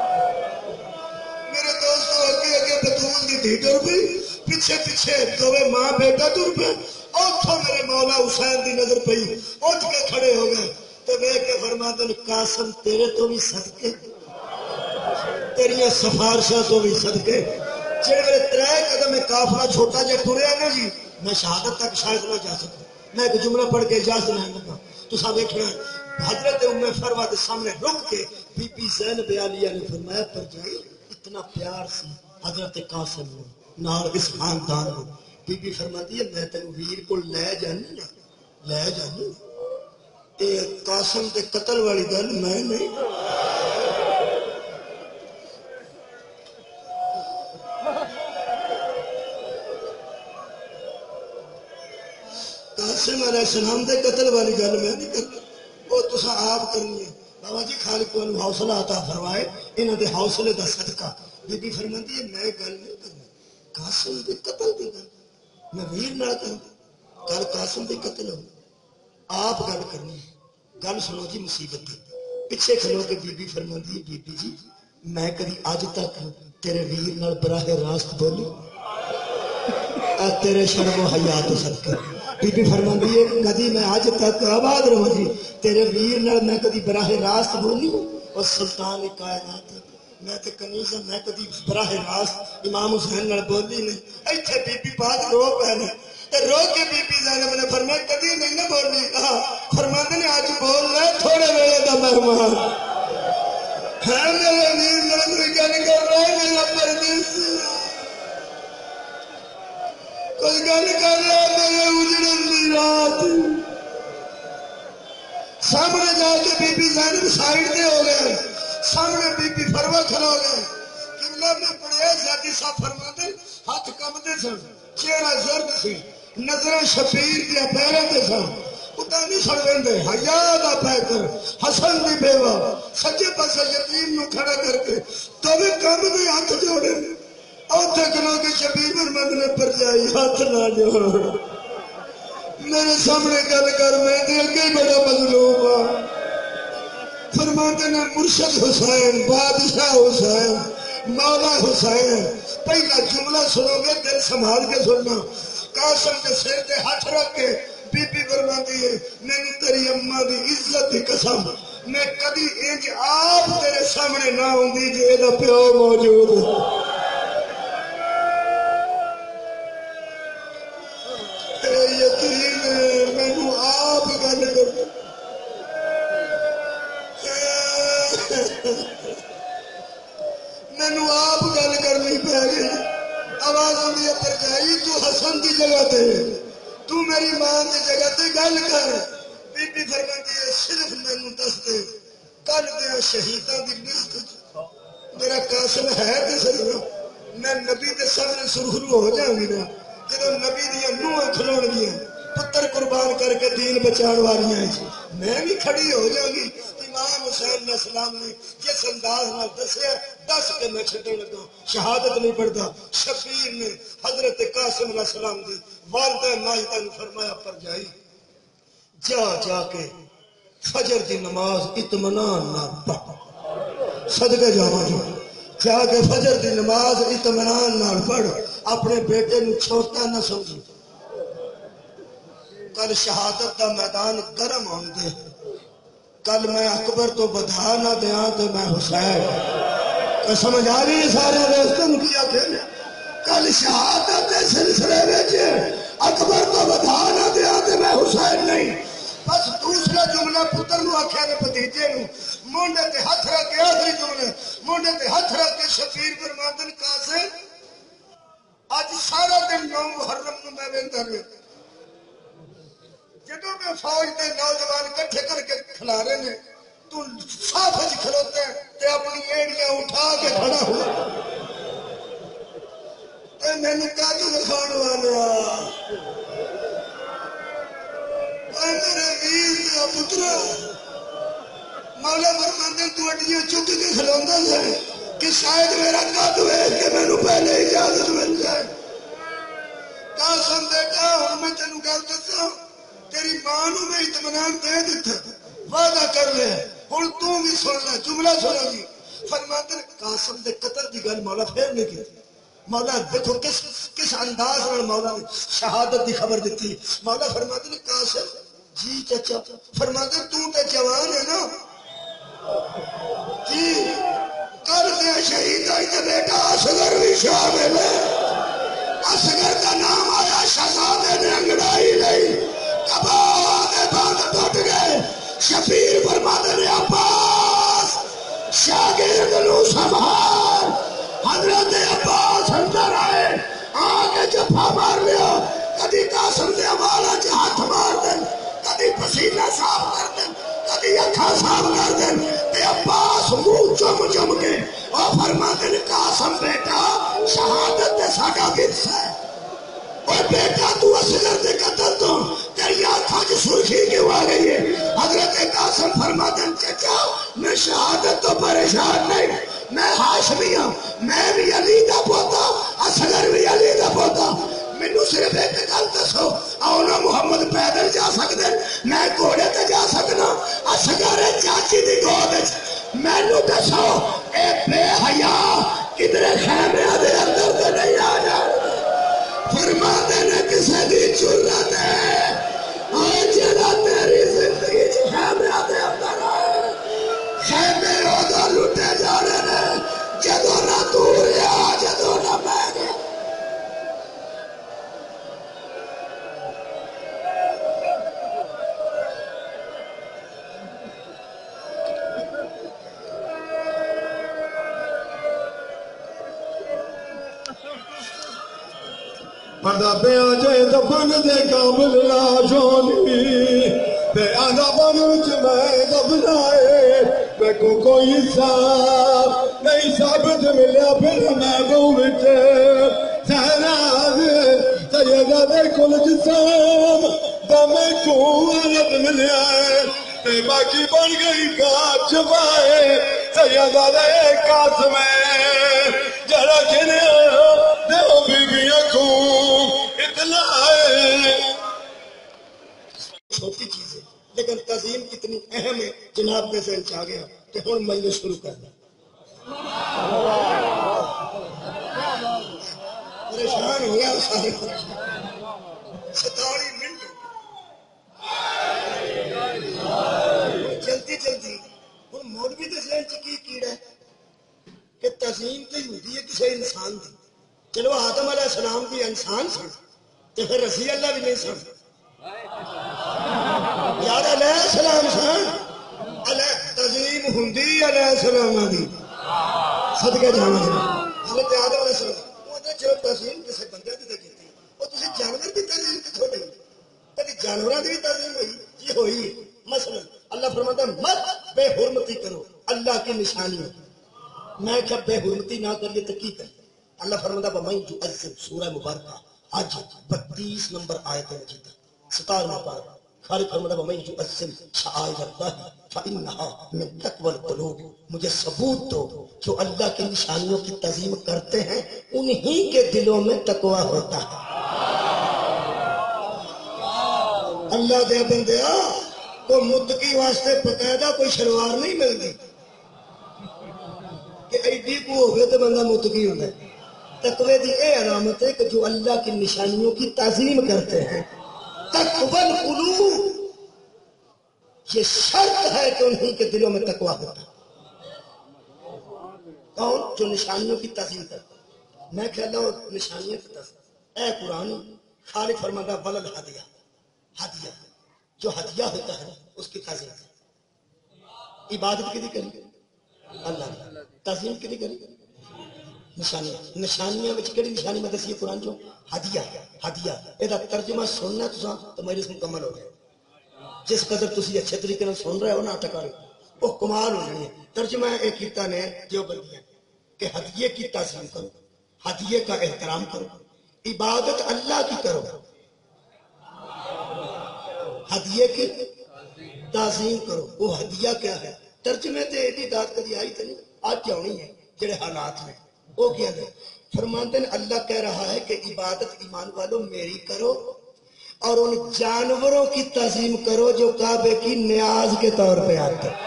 میرے دوستوں اگے اگے بطول دی دھی ٹر پئی پیچھے پیچھے دوے ماں بیٹا ٹر پے اتوں میرے مولا حسین دی نظر پئی اٹھ کے کھڑے ہو گئے تو ویکھ کے فرماتے ہیں قاسم تیرے تو بھی صدقے تیریاں سفارشاں تو بھی صدقے جڑے میرے 3 قدم قافلہ چھوٹا جہا ٹریا نا جی میں شہادت تک شاید نہ جا سکتا میں ایک جملہ پڑھ کے اجازت لینا لگا تساں ویکھنا حضرت ام فروا کے سامنے رک کے بی بی زینب عالیہ نے فرمایا پر جائی اتنا پیار سی حضرت قاسم نے نال اس خاندان کو بی بی فرماتی ہے میں تینوں ویر کو لے جانی تے قاسم دے قتل والی گل میں نہیں قاسم علیہ السلام دے قتل والی گل میں نہیں کرتا وہ تساں آپ کرنی ہے بابا جی خالق کو حوصلہ عطا فرمائے انہاں دے حوصلے دا صدقہ بی بی فرماتی ہے میں گل نہیں کرنی قاسم دے قتل دی گل میں ویر نہ کروں گل قاسم دے قتل ہو آپ گل کرنی گل سنو جی مصیبت دی پیچھے کھلو کے بی بی فرماتی ہے بی بی جی میں کبھی اج تک تیرے ویر نال براہ راست بولی تیرے شرم و حیا تو صدقہ بی بی فرماتی ہے کدی میں اج تک آباد رہوں جی تیرے ویر نال میں کدی براہ راست بولی اور سلطان کائنات میں تے کنیز میں کدی براہ راست امام حسین نال بولی نہیں ایتھے بی بی پاک رو پے نے تے رو کے بی بی زینب نے فرمایا کدی نہیں نہ بولی فرماتے نے اج بول لے تھوڑے ویلے دا مہمان ہے میرے ویر نال کوئی گل کر رہا ہے میرا پردیسی کوئی گل کر رہا میرے اجڑن دی رات سامنے جا کے بی بی زینب سائڈ دے ہو گئے سامنے بی بی فروا کھلو گئے قبلہ میں پڑے زیادی صاحب فرماتے ہاتھ کمدے سن چہرہ زرد سی نظریں شفیر دیا پیروں دے سن پتا نہیں سن لیندے حیا دا پیکر حسن دی بیوہ سچے پاسے یتیم نو کھڑا کر کے توے کم دے ہاتھ جوڑے اوتھے کھلو کے شبیر فرماندے نے پرجائی ہاتھ نہ جوڑ میرے سامنے گل کر میں دل کے بڑا مظلوم ہاں فرماتے نے مرشد حسین بادشاہ حسین مولا حسین پہلا جملہ سنو گے دل سنبھال کے سننا قاسم کے سر تے ہاتھ رکھ کے بی بی فرماتی ہے میں تیری اماں دی عزت دی قسم میں کبھی انج آپ تیرے سامنے نہ ہوندی جے دا پیو موجود اے یتیم مینوں آپ گل کر مینو آپ گل کرنی پی گئی آواز آئی ہے پرجائی تو حسن کی جگہ تے تو میری ماں کی جگہ تے گل کر بی بی فرماتی ہے صرف مینو دس دے کل دیا شہیداں دی لسٹ میرا قاسم ہے تے صرف میں نبی دے سامنے سرخرو ہو جاؤں گی نا جب نبی دیا نوہاں کھلون گیا پتر قربان کر کے دین بچان والیاں ہیں میں بھی کھڑی ہو جاؤں گی امام حسین علیہ السلام نے جس انداز میں دسیا دس کے میں چھٹے لگا شہادت نہیں پڑھتا شبیر نے حضرت قاسم علیہ السلام دی والدہ ماجدہ نے فرمایا پرجائی جا جا کے فجر دی نماز اطمینان نہ پڑھ صدقے جاواں جا کے فجر دی نماز اطمینان نہ پڑھ اپنے بیٹے نو چھوٹا نہ سمجھ کل شہادت دا میدان گرم ہون دے کل میں اکبر تو بدھا نہ دیاں تو میں حسین سمجھ آ رہی سارے دوستوں کیا کہنے کل شہادت دے سلسلے وچ اکبر تو بدھا نہ دیاں تو میں حسین نہیں بس دوسرا جملہ پتر نو آکھیا نے بھتیجے نو مونڈے تے ہاتھ رکھ کے آخری جملے مونڈے تے ہاتھ رکھ کے شفیع فرماندن قاسم اج سارا دن 9 محرم نو میں ویندا رہیا جدوں میں فوج دے نوجوان کٹھے کر کے کھلا رہے ہیں تو صاف وچ کھلوتے ہیں تے اپنی ایڑیاں اٹھا کے کھڑا ہوا تے میں نے کہا تو دکھاؤ والا اے میرے ویر تے پترا مولا فرماندے تو اڈیاں چک کے کھلوندا ہے کہ شاید میرا قد ویکھ کے مینوں پہلے اجازت مل جائے قاسم بیٹا ہن میں تینوں گل دساں تیری ماں نو میں اطمینان دے دیتا وعدہ کر لے ہن تو بھی سن لے جملہ سن گی فرماتے قاسم دے قتل دی گل مولا پھر نہیں کی مولا دیکھو کس انداز نال مولا نے شہادت دی خبر دیتی مولا فرماتے قاسم جی چچا فرماتے تو تے جوان ہے نا جی کر دے شہید آئی تے بیٹا اصغر بھی شامل ہے اصغر کا نام آیا شہزادے نے انگڑائی نہیں کبانے باندھ ٹوٹ گئے شفیر فرماتے نے عباس شاگرد نو سنبھال حضرت عباس اندر آئے آگے جفا مار لیا کدی قاسم دے حوالہ چ ہاتھ مار دیں کدی پسینہ صاف کر دیں کدی اکھا صاف کر دیں تے عباس منہ چم چم کے اور فرماتے نے قاسم بیٹا شہادت دے ساڈا ورثہ ہے اور بیٹا تو اصغر دے قتل تو تیری آنکھوں کی سرخی کیوں آ گئی ہے حضرت قاسم فرماتے ہیں چچا میں شہادت تو پریشان نہیں میں ہاشمی ہوں میں بھی علی دا پوتا اصغر بھی علی دا پوتا مینوں صرف ایک گل دسو آؤنا محمد پیدل جا سکتے میں گھوڑے تے جا سکنا اصغر چاچی دی گود مینوں دسو اے بے حیا کدھر خیمے دے اندر تے نہیں آ جائے فرماتے نے کسے دی جرت ہے آج جڑا تیری زندگی خیمے دے اندر آئے خیمے اودا لٹے جا رہے ہیں جدو نہ دور یا جدو نہ میں گیا پردہ پہ آجے دفن دے قابل لاشونی تے آدھا بنوچ میں دفنائے میں کو کوئی حساب نہیں ثابت ملیا پھر میں گوچے سہراز سیدہ دے کل جسام دم کو عرب ملیا ہے تے باقی بن گئی کاچ پائے سیدہ قاسم جڑا گنیا دیو بیبیاں کو اطلاع ہے. چھوٹی چیز ہے لیکن تعظیم کتنی اہم ہے جناب کے ذہن چاہ گیا کہ ہوں میں شروع کرنا. پریشان ہو گیا سارے 47 منٹ جلدی جلدی. ہوں مولوی کے ذہن چ کی کیڑا ہے کہ تعظیم تو ہوتی ہے کسی انسان کی. چلو آدم علیہ السلام بھی انسان سن تو پھر رسی اللہ بھی نہیں سن یار. علیہ السلام سن تعظیم ہوں علیہ السلام کی صدقے جانا حضرت آدم علیہ السلام چلو تعظیم کسی بندے کی کی وہ تھی جانور کی تعظیم کتوں نہیں کبھی جانوروں کی بھی تعظیم ہوئی یہ ہوئی. مثلا اللہ فرماتا ہے مت بے حرمتی کرو اللہ کی نشانی. میں کیا بے حرمتی نہ کریے تو کی کریں. اللہ فرماتا ہے وَمَن يُعَظِّمْ سورہ مبارکہ آج 32 نمبر آیت مجیدہ 17واں پارہ. خالق فرماتا ہے وَمَن يُعَظِّمْ شَعَائِرَ اللَّهِ فَإِنَّهَا مِن تَقْوَى الْقُلُوبِ. مجھے ثبوت دو جو اللہ کی نشانیوں کی تعظیم کرتے ہیں انہی کے دلوں میں تقوی ہوتا ہے. اللہ دے بندیا کوئی متقی واسطے باقاعدہ کوئی شلوار نہیں ملتی کہ ایڈی کو ہوگئے تو بندہ متقی ہوتا ہے. تقوی دی اے علامت ہے کہ جو اللہ کی نشانیوں کی تعظیم کرتے ہیں. تقوی القلوب یہ شرط ہے کہ انہی کے دلوں میں تقوی ہوتا ہے. کون؟ جو نشانیوں کی تعظیم کرتا ہے. میں کہہ لوں نشانیوں کی تعظیم اے قرآن خالق فرماتا ہے ولل ہدیہ ہدیہ جو ہدیہ ہوتا ہے اس کی تعظیم کریں. عبادت کی کری اللہ تعظیم کی کری نشانیاں. نشانیاں کہڑی نشانی میں دسی قرآن جو ہدیہ ہدیہ یہ ترجمہ سننا تو میرے سے مکمل ہو گیا. جس قدر تسی اچھے طریقے سے سن رہے ہو نا ٹکا وہ کمال ہو جانی ہے. ترجمہ ایک کیتا نے جو بندیاں کہ ہدیے کی تعظیم کرو ہدیے کا احترام کرو عبادت اللہ کی کرو ہدیے کی تعظیم کرو. وہ ہدیہ کیا ہے؟ ترجمے تے ایڈی داد کدی آئی تو نہیں آج جانی ہے جڑے حالات میں وہ کیا ہے. فرماتے ہیں اللہ کہہ رہا ہے کہ عبادت ایمان والو میری کرو اور ان جانوروں کی تعظیم کرو جو کعبے کی نیاز کے طور پہ آتے ہیں.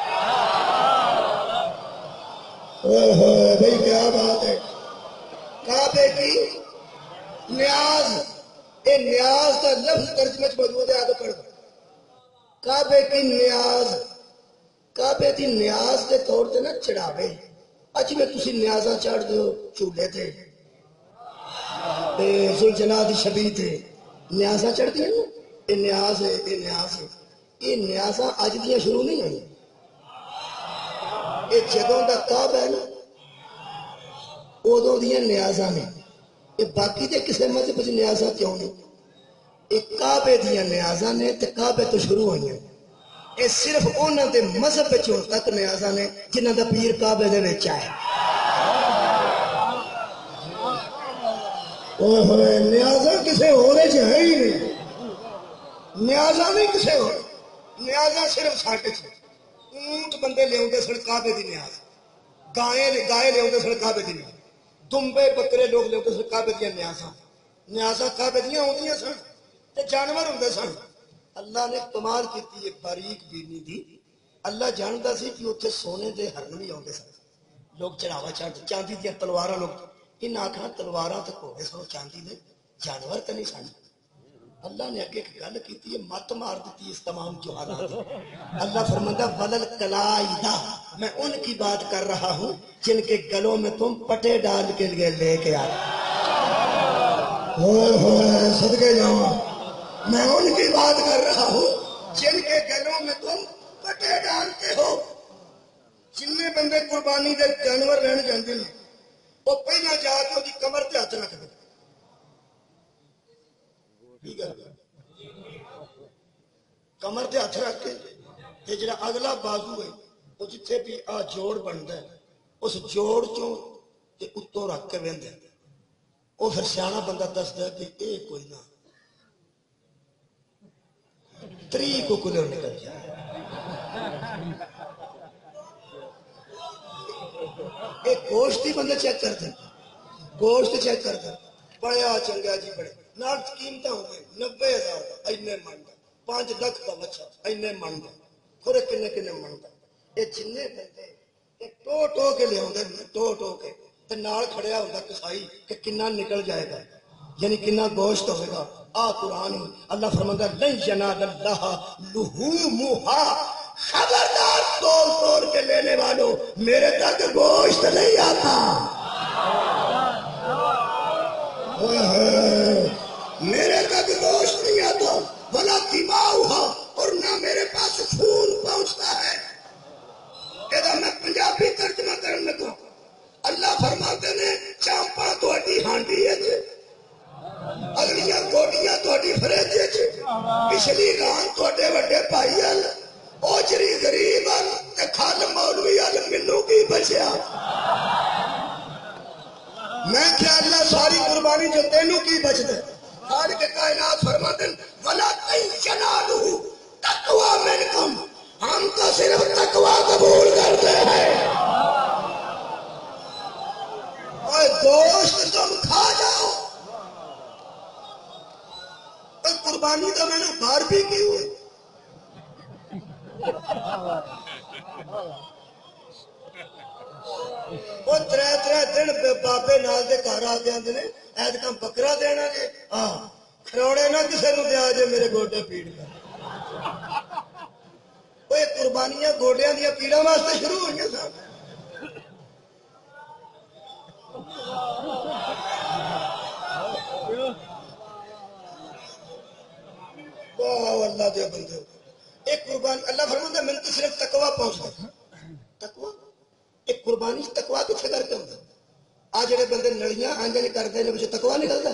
بھائی کیا بات ہے. کعبے کی نیاز اے نیاز کا لفظ ترجمے موجود ہے. آگے پڑھ کعبے کی نیاز کعبے کی نیاز کے طور سے نہ چڑھاوے اج میں تسی نیازاں چڑھ دو چولہے تے ذوالجلال دی شبی تے نیازاں چڑھ دیا نا یہ نیاز ہے یہ نیاز ہے. یہ نیازاں اج دیاں شروع نہیں ہوئی. یہ جدوں دا کعبہ ہے نا ادوں دیاں نیازاں نے. یہ باقی دے کسے مذہب وچ نیازاں کیوں نہیں؟ یہ کعبے دیاں نیازاں نے تے کعبے تو شروع ہوئی ہیں. یہ صرف انہوں دے مذہب وچ ہن تک نیازاں نے جنہاں دا پیر کعبے دے وچ آئے. نیازاں کسے ہونے چ ہے ہی نہیں. نیازاں نہیں کسے ہو نیازاں صرف ساڈے چ. اونٹ بندے لے سن کعبے دی نیاز گائے لے سن کعبے دی نیاز دمبے بکرے لوگ لے سن کعبے دیا نیازاں نیازاں کعبے دیا ہوندیاں سن تے جانور ہوندے سن. اللہ نے کمال کی باریک بینی دی. اللہ جانتا سی کہ اتنے سونے دے ہرن بھی آتے سن. لوگ چڑھاوا چڑھ چاندی دیا تلوار لوگ ان آخر تلوار تو گھوڑے سن چاندی دے جانور تو نہیں سن. اللہ نے اگے ایک گل کی مت مار دیتی اس تمام جو حالات. اللہ فرماتا ولل قلائدہ میں ان کی بات کر رہا ہوں جن کے گلوں میں تم پٹے ڈال کے لیے لے کے آئے. صدقے جاؤں میں ان کی بات کر رہا ہوں جن کے گلوں میں تم پٹے ڈالتے ہو. جن بندے قربانی دے جانور رہن جاندے ہیں وہ پہلا جا کے وہ کمر تے ہاتھ رکھ دے. کمر تے ہاتھ رکھ کے جڑا اگلا بازو ہے وہ جتھے بھی آ جوڑ بنتا ہے اس جوڑ چوں اتوں رکھ کے وہدا وہ پھر سیاح بندہ دستا کہ یہ کوئی نہ 3 ککلوں نکل جائے. ایک گوشت ہی بندے چیک کرتے گوشت چیک کرتے پڑیا چنگا جی بڑے نال قیمت ہو گئے 90,000 کا اینے منڈا 5 لکھ کا بچہ اینے منڈا تھوڑے کنے کنے منڈا یہ جنے بندے یہ ٹو کے لے آدھے ٹو کے تے نال کھڑیا ہوتا کسائی کہ کنا نکل جائے گا یعنی کنا گوشت ہوئے گا. آ قرآن اللہ فرماتا ہے لن ینال اللہ لحومھا خبردار توڑ کے لینے والوں میرے تک گوشت نہیں آتا. میرے تک گوشت نہیں آتا بلا دماغ اور نہ میرے پاس خون پہنچتا ہے. کہ میں پنجابی ترجمہ کرنے لگا اللہ فرماتے نے چامپا تھوڑی ہانڈی ہے اگلیاں گوڈیاں تھوڑی فریجے پچھلی ران تھوڑے وڈے بھائی اوجری غریب کھل مولوی مینوں کی بچیا. میں کیا اللہ ساری قربانی جو تینوں کی بچتے خالق کائنات فرماتے ہیں ولا تنالوا تقوی منکم ہم تو صرف تقوی قبول کرتے ہیں. اور گوشت تم کھا جاؤ قربانی تو میں نے باہر بھی کی ہوئی. وہ 3 دن بابے نال دے گھر آ کے آتے ہیں ایتکاں بکرا دینا جی ہاں کھروڑے نہ کسی نو دیا جے میرے گوڈے پیڑ کر. وہ قربانیاں گوڈیاں دیا پیڑا واسطے شروع ہوئی سن. اللہ دے بندے ایک قربانی اللہ فرماتا ہے میں تو صرف تقوی پہنچتا تقوی ایک قربانی تقوی کتنے کر کے ہوتا آ جڑے بندے نڑیاں آنجے نہیں کرتے ہیں تقوی نکلتا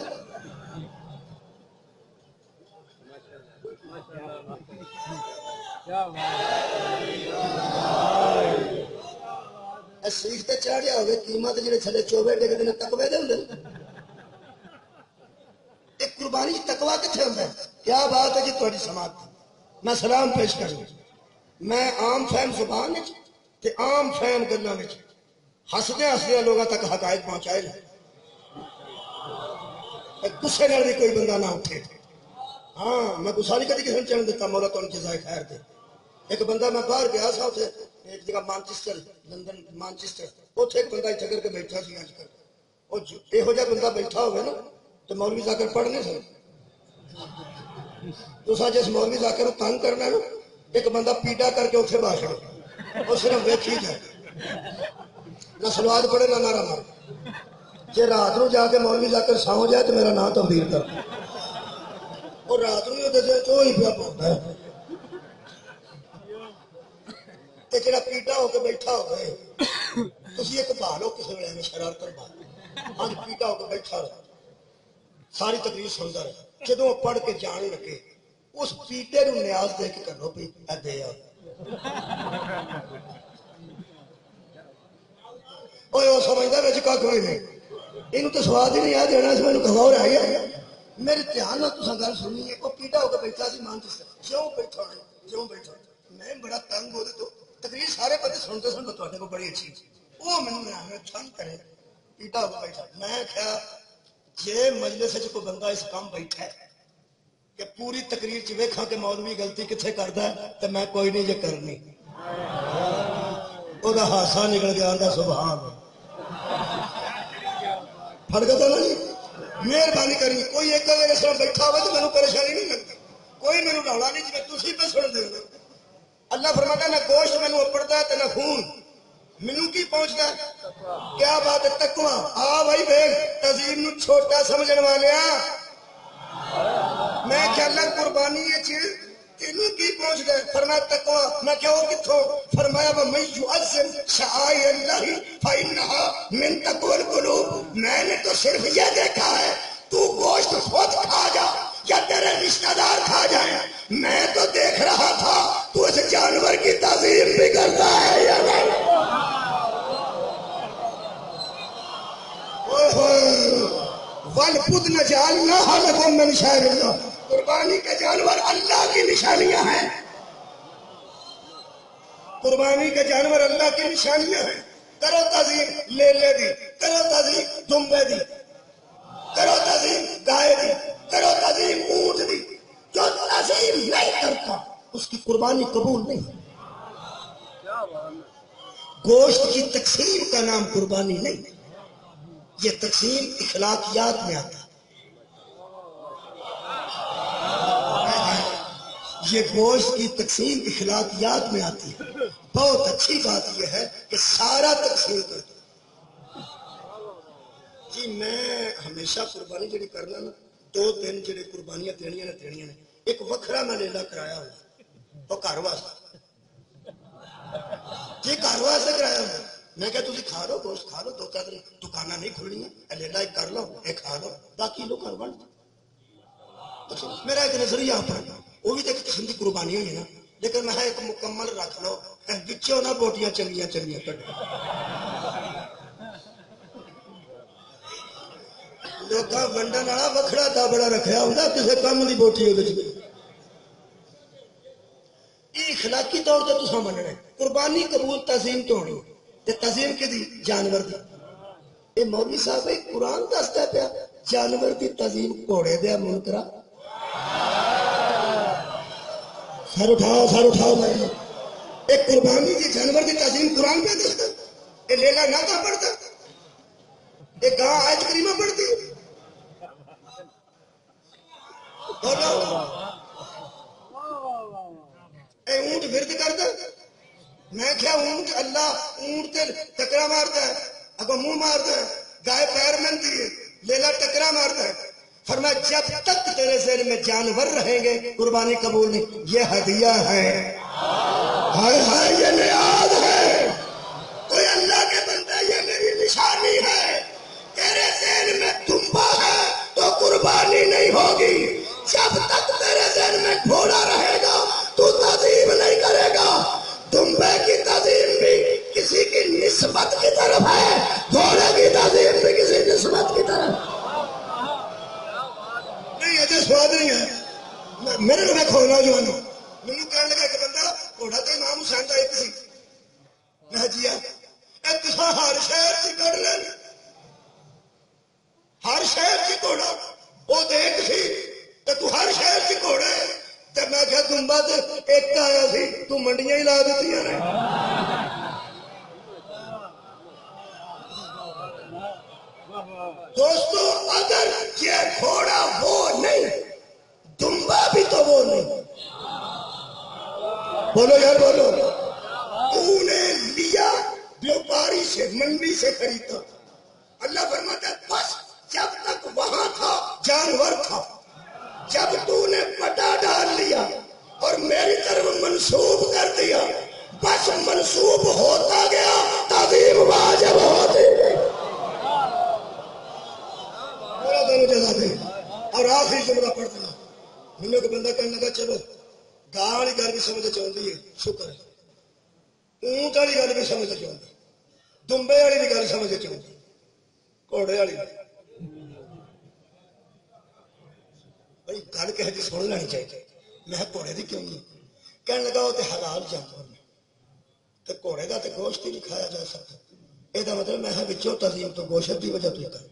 سیخ تے چاڑیا ہوئے قیمت جڑے تھلے چوبے ڈگتے ہیں تقوی دے ہوندے. ایک قربانی تقوی کتنے ہوتا ہے. کیا بات ہے جی تھوڑی سماعت میں سلام پیش کروں. میں عام فہم زبان تے عام فہم گلاں وچ ہسدے ہسدے لوگاں تک حقائق پہنچائے نا غصے نال بھی کوئی بندہ نہ اٹھے. ہاں میں غصہ نہیں کدی کسی نے چڑھن دیتا مولا تو جزائے خیر دے. ایک بندہ میں باہر گیا سا اتنے ایک جگہ مانچسٹر لندن مانچسٹر اتنے ایک بندہ چکر کے بیٹھا سی اج کل یہو جہا بندہ بیٹھا ہوگا نا تو مولوی جا کر پڑھ نہیں سکتے. تو جس مولوی جا کر تنگ کرنا نا ایک بندہ پیڈا کر کے اتنے باشڑ وہ صرف ویکھی جائے نہ سلواد پڑے نہ نعرہ مارے. جی رات نو جا کے مولوی جا کر سو جائے تو میرا نام تبدیل کر اور رات نو تو ہی پیا پاؤں ہے. جڑا پیڈا ہو کے بیٹھا ہوئے تھی ایک بھالو کسی ویلے شرارت بھال اج پیڈا ہو کے بیٹھا رہا ساری تقریر سنتا رہا جدو پڑھ کے جان لگے اس پیڈے نو نیاز دے کے کرو بھی دے وہ سمجھتا بچ کھ نہیں یہ تو سواد ہی نہیں آ دینا سے میرے گور آئی ہے. میرے دھیان گل سنی ہے وہ پیڈا ہو کے بیٹھا سی مان کیوں بیٹھا کیوں بیٹھا میں بڑا تنگ ہو تو تقریر سارے بندے سنتے سن تے کو بڑی اچھی وہ مجھے تنگ کرے پیڈا ہو کے بیٹھا. میں کیا جی مجلس کوئی بندہ اس کام بیٹھا ہے کہ پوری تقریر چ ویکھاں کہ مولوی غلطی کتنے کرتا ہے تو میں کوئی نہیں جے کرنی وہ ہاسا نکل گیا آندا سبحان پھڑ گیا نا جی. مہربانی کری کوئی ایک میرے سر بیٹھا ہوا تو مینوں پریشانی نہیں لگتی کوئی مینوں ڈالا نہیں جی تھی پہ سن دے. اللہ فرماتا نہ گوشت مینوں اپڑتا ہے نہ خون مینوں کی پہنچتا ہے. کیا بات ہے تقوی آ بھائی بھائی تہذیب نو چھوٹا سمجھن والیا میں خیال قربانی تینوں کی پہنچتا ہے. فرمایا تقوی میں کیا کتوں فرمایا ومن یعظم شعائر اللہ فانھا من تقوی القلوب. میں نے تو صرف یہ دیکھا ہے تو گوشت خود کھا جا یا تیرے رشتہ دار کھا جائیں میں تو دیکھ رہا تھا تو اس جانور کی تعظیم بھی کرتا ہے یا نہیں. وَالْبُدْنَ جَعَلْنَاهَا لَكُم مِّن شَعَائِرِ اللَّهِ قربانی کے جانور اللہ کی نشانیاں ہیں، قربانی کے جانور اللہ کی نشانیاں ہیں. کرو تعظیم لیلے دی، کرو تعظیم دمبے دی، کرو تعظیم گائے دی، کرو تعظیم اونٹ دی. جو تعظیم نہیں کرتا اس کی قربانی قبول نہیں. گوشت کی تقسیم کا نام قربانی نہیں، یہ تقسیم اخلاقیات میں آتا ہے. یہ گوشت کی تقسیم اخلاقیات میں آتی ہے. بہت اچھی بات یہ ہے کہ سارا تقسیم کر دو. جی میں ہمیشہ قربانی جڑی کرنا نا، 2 دن جڑے قربانیاں دینیاں نے ایک وکھرا میں لیلا کرایا ہوا وہ گھر واسطے. جی گھر واسطے کرایا ہوا میں کہ تھی کھا لو گوشت کھا لو، 2-4 دن دکانیں نہیں کھلنی ہیں، لیلا ایک کر لو ایک کھا لو باقی لوگ گھر بن. میرا ایک نظریہ اپنا، وہ بھی تو ایک قسم کی قربانی ہوئی نا، لیکن میں ایک مکمل رکھ لو بچوں نہ بوٹیاں چنگیاں چنگیاں کٹ لوگ ونڈن والا وکھرا دابڑا رکھا ہوتا کسی کام کی بوٹی وہ اخلاقی طور سے تصا مننا ہے. قربانی قبول تعظیم تو ہونی تے تعظیم کی دی جانور دی. یہ مولوی صاحب قرآن دستا پیا جانور دی تعظیم گھوڑے دیا منکرا. سر اٹھاؤ ایک قربانی دی جانور دی تعظیم قرآن پہ دستا. یہ لیلا نہ کا پڑھتا، یہ گاں آیت کریمہ پڑھتی. اونٹ ورد کرتا. میں کیا اونٹ اللہ اونٹ ٹکرا مارتا ہے، اگو منہ مارتا ہے، گائے پیر ملتی ہے، لیلا ٹکرا مارتا ہے. فرمایا جب تک تیرے ذہن میں جانور رہیں گے قربانی قبول نہیں. یہ ہدیہ ہے، ہائے ہائے یہ نیاز ہے. کوئی اللہ کے بندہ یہ میری نشانی ہے. تیرے ذہن میں دمبا ہے تو قربانی نہیں ہوگی. جب تک تیرے ذہن میں گھوڑا رہے گا تو تعظیم نہیں کرے گا. دمبے کی تعظیم بھی کسی کی نسبت کی طرف ہے، گھوڑے کی تعظیم بھی کسی نسبت کی طرف نہیں. ایسے سواد نہیں ہے. میرے کو دیکھو نوجوانوں مجھے کہنے لگا ایک بندہ گھوڑا تو امام حسین کا ایک سی. میں جی ایک ہر شہر سے کر لیں، ہر شہر سے گھوڑا وہ دیکھ سی تو ہر شہر سے گھوڑا ہے. میں کیا دمبا تو ایک آیا سی تو منڈیاں ہی لا دیتی نے. دوستو اگر یہ گھوڑا وہ نہیں دمبا بھی تو وہ نہیں. بولو یار بولو. تو نے لیا بیوپاری سے منڈی سے خریدا. اللہ فرماتا ہے بس جب تک وہاں تھا جانور تھا. جب تو نے پٹا ڈال لیا اور میری طرف منسوب کر دیا بس منسوب ہوتا گیا تعظیم واجب ہوتی گئی. اور آخری جملہ پڑھتا مجھے کو بندہ کہنے لگا چلو گاہ والی گل بھی سمجھ چاہتی ہے شکر ہے، اونٹ والی گل بھی سمجھ چاہتی، دمبے والی بھی گل سمجھ چاہتی، گھوڑے والی گل کہہ دی سن لینی چاہیے. میں گھوڑے کی کیوں نہیں کہنے لگا وہ تو حلال جانور نے تو گھوڑے کا تو گوشت ہی نہیں کھایا جا سکتا. یہ مطلب میں بچوں تعظیم تو گوشت کی وجہ تو کر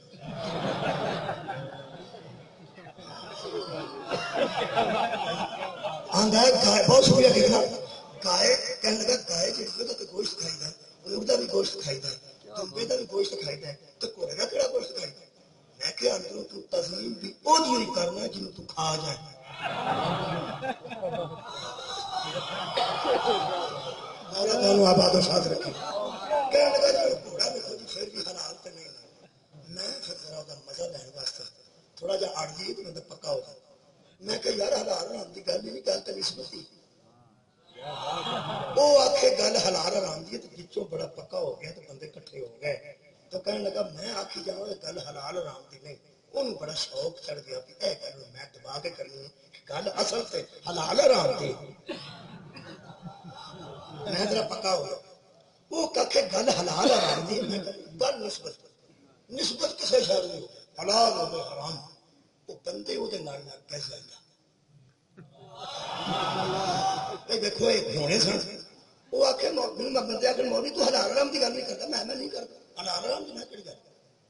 گائے بہت شکریہ لکھنا. گائے کہنے لگا گائے جی تو گوشت کھائی ہے، اونٹ کا بھی گوشت کھائی ہے، دمبے کا بھی گوشت کھائی ہے، تو گھوڑے کا کہڑا گوشت کھائی ہے. میں کہ اندروں تو تعظیم بھی وہ کرنا جنوں تو کھا جائے. آباد و شاد رکھے. کہنے لگا جی گھوڑا دیکھو جی پھر بھی حلال تو نہیں. میں پھر ذرا مزہ لینے واسطے تھوڑا جا اڑ جی تو میں پکا ہو جائے. میں کہ یار حلال حرام کی گل ہی نہیں، گل تو نسبتی. وہ آخے گل حلال حرام کی تو پچھوں بڑا پکا ہو گیا تو بندے کٹھے ہو گئے. تو کہنے لگا میں آخی جاؤں گل حلال حرام کی نہیں. انہوں بڑا شوق چڑھ گیا کہ اے گل میں دبا کے کرنی ہے، گل اصل سے حلال حرام کی. میں ذرا پکا ہو گیا. وہ کہ گل حلال حرام کی گل نسبت کسے شہر نہیں حلال ہو حرام. وہ بندے وہ کیسے دیکھو یہ ہونے سن وہ آخر میں بندے آخر مولوی تو حلال حرام کی گل نہیں کرتا میں نہیں کرتا حلال حرام کی میں کہڑی گل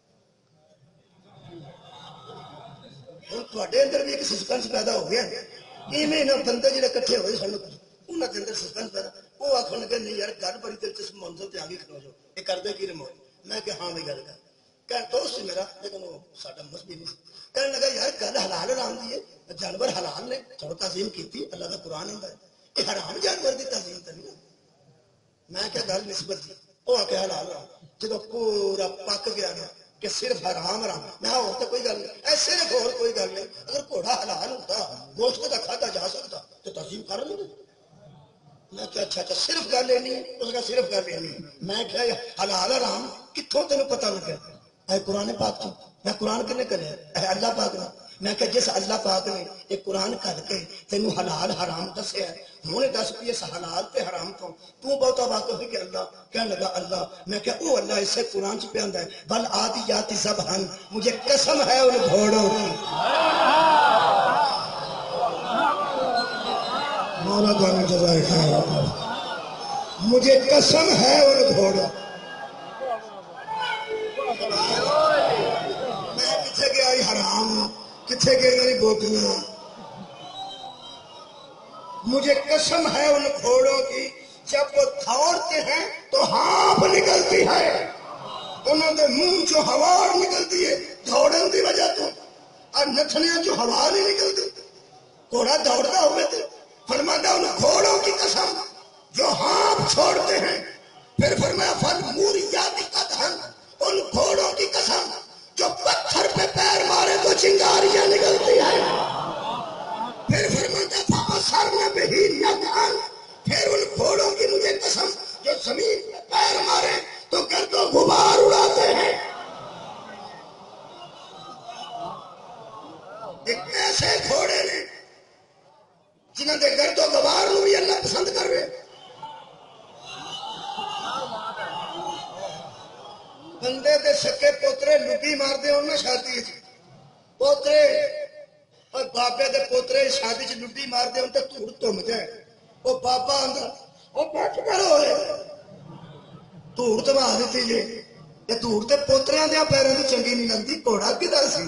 ہوں تے اندر بھی ایک سسپینس پیدا ہو گیا بندے جڑے کٹھے ہوئے سن انہوں کے اندر سسپینس پیدا وہ آخر لگے نہیں یار گل بڑی دلچسپ منظر سے آگے کھلو جو یہ کرتے کی رموٹ میں کہ ہاں بھی گل کر دوست میرا لیکن وہ ساڈا مسئلہ نہیں کہنے لگا یار گل حلال حرام دی ہے جانور حلال نے چلو تعظیم کی اللہ کا قرآن ہے یہ حرام جانور کی تعظیم تو نہیں میں کیا گل نسبت دی وہ آ کے حلال حرام جب پورا پک گیا نا کہ صرف حرام حرام میں اور تو کوئی گل نہیں ایسے اور کوئی گل نہیں اگر گھوڑا حلال ہوتا گوشت کا کھادا جا سکتا تو تعظیم کر لیں میں کیا اچھا اچھا صرف گل لینی اس کا صرف گل لینی میں کیا حلال حرام کتوں تین پتا لگا اے قرآن پاک تو میں قرآن کنے کرے اے اللہ پاک نے میں کہ جس اللہ پاک نے یہ قرآن کر کے تینوں حلال حرام دسیا ہے ہوں دس بھی اس حلال تے حرام تو بہتا واقف ہے کہ اللہ کہنے لگا اللہ میں کہ او اللہ اسے قرآن چ پہ آندا ہے بل عادیات ذبحا مجھے قسم ہے ان گھوڑوں کی مولا تعالی جزائے خیر مجھے قسم ہے ان گھوڑوں میں کتنے گیا حرام کتنے گئے میری بوٹیاں مجھے قسم ہے ان گھوڑوں کی جب وہ دوڑتے ہیں تو ہانپ نکلتی ہے انہوں نے منہ جو ہوا نکلتی ہے دوڑن کی وجہ تو اور نچنے جو ہوا نہیں نکلتی گھوڑا دوڑتا ہوئے تھے فرمایا ان گھوڑوں کی قسم جو ہانپ چھوڑتے ہیں پھر فرمایا فل موریات کا دہن ان گھوڑوں کی قسم جو پتھر پہ پیر مارے تو چنگاریاں نکلتی ہیں پھر فرماتا سر میں بہیر یا دھان پھر ان گھوڑوں کی مجھے قسم جو زمین پہ پیر مارے تو گرد و غبار اڑاتے ہیں ایک ایسے گھوڑے نے جنہوں نے گرد و غبار بھی اللہ پسند کر رہے بندے دے سکے پوترے لگی مار دے انہیں شادی پوترے اور بابے دے پوترے شادی چ لڈی مار دے ان تے دھوڑ تم جائے وہ بابا اندر وہ بیٹھ کر ہوئے دھوڑ تما دیتی جی یہ دھوڑ تے پوتریاں دیا پیروں کی چنگی نہیں لگتی گھوڑا کدھر سی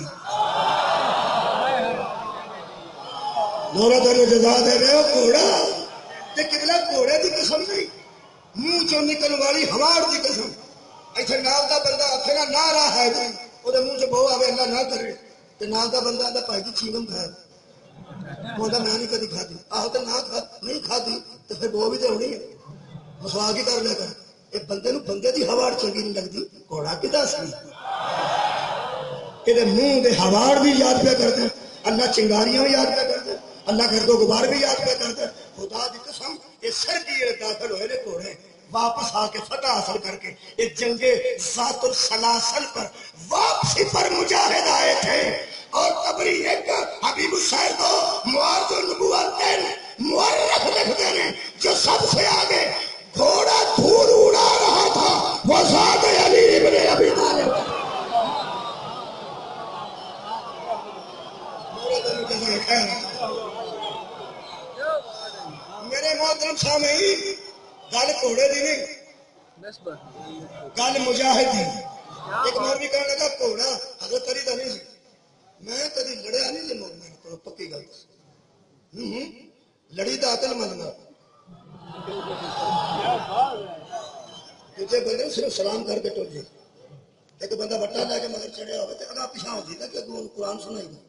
مولا تعالی جزا دے رہے ہو گھوڑا تے کتنا گھوڑے کی قسم نہیں منہ چوں نکل والی ہواڑ کی قسم ایتھے نال دا بندہ آکھے نا نہ راہ ہے جی وہ منہ چ بہو آوے اللہ نہ کرے تے نال دا بندہ آندا بھائی جی چینگم کھا وہ میں نہیں کدی کھادی آہو تے نہ نہیں کھادی تے پھر بہو بھی تے ہونی ہے مسواک ہی کر لے کر ایک بندے نو بندے دی ہواڑ چنگی نہیں لگتی گھوڑا کدا سی کہ منہ دے ہواڑ بھی یاد پہ کرتے اللہ چنگاریاں بھی یاد پہ کرتے اللہ گرد و غبار بھی یاد پہ کرتے خدا دی قسم یہ سر کی داخل ہوئے نے گھوڑے واپس آ کے فتح حاصل کر کے ایک جنگ ذات السلاسل پر واپسی پر مجاہد آئے تھے اور تبری ایک حبیب الشہر کو معاذ النبوتین مورخ لکھتے ہیں جو سب سے آگے گھوڑا دھول اڑا رہا تھا وہ ذات علی ابن ابی طالب میرے محترم سامعین گل گھوڑے دی نہیں گل مجاہد دی ایک مولوی کہنے لگا گھوڑا حضرت علی دا نہیں سی میں کدی لڑیا نہیں جی مومن کو پکی گل لڑی دا عقل مننا دوسرے بندے صرف سلام کر کے ٹر جائے ایک بندہ بٹا لے کے مگر چڑھیا ہوئے تو اگاں پیچھا ہوتی نا کہ قرآن سنائی گا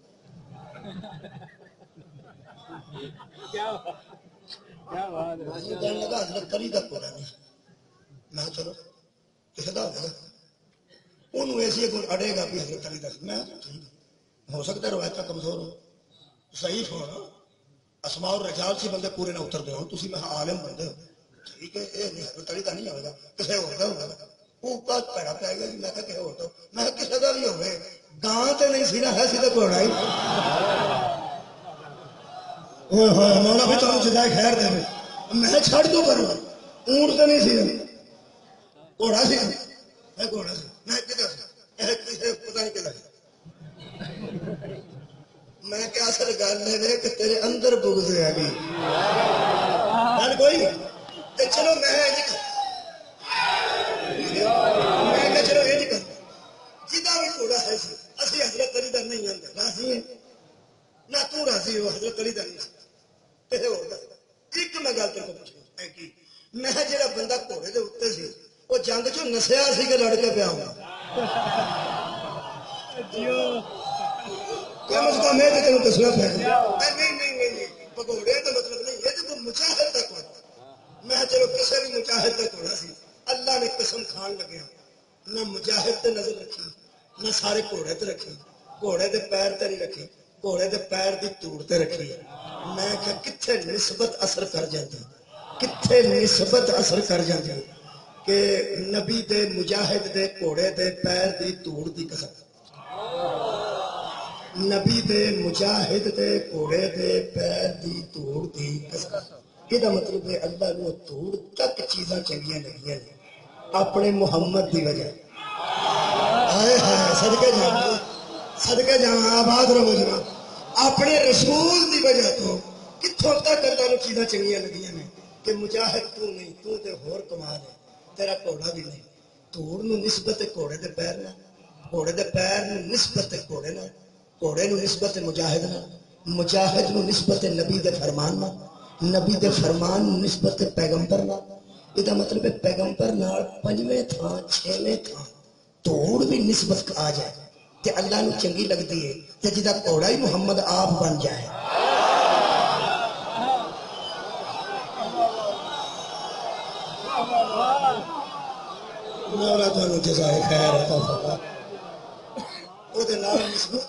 کہنے لگا حضرت علی دا گھوڑا نہیں میں چلو کسی کا ہوگا انہوں ایسی اڑے گا بھی حضرت علی دا میں ہو سکتا ہے روایت کمزور ہو صحیح ہو اسماء الرجال سے بندے پورے نہ اتر دے ہو تسی میں عالم بندے ہو ٹھیک ہے یہ نہیں حضرت علی دا نہیں ہوگا کسی اور دا ہوگا اوپر پیڑا پائے گا میں کہ ہو تو میں کسی کا بھی ہوئے گاں تے نہیں سی نہ ہے سیدھا گھوڑا ہی مولا بھی تمہیں جزائے خیر دے میں چھڑ دوں کروں اونٹ تو نہیں سی گھوڑا سی میں گھوڑا سی میں کدھر پتا نہیں کدھر میں کیا اصل گل ہے کہ تیرے اندر بغض بغض علی گل کوئی تے چلو میں کہ چلو یہ کر جہاں بھی گھوڑا ہے سی اسی حضرت علی دا نہیں آتا راضی ہے نہ تو راضی ہو حضرت علی دا نہیں ایک میں گل تک پوچھنا کہ میں جہاں بندہ گھوڑے دے اتنے سی وہ جنگ چ نسیا سی کہ لڑ کے پیا ہوں کم از کم یہ تین دسنا پہ نہیں پکوڑے کا مطلب نہیں یہ تو مجاہد تک ہوتا میں چلو کسی بھی مجاہد تک ہونا سی اللہ نے قسم کھان لگیا نہ مجاہد تے نظر رکھی نہ سارے گھوڑے تے رکھی گھوڑے دے پیر تے نہیں رکھی گھوڑے دے پیر دی توڑ تے رکھی میں کہ کتنے نسبت اثر کر جاتی کتنے نسبت اثر کر جاتی کہ نبی دے مجاہد دے گھوڑے دے پیر دی توڑ دی قسم نبی دے مجاہد دے گھوڑے دے پیر دی توڑ دی قسم یہ مطلب ہے اللہ نے توڑ تک چیزاں چنگیاں لگیاں نے اپنے محمد دی وجہ ہائے ہائے صدقے جاواں آباد رہو جناب اپنے رسول دی وجہ تو کتھوں تک اللہ نے چیزاں چنگیاں لگیاں نے کہ مجاہد تو نہیں تو تے ہور کمال ہے تیرا گھوڑا بھی نہیں توڑ نو نسبت گھوڑے دے پیر نہ گھوڑے دے پیر نو نسبت گھوڑے نہ گھوڑے نو نسبت مجاہد نہ مجاہد نو نسبت نبی دے فرمان نہ نبی دے فرمان نو نسبت پیغمبر نہ یہ مطلب ہے پیغمبر نال پنجویں تھاں چھویں تھاں توڑ بھی نسبت آ جائے تے اللہ نو چنگی لگتی ہے تے جدا گھوڑا ہی محمد آپ بن جائے مولا تانوں جزائے خیر عطا فرما او دے نال نسبت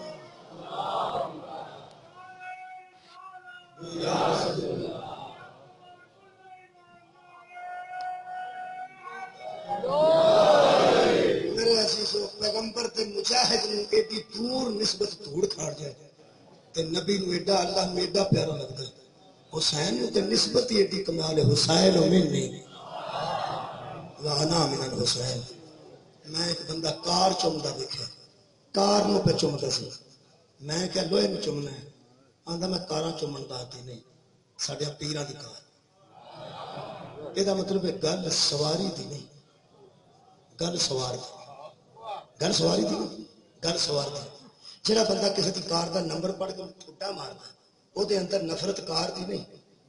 میرے عزیزو پیغمبر تے مجاہد نو ایڈی دور نسبت دھوڑ کھاڑ جائے تے نبی نو ایڈا اللہ نو ایڈا پیارا لگتا ہے حسین نو تے نسبت ہی ایڈی کمال ہے حسین و منی وانا من الحسین میں ایک بندہ کار چومدا دیکھا کار نو پہ چومدا سی میں کہ لوہے نو چومنا ہے آندا میں کاراں چومن دا آتی نہیں ساڈے پیراں دی کار یہ مطلب ہے گل سواری دی نہیں گل سوار دی گل سواری دی گل سوار دی جڑا بندہ کسی دی کار دا نمبر پڑھ کے ٹھٹا ماردا او دے اندر نفرت کار دی نہیں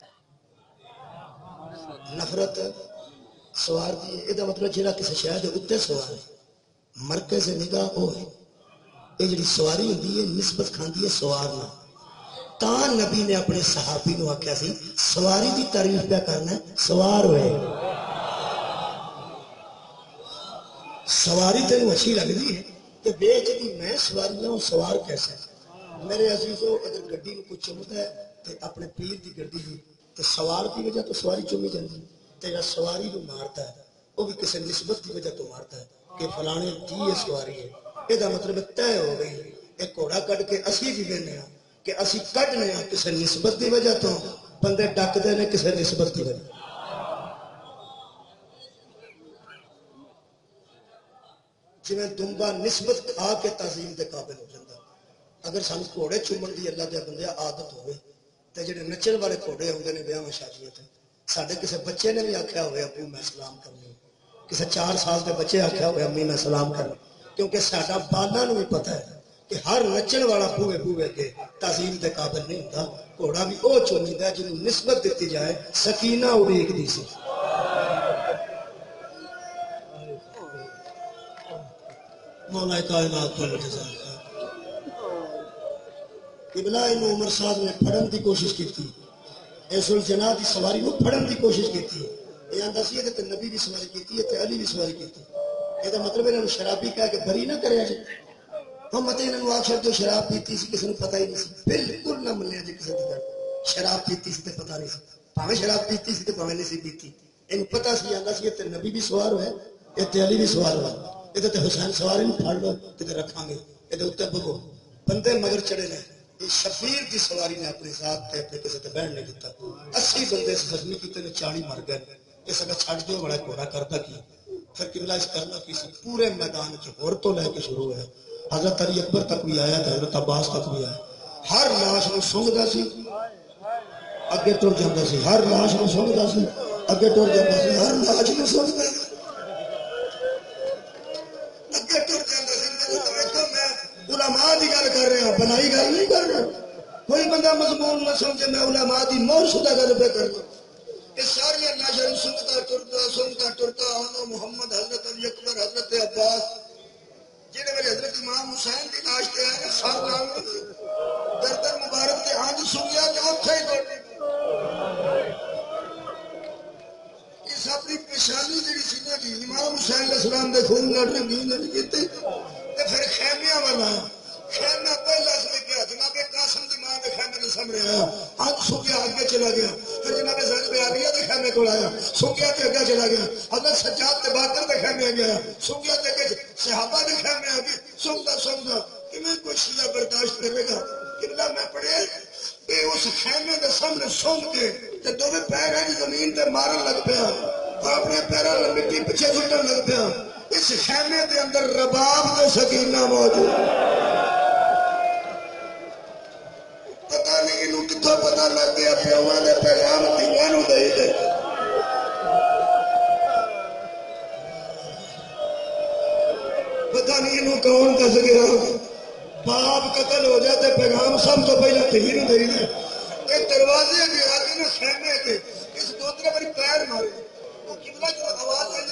نفرت سوار دی یہ مطلب جڑا کسی شہر دے اتنے سوار ہے مرکز سے نگاہ وہ ہے یہ جڑی سواری ہوندی ہے نسبت کھاندی ہے سوار نہ تا نبی نے اپنے صحابی نو آکھیا سی سواری دی تعریف پہ کرنا ہے سوار ہوئے سواری تینوں اچھی لگتی ہے تو بیچ دی میں سواری ہوں سوار کیسے میرے عزیزو اگر گڈی نو کچھ چمتا ہے تو اپنے پیر دی گڈی دی تو سوار کی وجہ تو سواری چومی جاتی تو یا سواری جو مارتا ہے وہ بھی کسی نسبت کی وجہ تو مارتا ہے کہ فلانے دی یہ سواری ہے یہ مطلب طے ہو گئی ایک گھوڑا کٹ کے اسی بھی لینے ہیں کہ اسی کٹنے ہیں کسی نسبت کی وجہ تو بندے ڈکتے ہیں کسی نسبت کی وجہ جی میں دمبا نسبت کھا کے تعظیم دے قابل ہو جاتا اگر سانو گھوڑے چومن دی اللہ دے بندے عادت ہوئے تے جڑے نچن والے گھوڑے ہوندے نے بیاہ شادیاں تے ساڈے کسی بچے نے بھی آکھیا ہوئے ابو میں سلام کرنی کسی 4 سال دے بچے آکھیا ہوئے امی میں سلام کرنی کیونکہ ساڈا بالاں نوں بھی پتہ ہے کہ ہر نچن والا بوئے بوئے کے تعظیم دے قابل نہیں ہوتا گھوڑا بھی او چومیدا ہے جنوں نسبت دیتی جائے سکینہ اڑیک دی سی مولا کائنات کو جزائے قبلہ انہوں عمر صاحب نے پھڑن دی کوشش کی تھی ایسو الجناح دی سواری نو پھڑن دی کوشش کی تھی یہ آندہ سی ہے تے نبی بھی سواری کی تھی تے علی بھی سواری کی تھی یہ مطلب انہوں شرابی کہا کہ بری نہ کرے جائے ہم مت انہوں آخر جو شراب پیتی سی کسی نے پتہ ہی نہیں سی بالکل نہ ملے جی کسی دی شراب پیتی سی تے پتہ نہیں سی پاویں شراب پیتی سی تے پاویں نہیں سی پیتی انہوں پتہ سی آندہ سی تے نبی بھی سوار ہوئے تے علی بھی سوار ہوئے ادھر تے حسین سواری نہیں پھاڑ لو تے رکھاں گے ادھر اتنے بگو بندے مگر چڑھے نے یہ شبیر کی سواری نے اپنے ساتھ تے اپنے کسی تے بیٹھ نہیں دیتا 80 بندے زخمی کیتے نے 40 مر گئے اس اگر چھڑ دیو بڑا گھوڑا کرتا کی پھر قبلہ اس کرنا کی سی پورے میدان چ ہور تو لے کے شروع ہوا حضرت علی اکبر تک بھی آیا تے حضرت عباس تک بھی آیا ہر لاش نو سونگدا سی اگے ٹر جاتا سی، ہر لاش نو سنگتا سی، اگے ٹر جاتا سی، ہر لاش نو سنگتا سی، اگے ٹر جاتا سی۔ میں علماء کی گل کر رہا، بنائی گل نہیں کر رہا۔ کوئی بندہ مضمون نہ سمجھے، میں علماء کی مور شدہ گل پہ کر رہا۔ یہ ساری لاشاں سنگتا ٹرتا آنا محمد، حضرت علی اکبر، حضرت عباس، جہاں میرے حضرت امام حسین کی لاش پہ آئے سب نام دردر مبارک کے ہاتھ سنگیا تو اتھے ہی توڑ اس اپنی پریشانی جی سی نا جی امام حسین علیہ السلام دے خون نہ رنگین نہیں کیتے تے پھر خیمیاں والا خیمہ پہلا سے کیا جناب قاسم دی ماں دے خیمے دے سامنے آیا، ہاتھ سنگیا اگے چلا گیا، پھر جناب زید عالیہ دے خیمے کو آیا، سنگیا تے اگے چلا گیا، حضرت سجاد تے باقر دے خیمے گیا، سنگیا تے اگے صحابہ دے خیمے آ گئے، سنگدا کیویں کوئی شیعہ برداشت کرے گا؟ قبلہ میں پڑھے کہ اس خیمے دے سامنے سونگ کے تے دوویں پیر زمین تے مارن لگ پیا، اپنے پیروں میں مٹی پیچھے سٹن لگ پیا۔ اس خیمے دے اندر رباب دے سکینہ موجود، پتہ نہیں انہوں کتوں پتہ لگ گیا پیواں دے پیغام دھیاں نوں دے دے۔ پتہ نہیں انہوں کون دس گیا، باپ قتل ہو جائے تے پیغام سب تو پہلے دھی نوں دے دے۔ کہ دروازے کے آگے نا خیمے کے اس دوسرے بڑی پیر مارے، وہ قبلہ جو آواز آئی،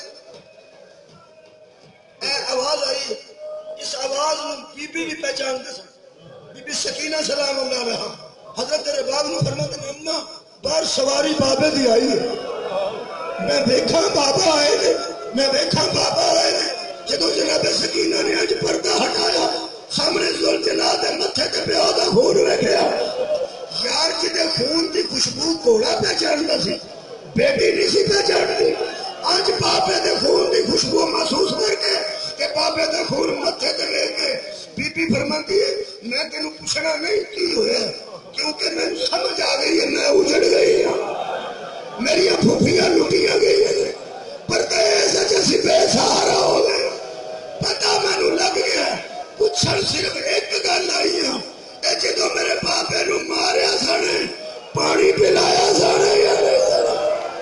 آواز آئی، اس آواز میں بی بی بھی پہچانتے سن، بی بی سکینہ سلام اللہ علیہا۔ حضرت رباب نے فرمایا کہ اماں باہر سواری بابے دی آئی ہے، میں دیکھا بابا آئے نے، میں دیکھا بابا آئے نے۔ جدو جناب سکینہ نے اج پردہ ہٹایا، سامنے ذوالجلال دے متھے تے پیو دا خون ویکھیا۔ یار جدے خون دی خوشبو گھوڑا پہچانتا سی، بیٹی نہیں سی پہچانتی۔ اج بابے دے خون دی خوشبو محسوس کر کے کہ بابے دے خون متھے تے لے کے بی بی فرماتی ہے میں تینوں پوچھنا نہیں کی ہویا، کیونکہ میں سمجھ آ گئی ہے میں اجڑ گئی ہوں، میری پھوپھیاں لٹیاں گئی ہیں، پردیس جیسی بے سہارا ہو گئے۔ پتا مینوں لگ گیا پوچھن صرف ایک گل آئی ہے، جدو میرے بابے نو ماریا سانے پانی پلایا سانے یا نہیں سانے۔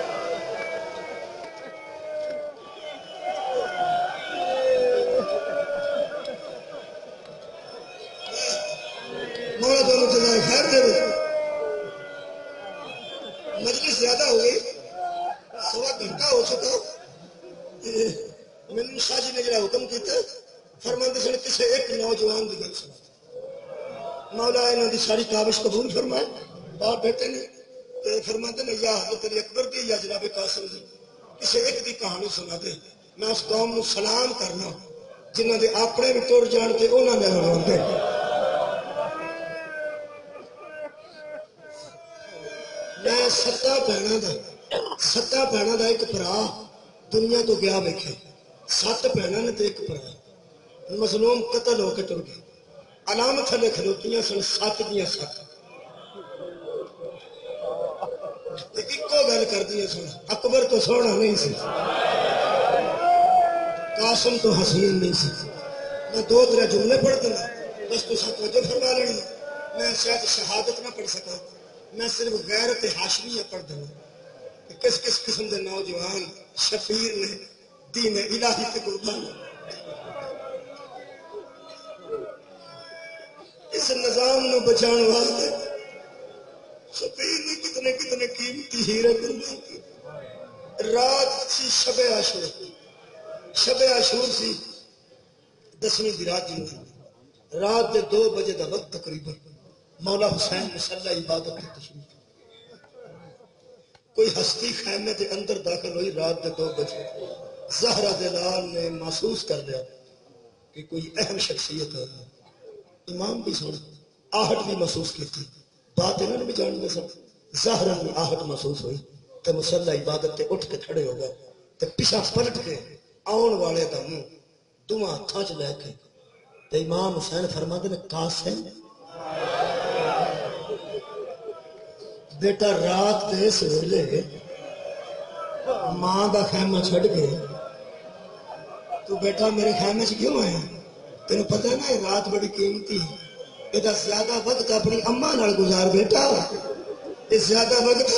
مولا دونوں جزائے خیر دے۔ مجلس زیادہ ہو گئی، سوا گھنٹہ ہو چکا۔ میں نے شاہ جی نے جڑا حکم کیتا فرماندے سن کسی ایک نوجوان کی گل سنا، مولا انہوں دی ساری کاوش قبول فرمائے۔ باپ بیٹے نے فرماتے نے یا حضرت علی اکبر دی یا جناب قاسم دی کسی ایک دی کہانی سنا دے، میں اس قوم نو سلام کرنا جنہوں دے اپنے بھی ٹر جان کے انہوں نے روندے۔ میں ستاں بھیناں دا ایک بھرا دنیا تو گیا ویکھے، 7 بھیناں نے تے ایک بھرا مظلوم قتل ہو کے ٹر گیا، علامت تھلے کھلوتیاں سن 7 دیاں 7، ایکو گل کردیاں سن اکبر تو سونا نہیں سی، قاسم تو حسین نہیں سی۔ میں 2-3 جملے پڑھ دینا بس تو توجہ فرما لینی، میں شاید شہادت نہ پڑھ سکا، میں صرف غیرت ہاشمیہ پڑھ دینا کہ کس کس قسم کے نوجوان شفیر نے دین الہی کے قربان۔ اس نظام نو بچان واسطے شفیر نے کتنے کتنے قیمتی ہیرے قربان کی۔ رات سی شب عاشور سی 10ویں دی رات تھی، رات دے 2 بجے دا وقت تقریباً مولا حسین مصلی عبادت کی تشریف، کوئی ہستی خیمے دے اندر داخل ہوئی رات دے 2 بجے، زہرا دلال نے محسوس کر لیا کہ کوئی اہم شخصیت ہے، امام بھی سن آہٹ بھی محسوس کی تھی، بات انہوں نے بھی جانتے سن، زہرا نے آہٹ محسوس ہوئی تو مصلی عبادت تے اٹھ کے کھڑے ہو گئے تے پیچھا پلٹ کے آن والے دا منہ دواں ہاتھاں چ لے کے تے امام حسین فرماتے نے قاسم بیٹا رات دے اس ویلے ماں دا خیمہ چھڈ کے تو بیٹا میرے خیمے چ کیوں آیا؟ تینوں پتہ ہے نا رات بڑی قیمتی ہے، یہ زیادہ وقت اپنی اماں نال گزار بیٹا، زیادہ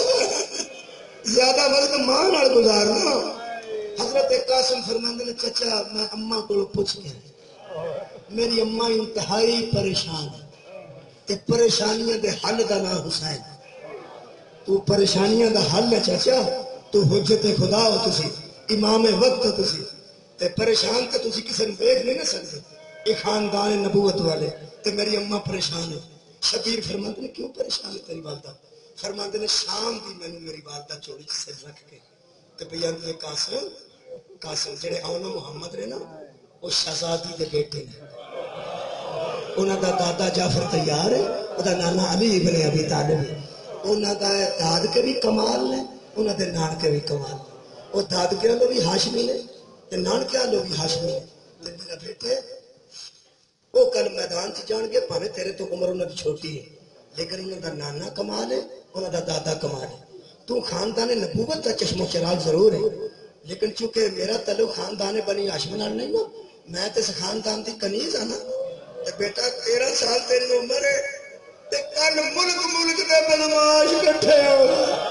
وقت ماں نال گزارنا. حضرت قاسم فرماندے نے چچا میں اما کو پوچھ کے میری اما انتہائی پریشان تے پریشانیاں دے حل دا نام حسین. تو پریشانیاں دا حل ہے چچا. تو حجت خدا ہو تسی امام وقت ہو تسی تے پریشان تے تسی کسی نے دیکھ نہیں نہ سکتے. یہ خاندان نبوت والے تے میری اما پریشان ہے. شبیر فرماندے نے کیوں پریشان ہے تیری والدہ؟ فرماندے نے شام دی میں میری والدہ چوری سے رکھ کے تے پہ آندے قاسم جڑے آنا محمد نے نا وہ شہزادی دے بیٹے نے. انہاں دا دادا جعفر تیار ہے, وہ نانا علی ابن ابی طالب ہے. انہاں دا داد کے بھی کمال نے, انہاں دے نانکے بھی کمال نے. وہ دادکے والے بھی ہاشمی نے تے نانکے والے بھی ہاشمی نے. تے میرا بیٹے وہ کل میدان سے جان گے پاوے تیرے تو عمر انہاں دی چھوٹی ہے لیکن انہاں دا نانا کمال ہے, انہاں دا دادا کمال ہے. تو خاندان نبوت کا چشم و چراغ ضرور ہے لیکن چونکہ میرا تعلق خاندان بنی ہاشم نال نہیں نا, میں تے اس خاندان دی کنیز ہاں نا. تے بیٹا 13 سال تیری عمر ہے تے کل ملک دے بدماش اکٹھے ہو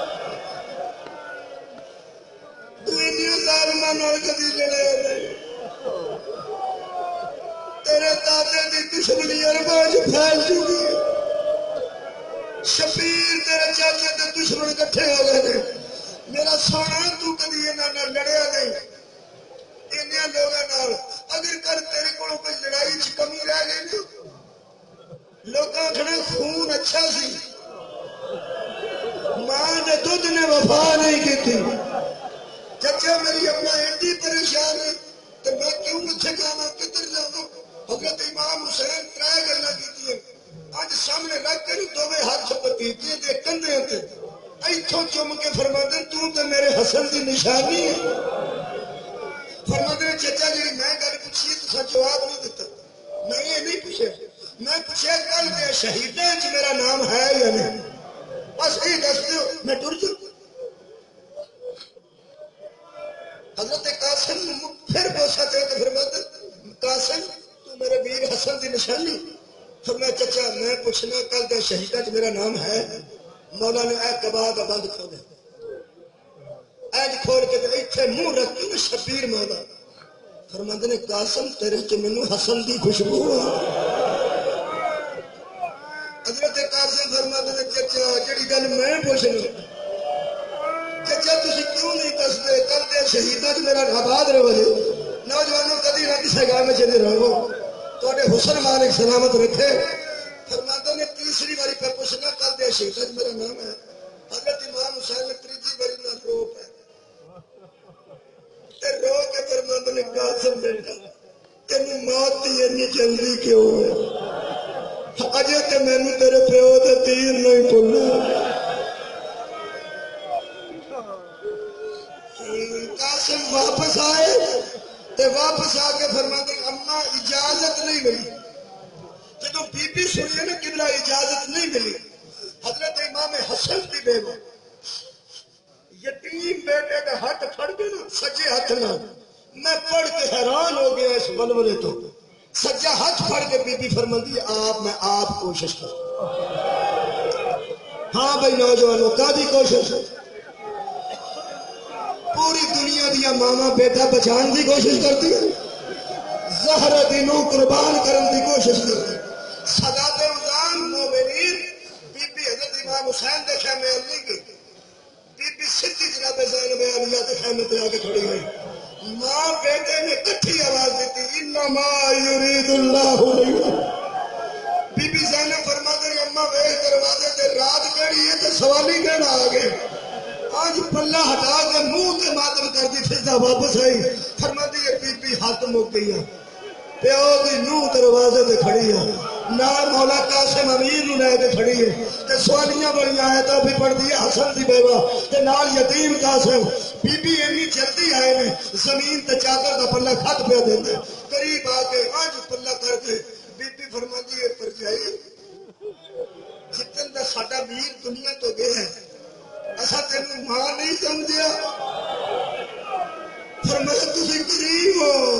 دنیا ظالماں نال کدی لڑے نہیں. تیرے دادے دی دشمنی عرباں وچ پھیل چکی ہے. شبیر تیرے چاچے تے دشمن اکٹھے ہو گئے نے. میرا سونا تو کدی انہاں نال لڑیا نہیں انہاں لوگاں نال. اگر کر تیرے کولوں کوئی لڑائی چ کمی رہ گئی نا لوکاں آکھنا خون اچھا سی, ماں دے دودھ نے وفا نہیں کیتی. چچا میری اما ایڈی پریشان ہے تے میں کیوں اتھے جاواں کدھر جاواں؟ حضرت امام حسین 3 گلاں کیتیاں اج سامنے رکھ کے دوویں ہاتھ پتیتے دے کندھے تے ایتھوں چم کے فرماندے تو تے میرے حسن دی نشانی ہے. فرماندے چچا جی میں گل پوچھی تساں جواب نہیں دیتا. میں یہ نہیں پوچھا, میں پوچھا کل دے شہیداں وچ میرا نام ہے یا نہیں؟ بس یہ دس دیو میں ٹر جاؤں. حضرت قاسم پھر بوسا دے کے فرماتے قاسم تو میرے ویر حسن دی نشانی. فرمایا چچا میں پوچھنا کل دے شہیداں وچ میرا نام ہے؟ مولا نے اے کبا دا بند کھولیا اج کھول کے ایتھے منہ رکھ کے شبیر مولا فرماندے نے قاسم تیرے چ مینوں حسن دی خوشبو ہے. حضرت قاسم فرماندے نے چچا جڑی گل میں پوچھنا چچا تسی کیوں نہیں دسدے کل دے شہیداں وچ میرا آباد رہو جی. نوجوانوں کدی نہ کسی گاہ میں چلے رہو تواڈے حسن مالک سلامت رکھے. فرماندے نے تیسری باری پہ پوچھنا کل دے شہیداں وچ میرا نام ہے. حضرت امام حسین نے تیسری باری نہ رو پے تے رو کے فرماندے نے قاسم بیٹا تینوں موت دی اتنی جلدی کیوں ہے؟ اجے تے مینوں تیرے پیو دے تیر نہیں بھولنا. قاسم واپس آئے تے واپس آ کے فرماتے اما اجازت نہیں ملی. جدو بی بی سنی نا قبلہ اجازت نہیں ملی. حضرت امام حسن دی بیوہ یتیم بیٹے کا ہاتھ پھڑ کے نا سجے ہاتھ نہ میں پڑھ کے حیران ہو گیا اس ولولے تو. سجا ہاتھ پھڑ کے بی بی فرماندی آپ کوشش کر. ہاں بھائی نوجوانوں کا دی کوشش پوری دنیا دیا ماما بیٹا بچان دی کوشش کرتی ہے, زہر دینوں قربان کرن دی کوشش کرتی. سادات رمضان مومنین بی بی حضرت امام حسین دے خیمے نہیں گئی. بی بی سدھی جناب زینب عالیہ دے خیمے تے آ کے کھڑی ہوئی. ماں بیٹے نے کٹھی آواز دیتی انما یرید اللہ علیہ. بی بی زینب فرماتے ہیں اما ویکھ دروازے تے رات کیڑی ہے تے سوالی کہنا آ گئے. آج پلہ ہٹا کے منہ تے ماتم کر دی پھر واپس آئی. فرماتی ہے بی بی ہاتھ مک گئی ہے پیو دی نوح دروازے تے کھڑی ہے نال مولا قاسم امیر نو لے کے کھڑی ہے تے سوالیاں بڑی آیتاں بھی پڑھدی ہے حسن دی بیوہ تے نال یتیم قاسم. بی بی اینی جلدی آئے نے زمین تے چادر دا پلہ کھٹ پیا دیندا قریب آ کے آج پلہ کر کے بی بی فرماتی ہے پرجائی جتن دا ساڈا ویر دنیا تو گیا ہے اسا تینوں ماں نہیں سمجھیا. فرمایا تسی غریب ہو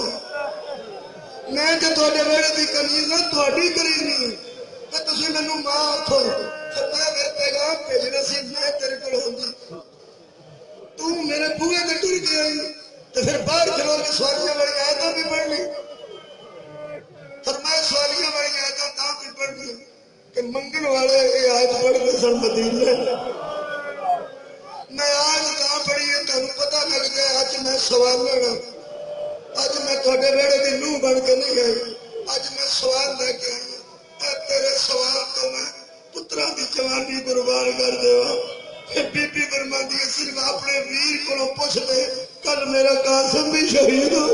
میں تے تواڈے ویڑے دی کنیز ہاں تہاڈی غریب نہیں تے تسی مینوں ماں آکھو. فرمایا میرے پیغام بھیجنا سی میں تیرے کو ہوندی تو میرے بوئے تے ٹر گیا تو پھر باہر کھلو کے سوالیاں والی آیتاں بھی پڑھ لی فرمایا سوالیاں والی آیتاں تاں بھی پڑھ لی کہ منگن والے یہ آیت پڑھتے سن مدینے میں آج نہ پڑھی ہے تمہیں پتہ لگ گیا اج میں سوال لینا اج میں تھوڑے ویڑے کی نوح بن کے نہیں گئی اج میں سوال لے کے آئی تیرے سوال تو میں پترا کی جوانی قربان کر دے بی بی فرماندی ہے صرف اپنے ویر کو پوچھ لے کل میرا قاسم بھی شہید ہو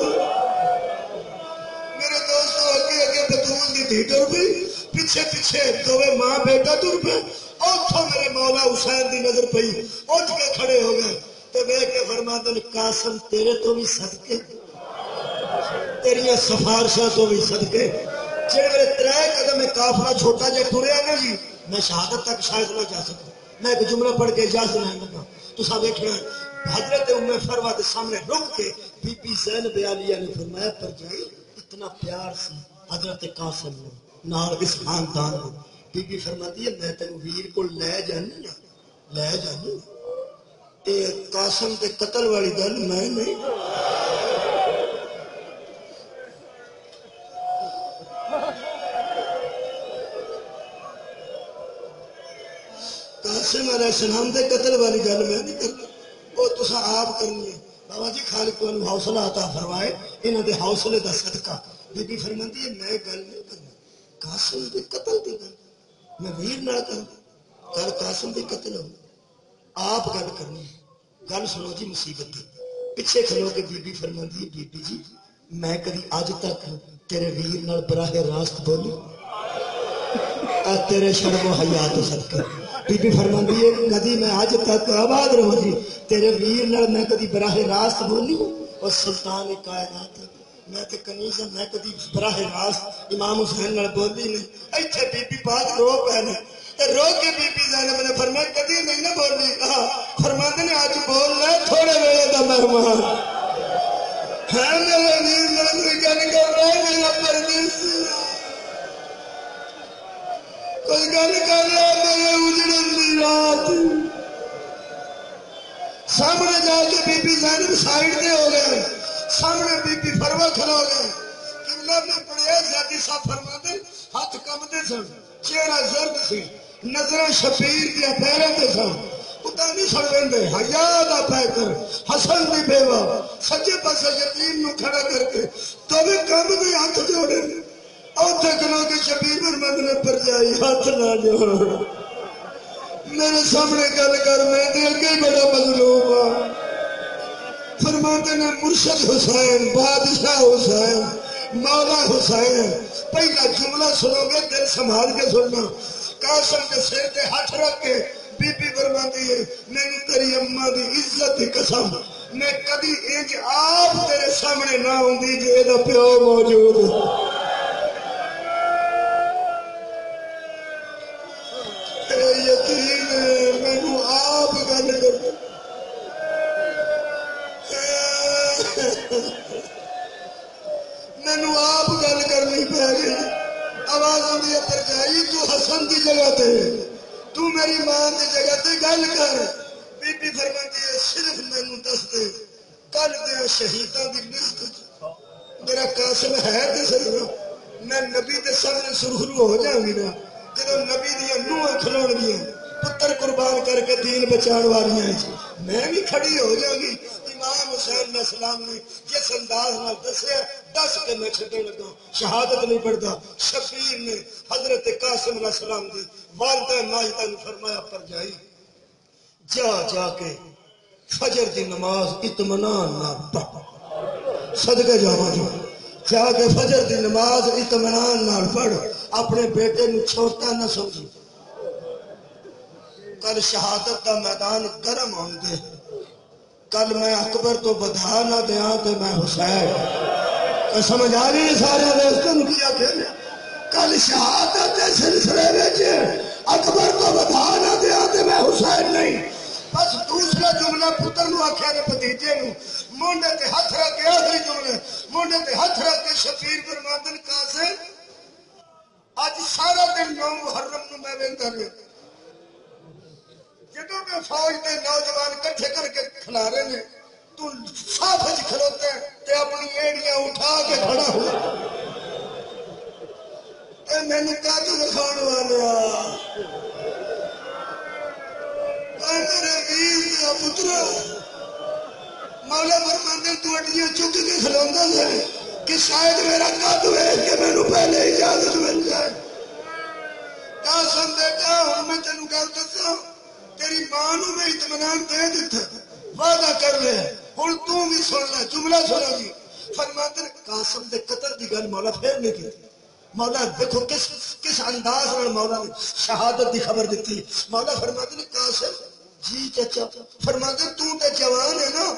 میرے دوستوں اگے اگے بطول کی دھی ٹر گئی پیچھے پیچھے دوے ماں بیٹا ٹر پہ اتوں میرے مولا حسین کی نظر پئی اٹھ کے کھڑے ہو گئے تو دیکھ کے فرماتے ہیں قاسم تیرے تو بھی صدقے تیریا سفارشاں تو بھی صدقے جی میرے 3 قدم قافلہ چھوٹا جہ ٹریا نا جی میں شہادت تک شاید نہ جا سکتا میں ایک جملہ پڑھ کے اجازت لینا لگا تو سب دیکھنا حضرت ام فروہ کے سامنے رک کے بی بی زینب عالیہ نے فرمایا پر جائی اتنا پیار سی حضرت قاسم نے نال اس خاندان کو بی بی فرماتی ہے میں تینوں ویر کو لے جانی تے قاسم کے قتل والی گل میں نہیں قاسم علیہ السلام دے قتل والی گل میں نہیں کرنا وہ تساں آپ کرنی ہے بابا جی خالق کو حوصلہ عطا فرمائے انہاں دے حوصلے دا صدقہ بی بی فرماتی ہے میں گل نہیں کرنا قاسم دے قتل دی گل میں ویر نہ کروں کل قاسم دے قتل ہو آپ گل کرنی گل سنو جی مصیبت دی پیچھے کھلو کے بی بی فرماتی ہے بی بی جی میں کبھی اج تک تیرے ویر نال براہ راست بولی تیرے شرم و حیا تو صدقہ بی بی فرماندی ہے کدی میں اج تک آباد رہوں جی تیرے ویر نال میں کدی براہ راست بولی اور سلطان کائنات میں تے کنیز میں کدی براہ راست امام حسین نال بولی نہیں ایتھے بی بی پاک رو پے نے تے رو کے بی بی زینب نے فرمایا کدی نہیں نہ بولی فرماندے نے اج بول لے تھوڑے ویلے دا مہمان ہے میرے ویر نال کوئی گل کر رہا ہے میرا پردیسی کوئی گل کر رہا میرے اجڑن دی رات سامنے جا کے بی بی زینب سائڈ دے ہو گئے سامنے بی بی فروہ کھڑا ہو گئے قبلہ میں پڑھے زیادی صاحب فرماتے ہاتھ کمتے سن چہرہ زرد سی نظریں شبیر دیا پیروں تے سن اتا نہیں سن لیندے حیا دا پے کر حسن دی بیوہ سجے پاسے یتیم نو کھڑا کر کے تو بھی کمتے ہاتھ جوڑے اوتھے کھلو کے شبیر فرماتے نے پر جائی ہاتھ نہ جوڑ میرے سامنے گل کر میں دل کے بڑا مظلوم ہوں فرماتے نے مرشد حسین بادشاہ حسین مولا حسین پہلا جملہ سنو گے دل سنبھال کے سننا قاسم کے سر تے ہاتھ رکھ کے بی بی فرماتی ہے میں تیری اماں دی عزت دی قسم میں کبھی انج آپ تیرے سامنے نہ ہوندی جے دا پیو موجود یقین مینو آپ گل کر مینو آپ گل کرنی پی گئی آواز آئی پر جائی تو حسن کی جگہ تے تو میری ماں کی جگہ تے گل کر بی بی فرماتی ہے صرف مینو دس دے کل دیا شہیداں دی لسٹ میرا قاسم ہے تے صحیح میں نبی دے سامنے سرخرو ہو جاؤں گی نا جب نبی دیا نوح کھلون گیا پتر قربان کر کے دین بچان والی ہیں میں بھی کھڑی ہو جاؤں گی امام حسین علیہ السلام نے جس انداز نال دسیا دس کے میں چھٹے لگا شہادت نہیں پڑھتا شبیر نے حضرت قاسم علیہ السلام دی والدہ ماجدہ نے فرمایا پر جائی جا کے فجر دی نماز اطمینان نہ پڑھ صدقے جاواں جا کے فجر دی نماز اطمینان نال پڑھ اپنے بیٹے نو چھوٹا نہ سمجھی کل شہادت دا میدان گرم ہون گے کل میں اکبر تو بدا نہ دیاں کہ میں حسین سمجھ آ گئی سارے دوستوں کیا کہنے کل شہادت دے سلسلے وچ اکبر تو بدا نہ دیاں کہ میں حسین نہیں بس دوسرا جملہ پتر نو آکھیا نے بھتیجے نو مونڈے تے ہاتھ رکھ کے آخری جملے مونڈے تے ہاتھ رکھ کے شفیع فرماندن قاسم اج سارا دن 9 محرم نو میں ویندا رہیا فوج کے نوجوان کٹھے کر کے کھلا رہے ہیں، تو صاف کھلوتے ہیں تے اپنی ایڑیاں اٹھا کے کھڑا ہوا میں نے کہا تو دکھاؤ والا میرے ویر کا پترا مولا فرماتے تو اڈیاں چک کے کھلوندا ہے کہ شاید میرا قد ویکھ کے مینوں پہلے اجازت مل جائے۔ قاسم بیٹا ہوں میں تینوں گل دساں، تیری ماں نوں میں اطمینان دے دیتا، وعدہ کر لیا، ہن تو بھی سن لے، جملہ سنا جی۔ فرماتے قاسم دے قتل دی گل مولا پھر نہیں کی۔ مولا دیکھو کس انداز میں مولا نے شہادت دی خبر دیتی۔ مولا فرماتے نے قاسم جی چچا، فرماتے تو تے جوان ہے نا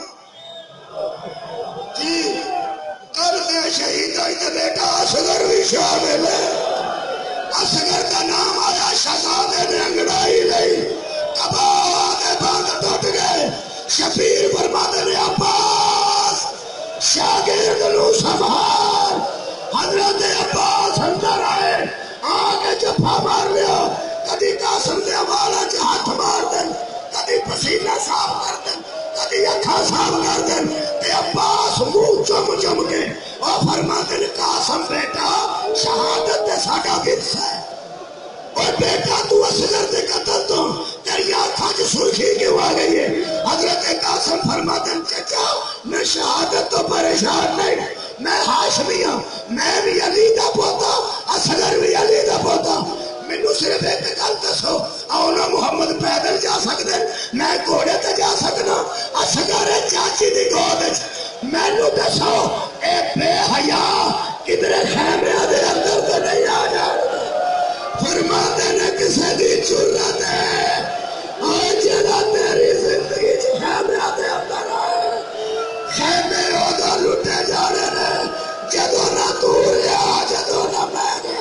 جی، کل سے شہید آئی تے بیٹا اصغر بھی شامل ہے۔ اصغر کا نام آیا، شہزادے نے انگڑائی لئی، کباہ دے بند ٹوٹ گئے۔ شبیر فرماتے نے عباس شاگرد نو سنبھال۔ حضرت عباس اندر آئے، آگے جفا مار لیا، کدی قاسم دے حوالہ چ ہاتھ مار دیں، کدی پسینہ صاف کر دیں، کدی اکھا صاف کر دیں، تے عباس منہ چم چم کے اور فرماتے نے قاسم بیٹا شہادت تے ساڈا ورثہ ہے۔ اور بیٹا تو اصغر دے قتل تو تیری آنکھاں چ سرخی کیوں آ گئی ہے؟ حضرت قاسم فرماتے ہیں چچا میں شہادت تو پریشان نہیں، میں ہاشمی ہوں، میں بھی علی دا پوتا، اصغر بھی علی دا پوتا، مینوں صرف ایک گل دسو، آؤنا محمد پیدل جا سکتے، میں گھوڑے تے جا سکنا، اصغر چاچی دی گود وچ، مینوں دسو اے بے حیا کدھر خیمے دے اندر تے نہیں آ جانا۔ فرماتے نے کسے دی جرت ہے آج جڑا تیری زندگی خیمے دے اندر آئے، خیمے اودا لٹے جانے نے، جدو نہ تو رہا جدو نہ میں گیا۔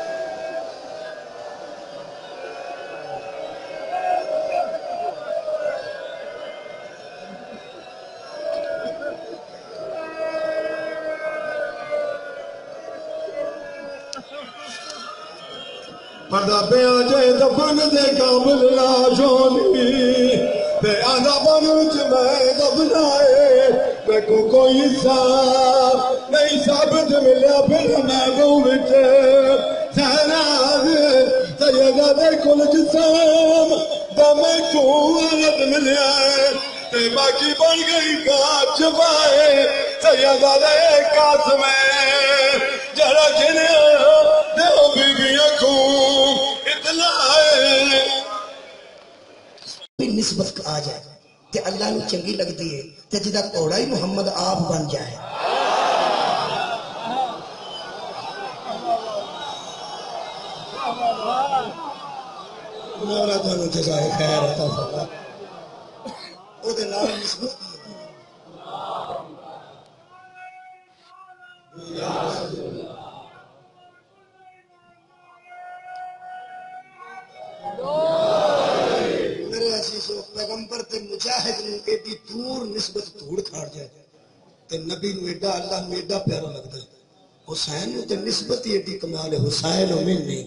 پردہ پہ آجے دفن دے قابل لاشونی تے آدھا بنوچ میں دفنائے میں کو کوئی حساب نہیں ثابت ملیا پھر میں کو بچے سہراز سیدہ دے کل جسام دم قوت ملیا ہے تے باقی بن گئی کاپ چھپائے سیدہ دے قاسم جڑا جنیا دیو بی بی اکھوں اطلاع نسبت آ جائے تے اللہ نو چنگی لگتی ہے تے جدا کوڑا ہی محمد آپ بن جائے۔ مولا تانوں جزائے خیر عطا فرمائے۔ او دے نال نسبت کی میرے عزیزو پیغمبر تے مجاہد نو ایڈی دور نسبت دھوڑ کھاڑ جائے تے نبی نو ایڈا اللہ نو ایڈا پیارا لگتا ہے۔ حسین نو تے نسبت ہی ایڈی کمال ہے، حسین منی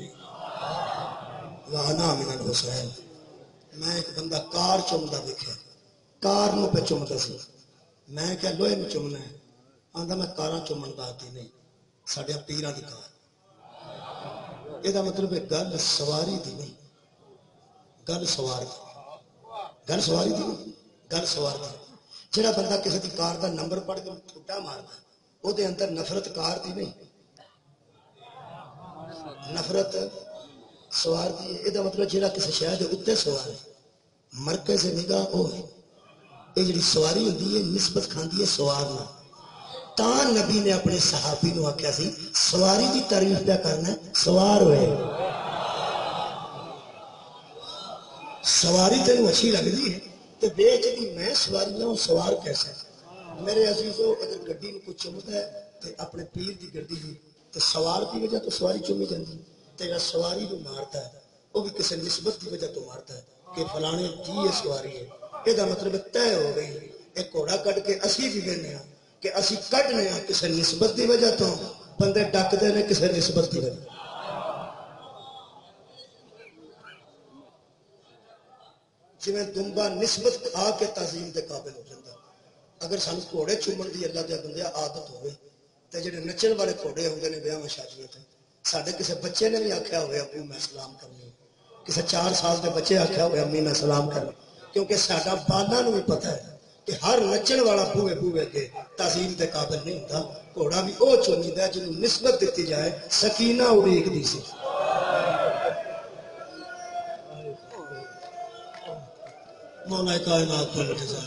وانا من الحسین۔ میں ایک بندہ کار چومدا دیکھا، کار نو پہ چومدا سی، میں کیا لوہے نو چومنا ہے، آندا میں کاراں چومن دا عادی نہیں، ساڈے پیراں دی کار۔ یہ مطلب ہے گل سواری دی نہیں، گل سوار دی، گل سواری دی نہیں، گل سوار دی۔ جڑا بندہ کسی دی کار دا نمبر پڑھ کے ٹھٹا ماردا او دے اندر نفرت کار دی نہیں، نفرت سوار دی ہے۔ یہ مطلب جڑا کسی شہر دے اتنے سوار ہے، مرکز نگاہ او ہے۔ یہ جڑی سواری ہوندی ہے نسبت کھاندی ہے سوار نہ۔ تاں نبی نے اپنے صحابی نو آکھیا سی سواری دی تعریف پہ کرنا ہے، سوار ہوئے۔ سواری تینوں اچھی لگتی ہے تو بیچ دی میں سواری ہوں، سوار کیسا ہے؟ میرے عزیزو اگر گڈی نو کچھ چمتا ہے تو اپنے پیر دی گڈی دی تو سوار دی وجہ تو سواری چومی جاندی، تیرا سواری جو مارتا ہے وہ بھی کسی نسبت دی وجہ تو مارتا ہے کہ فلانے جی یہ سواری ہے۔ یہ مطلب طے ہو گئی ایک گھوڑا کٹ کے اسی بھی دینے ہیں کہ اسی کٹنے ہیں کسی نسبت دی وجہ تو، بندے ڈکتے ہیں کسی نسبت دی وجہ۔ جویں دمبا نسبت کھا کے تعظیم دے قابل ہو جاتا. اگر سانو گھوڑے چومن دی اللہ دے بندے عادت ہوئے تے جڑے نچن والے گھوڑے ہوندے نے بیاہ شادیاں تے ساڈے کسے بچے نے بھی آکھیا ہوئے ابو میں سلام کرنی, کسے 4 سال دے بچے آکھیا ہوئے امی میں سلام کرنی, کیونکہ ساڈا بالاں نوں بھی پتہ ہے کہ ہر نچن والا بوئے بوئے کے تعظیم دے قابل نہیں ہوتا. گھوڑا بھی او چونیدا ہے جنوں نسبت دتی جائے. سکینہ اڑیکدی سی. مولا کائنات پر جزا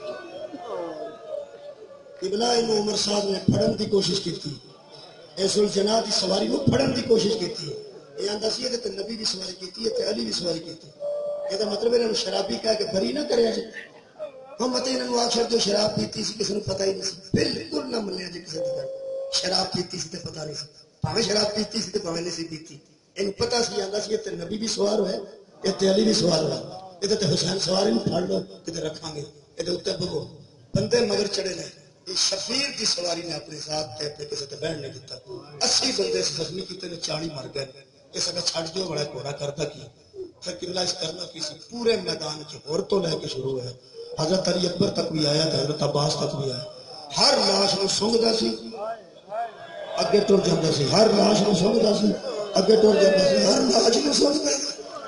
ابن عمر صاحب نے پڑھن دی کوشش کی تھی. اس الجناح دی سواری کو پڑھن دی کوشش کی تھی. یہ آندا سی تے نبی دی سواری کی تے علی دی سواری کی. یہ مطلب انہوں شرابی کہہ کے بری نہ کرے جی. ہم مت انہوں آخر جو شراب پیتی سی کسی نے پتہ ہی نہیں سی. بالکل نہ منیا جی کسی نے شراب پیتی سی تے پتہ نہیں سی. پاویں شراب پیتی سی تے پاویں نہیں سی پیتی. ان پتہ سی آندا سی تے نبی بھی سوار ہوئے تے علی بھی سوار ہوئے. یہ تے حسین سوار ہی پھڑ لو تے رکھاں گے. یہ اوتے بگو بندے مگر چڑھے نے. یہ شفیع کی سواری نے اپنے ساتھ تے کسی تے بیٹھ نہیں دیتا. 80 بندے زخمی کیتے نے 40 مر گئے. اس کا چھڑ جو بڑا گھوڑا کرتا کی پھر قبلہ اس کرنا کسی پورے میدان کی اور تو لے کے شروع ہے. حضرت علی اکبر تک بھی آیا تھا, حضرت عباس تک بھی آیا. ہر لاش نو سونگدا سی اگے ٹر جاندا سی. ہر لاش نو سونگدا سی اگے ٹر جاندا سی. ہر لاش نو سونگدا سی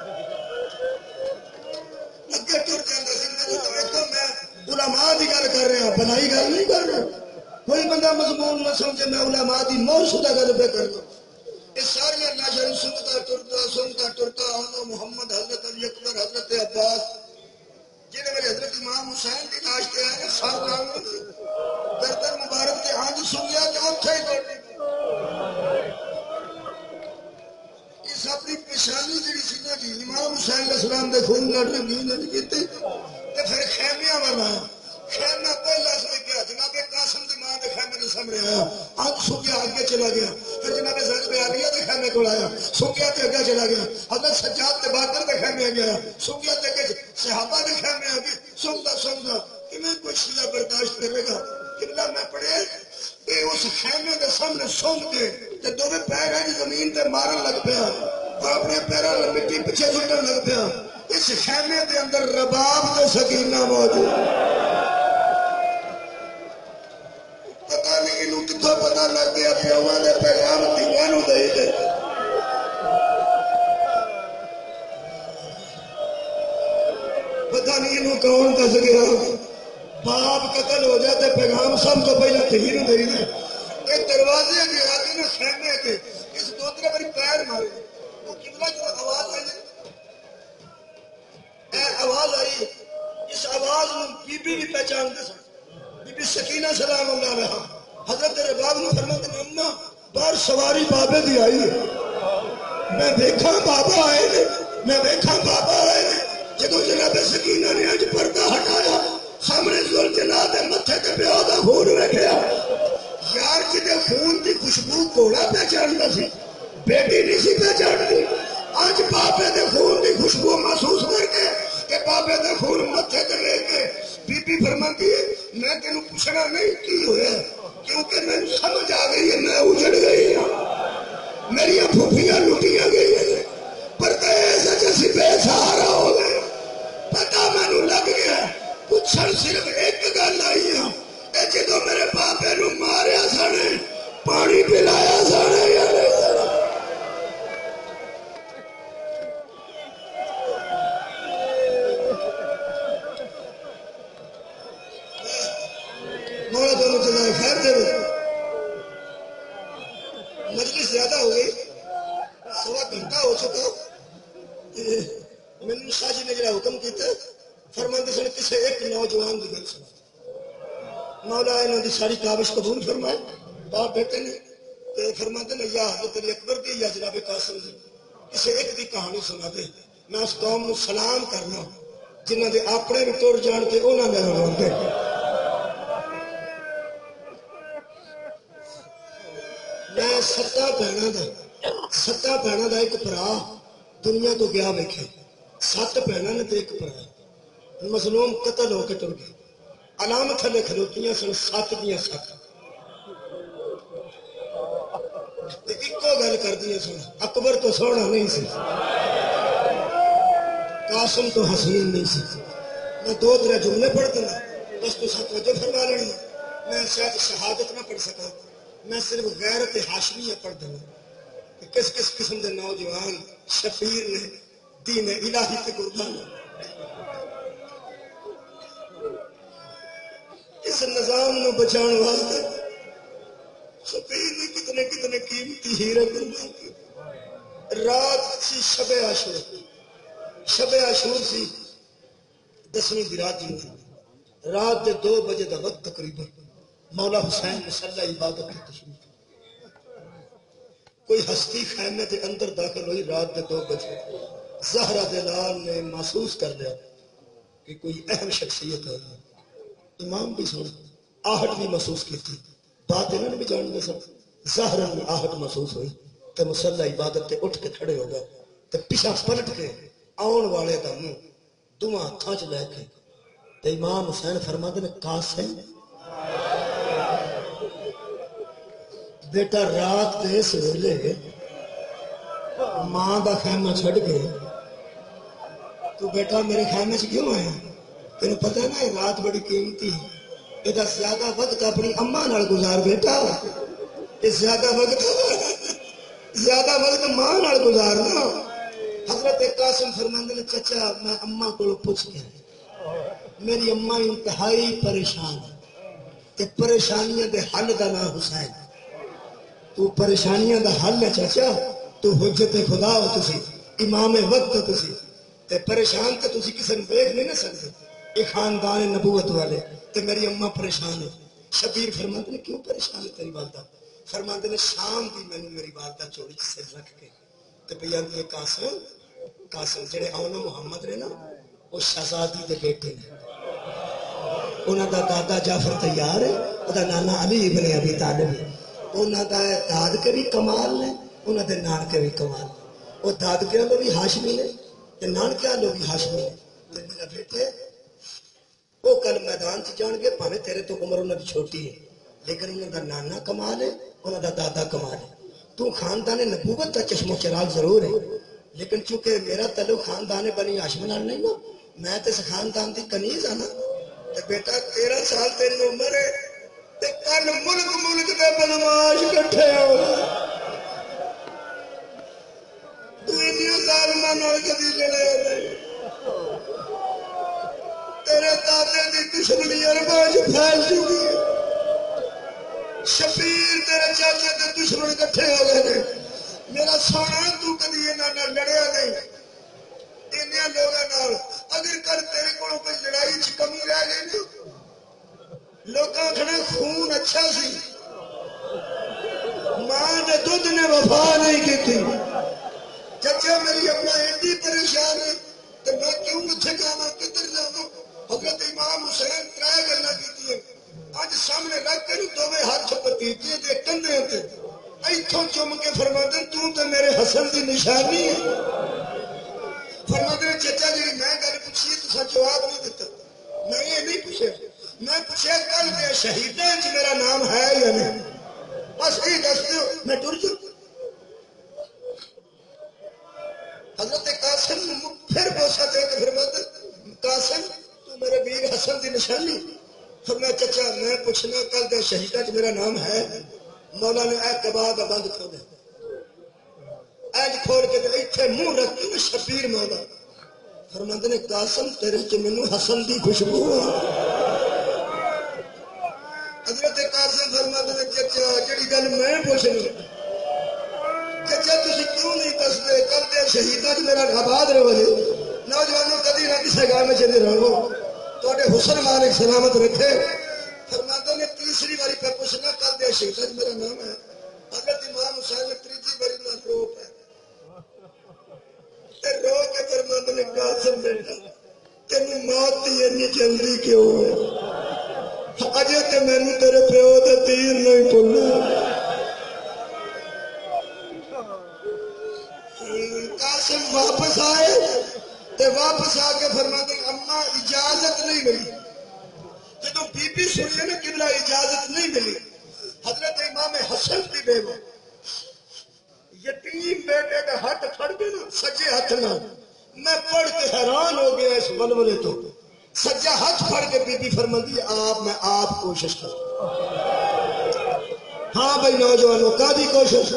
اگے ٹر جاندا سی. میں علماء دی گل کر رہا, بنائی گل نہیں کر رہا. کوئی بندہ مضمون نہ سمجھے میں علماء دی موت شدہ گل پہ کر رہا. یہ سارے ناشر سنتا ٹرتا آنا محمد حضرت علی اکبر حضرت عباس جنہیں میرے حضرت امام حسین کی لاش کے آئے سر گردن مبارک کے ہاتھ سن گیا کہ اتھے ہی دوڑنے اس اپنی پیشانی جڑی سی نا جی امام حسین علیہ السلام دے خون نہ رنگین نہیں کیتے تے پھر خیمیاں بنایا. خیمہ پہلا سے کیا جناب قاسم دی ماں دے خیمے دے سامنے آیا. آج سو گیا آگے چلا گیا. پھر جناب زید عالیہ دے خیمے کو آیا. سو گیا تے اگے چلا گیا. حضرت سجاد تے باقر دے خیمے گیا. سو گیا تے اگے صحابہ دے خیمے آ گئے. سندا کہ میں کوئی شیعہ برداشت کرے گا. قبلہ میں پڑھے کہ اس خیمے دے سامنے سن کے تے دوویں پیر ہیں زمین تے مارن لگ پیا اور اپنے پیراں نال مٹی پیچھے سٹن لگ پیا. اس خیمے دے اندر رباب تے سکینہ موجود. پتہ نہیں انہوں کتوں پتہ لگ گیا پیواں دے پیغام دھیاں نوں دے دے. پتہ نہیں انہوں کون دس گیا. باپ قتل ہو جاتے پیغام سب تو پہلے دھی نوں دے دے. کہ دروازے کے آگے نا خیمے کے اس دوسرے بڑی پیر مارے. وہ قبلہ جو آواز آئی آواز آئی اس آواز میں بی بی بھی پہچانتے سن. بی بی سکینہ سلام اللہ علیہا حضرت رباب نے فرمایا کہ اماں باہر سواری بابے دی آئی ہے. میں دیکھا بابا آئے نے, میں دیکھا بابا آئے نے. جدو جناب سکینہ نے اج پردہ ہٹایا سامنے ذوالجلال دے متھے تے پیو دا خون ویکھیا. یار جدے خون دی خوشبو گھوڑا پہچاندا سی بیٹی نہیں سی پہچانتی. اج بابے دے خون دی خوشبو محسوس کر کے کہ بابے دے خون متھے تے لے کے بی بی فرماتی ہے میں تینوں پوچھنا نہیں کی ہویا کیونکہ میں سمجھ آ گئی ہے میں اجڑ گئی ہوں. میری پھوپھیاں لٹیاں گئی ہیں پردیس جیسی بے سہارا ہو گئے. پتا مینوں لگ گیا پوچھن صرف ایک گل آئی ہے کہ جدو میرے بابے نو ماریا سانے پانی پلایا سانے یا نہیں سانے. مولا دونوں جگہ خیر دے. مجلس زیادہ ہو گئی, 1.25 گھنٹہ ہو چکا. میں نے شاہ جی نے جڑا حکم کیتا فرماندے سن کسے ایک نوجوان دی گل سنا. مولا انہاں دی ساری کاوش قبول فرمائے. باپ بیٹے نے تے فرماندے نے یا حضرت علی اکبر دی یا جناب قاسم دی کسے ایک دی کہانی سنا دے. میں اس قوم نو سلام کرنا جنہاں دے اپنے بھی ٹر جان تے انہاں دے روندے. میں 7 بہنوں دا ایک بھرا دنیا تو گیا ویکھے. 7 بہنوں نے تے ایک بھرا مظلوم قتل ہو کے ٹر گئے. علامت تھلے کھلوتیاں سن 7 دیاں 7 ایکو گل کردیاں سن اکبر تو سونا نہیں سی. قاسم تو حسین نہیں سی. میں دو ترے جملے پڑھ دوں بس تو توجہ فرما لینی. میں شاید شہادت نہ پڑھ سکا, میں صرف غیرت ہاشمیہ پڑھ دوں کہ کس کس قسم کے نوجوان شفیر نے دین الہی کے قربان. اس نظام نو بچاؤ واسطے شفیر نے کتنے کتنے قیمتی ہیرے قربان کیے. رات سی شب عاشور, شب عاشور سی 10ویں دی رات دی رات دے 2 بجے دا وقت تقریباً مولا حسین مصلی عبادت کی تشریف. کوئی ہستی خیمے دے اندر داخل ہوئی رات دے 2 بجے. زہرا دلال نے محسوس کر لیا کہ کوئی اہم شخصیت ہے. امام بھی سن آہٹ بھی محسوس کی تھی, بات انہوں نے بھی جان دے سن. زہرا نے آہٹ محسوس ہوئی تو مصلی عبادت تے اٹھ کے کھڑے ہو گئے تو پیچھا پلٹ کے آن والے دا منہ دواں ہاتھاں چ لے کے تے امام حسین فرماتے نے قاسم بیٹا رات دے اس ویلے ماں دا خیمہ چھڑ کے تو بیٹا میرے خیمے سے کیوں آیا؟ تینوں پتہ ہے نا رات بڑی قیمتی ہے, یہ زیادہ وقت اپنی اماں نال گزار بیٹا. یہ زیادہ وقت ماں نال گزارنا. حضرت قاسم فرماندے نے چچا میں اماں کو پوچھ کے میری اماں انتہائی پریشان تے پریشانیاں دے حل دا نام حسین. تو پریشانیاں دا حل ہے چچا, تو حجت خدا ہو تسی, امام وقت ہو تسی, تے پریشان تے تسی کسی نے دیکھ نہیں نہ سکتے. یہ خاندان نبوت والے تے میری اماں پریشان ہے. شبیر فرماندے نے کیوں پریشان ہے تیری والدہ؟ فرماندے نے شام دی میں میری والدہ چوری سے رکھ کے تے پہ آندی ہے قاسم جڑے آونا محمد نے نا وہ شہزادی دے بیٹے نے. انہاں دا دادا جعفر تیار ہے, وہ نانا علی ابن ابی طالب ہے. انہاں دا داد کے بھی کمال نے, انہاں دے نان کے بھی کمال نے. وہ دادکیاں لوگ بھی ہاشمی نے تے نانکیاں لوگ بھی ہاشمی نے. تے میرا بیٹے وہ کل میدان سے جان گے پاوے تیرے تو عمر انہاں دی چھوٹی ہے لیکن انہاں دا نانا کمال ہے, انہاں دا دادا کمال ہے. تو خاندان نبوت کا چشم و چراغ ضرور ہے لیکن چونکہ میرا تعلق خاندان بنی ہاشم نال نہیں نا, میں تے اس خاندان دی کنیز ہاں نا. تے بیٹا 13 سال تیری عمر ہے تے کل ملک دے بدماش اکٹھے ہو دنیا ظالماں نال کدی لڑے نہیں. تیرے دادے دی دشمنی عرباں وچ پھیل چکی ہے. شبیر تیرے چاچے تے دشمن اکٹھے ہو گئے نے. میرا سونا تو کدی انہاں نال لڑیا نہیں انہاں لوگاں نال. اگر کل تیرے کولوں کوئی لڑائی وچ کمی رہ گئی نا لوکاں کھڑے خون اچھا سی, ماں دے دودھ نے وفا نہیں کی. چچا میری اپنا ایڈی پریشان ہے تو میں کیوں اتنے جاواں کدھر جاواں؟ حضرت امام حسین 3 گلاں کیتیاں اج سامنے رکھ کے دوویں ہاتھ پتیجے دے کندھے تے ایتھوں چوم کے فرماندے تو تے میرے حسن دی نشانی ہے. فرماندے چچا جی میں گل پوچھی تساں جواب نہیں دیتا. میں یہ نہیں پوچھا, میں پوچھا کل دے شہیداں وچ میرا نام ہے یا نہیں, بس یہ دس دیو میں ٹر جاؤں. حضرت قاسم پھر بوسہ دے کے فرماتے قاسم تو میرے ویر حسن دی نشانی. فرمایا چچا میں پوچھنا کل دے شہیداں وچ میرا نام ہے؟ مولا نے اے کباب بند کھولے اج کھول کے ایتھے منہ رکھ کے شبیر مولا فرماندے نے قاسم تیرے چ مینوں حسن دی خوشبو ہے. حضرت قاسم فرماندے نے چچا جڑی گل میں پوچھنی چچا تسی کیوں نہیں دسدے کل دے شہیداں وچ میرا آباد رہے. نوجوانوں کدی نہ کسی گاہ میں چلے رہو تواڈے حسن مالک سلامت رکھے. فرماندے نے تیسری باری پہ پوچھنا کل دے شہیداں وچ میرا نام ہے. حضرت امام حسین نے تیسری باری نہ رو پے تے رو کے فرماندے نے قاسم بیٹا تینوں موت دی اتنی جلدی کیوں ہے؟ اجے تے مینوں تیرے پیو دے تیر نہیں بھولنا. قاسم واپس آئے تے واپس آ کے فرماتے اماں اجازت نہیں ملی. جدو بی بی سنی نا قبلہ اجازت نہیں ملی. حضرت امام حسن دی بیوہ یتیم بیٹے کا ہاتھ پھڑ کے نا سجے ہاتھ نال میں پڑھ کے حیران ہو گیا اس ولولے تو. سجا ہاتھ پھڑ کے بی بی فرماندی میں آپ کوشش کروں. ہاں بھائی نوجوانوں کا دی کوشش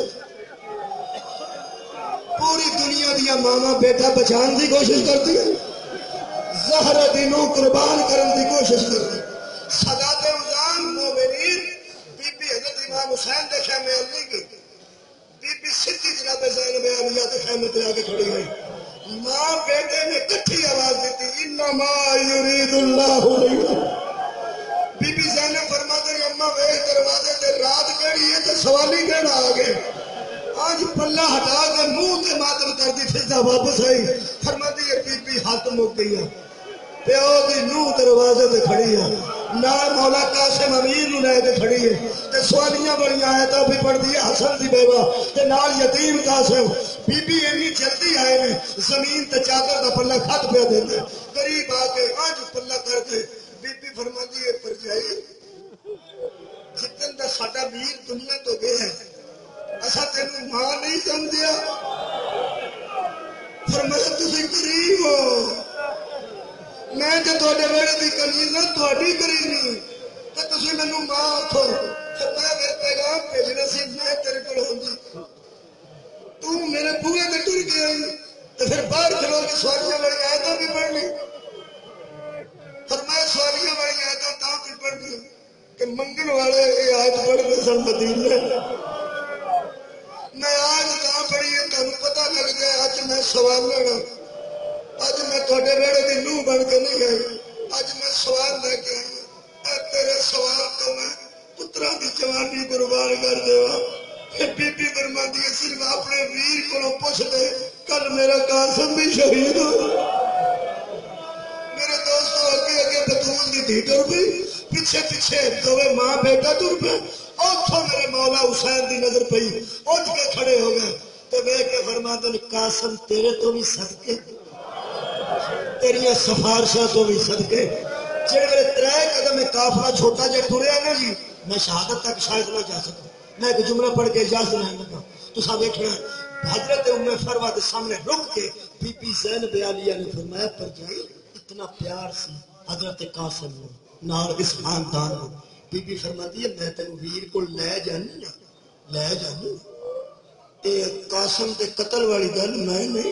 پوری دنیا دیا ماما بیٹا بچان دی کوشش کرتی ہے. زہرا دینوں قربان کرن دی کوشش کرتی. سادات اذان مومنین بی بی حضرت امام حسین دے خیمے علی گئی. بی بی سدھی جناب زینب عالیہ دے خیمے تے آ کے کھڑی ہوئی. ماں بیٹے نے کٹھی آواز دیتی انما یرید اللہ علیہ. بی بی زینب فرماتے ہیں اماں ویکھ دروازے تے رات کیڑی ہے تے سوالی کیڑا آ گئے. آج پلہ ہٹا کے منہ تے ماتم کر دی فضا واپس آئی. فرماتی ہے بی بی ہاتھ مک گئی ہے. پیو دی نوح دروازے تے کھڑی ہے. نال مولا قاسم امیر نو لے کے کھڑی ہے تے سوالیاں بڑی آیتاں بھی پڑھدی ہے حسن دی بیوہ تے نال یتیم قاسم. بی بی اینی جلدی آئے نے زمین تے چادر دا پلہ کھت پہ دیندا. قریب آ کے آج پلہ کر کے بی بی فرماندی ہے پرجائی جتن دا ساڈا ویر دنیا تو گیا ہے اسا تینوں ماں نہیں سمجھیا. فرمایا تسی غریب ہو میں تے تواڈے ویڑے دی کنیز ہاں تہاڈی غریبی تے تسی مینوں ماں آکھو. فرمایا میرے پیغام بھیجنا سی میں تیرے کول ہوندی تو میرے بوئے تے ٹر گیا تے پھر باہر کھلو کے سوالیاں والی آیتاں بھی پڑھ لی. فرمایا سوالیاں والی آیتاں تاں بھی پڑھ لی کہ منگن والے یہ آیت پڑھتے سن مدینے. میں آج تاں پڑھی ہے تمہیں پتہ لگ گیا اج میں سوال لینا. اج میں تھوڑے ویڑے دی نوح بن کے نہیں گئی. اج میں سوال لے کے آئی. تیرے سوال تو میں پترا دی جوانی قربان کر دیوا. بی بی فرماندی ہے صرف اپنے ویر کو پوچھ لے کل میرا قاسم بھی شہید ہو. میرے دوستوں اگے اگے بطول دی دھی ٹر پئی پیچھے پیچھے دوے ماں بیٹا ٹر پے. اتوں میرے مولا حسین دی نظر پئی اٹھ کے کھڑے ہو گئے تو ویکھ کے فرماتے ہیں قاسم تیرے تو بھی صدقے تیریاں سفارشاں تو بھی صدقے. جڑے میرے 3 قدم قافلہ چھوٹا جے ٹریا نا جی میں شہادت تک شاید نہ جا سکتا. میں ایک جملہ پڑھ کے اجازت لینے لگا. تساں ویکھنا حضرت ام فروہ دے سامنے رک کے بی بی زینب عالیہ نے فرمایا پرجائی اتنا پیار سی حضرت قاسم نے نال اس خاندان کو. بی بی فرماتی ہے میں تینوں ویر کو لے جانی تے قاسم کے قتل والی گل میں نہیں.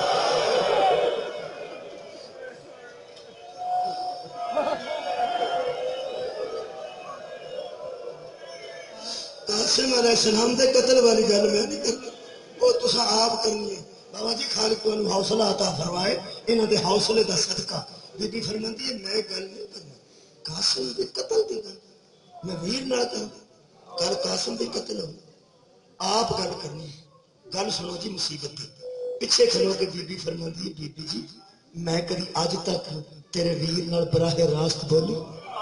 قاسم علیہ السلام دے قتل والی گل میں نہیں کرنا وہ تساں آپ کرنی ہے. بابا جی خالق کو حوصلہ عطا فرمائے انہاں دے حوصلے دا صدقہ. بی بی فرماتی ہے میں گل نہیں کرنا قاسم دے قتل دی گل میں ویر نہ کہوں گل قاسم دے قتل ہو آپ گل کرنی. گل سنو جی مصیبت دی. پیچھے کھلو کے بی بی فرماتی ہے بی بی جی میں کبھی اج تک تیرے ویر نال براہ راست بولی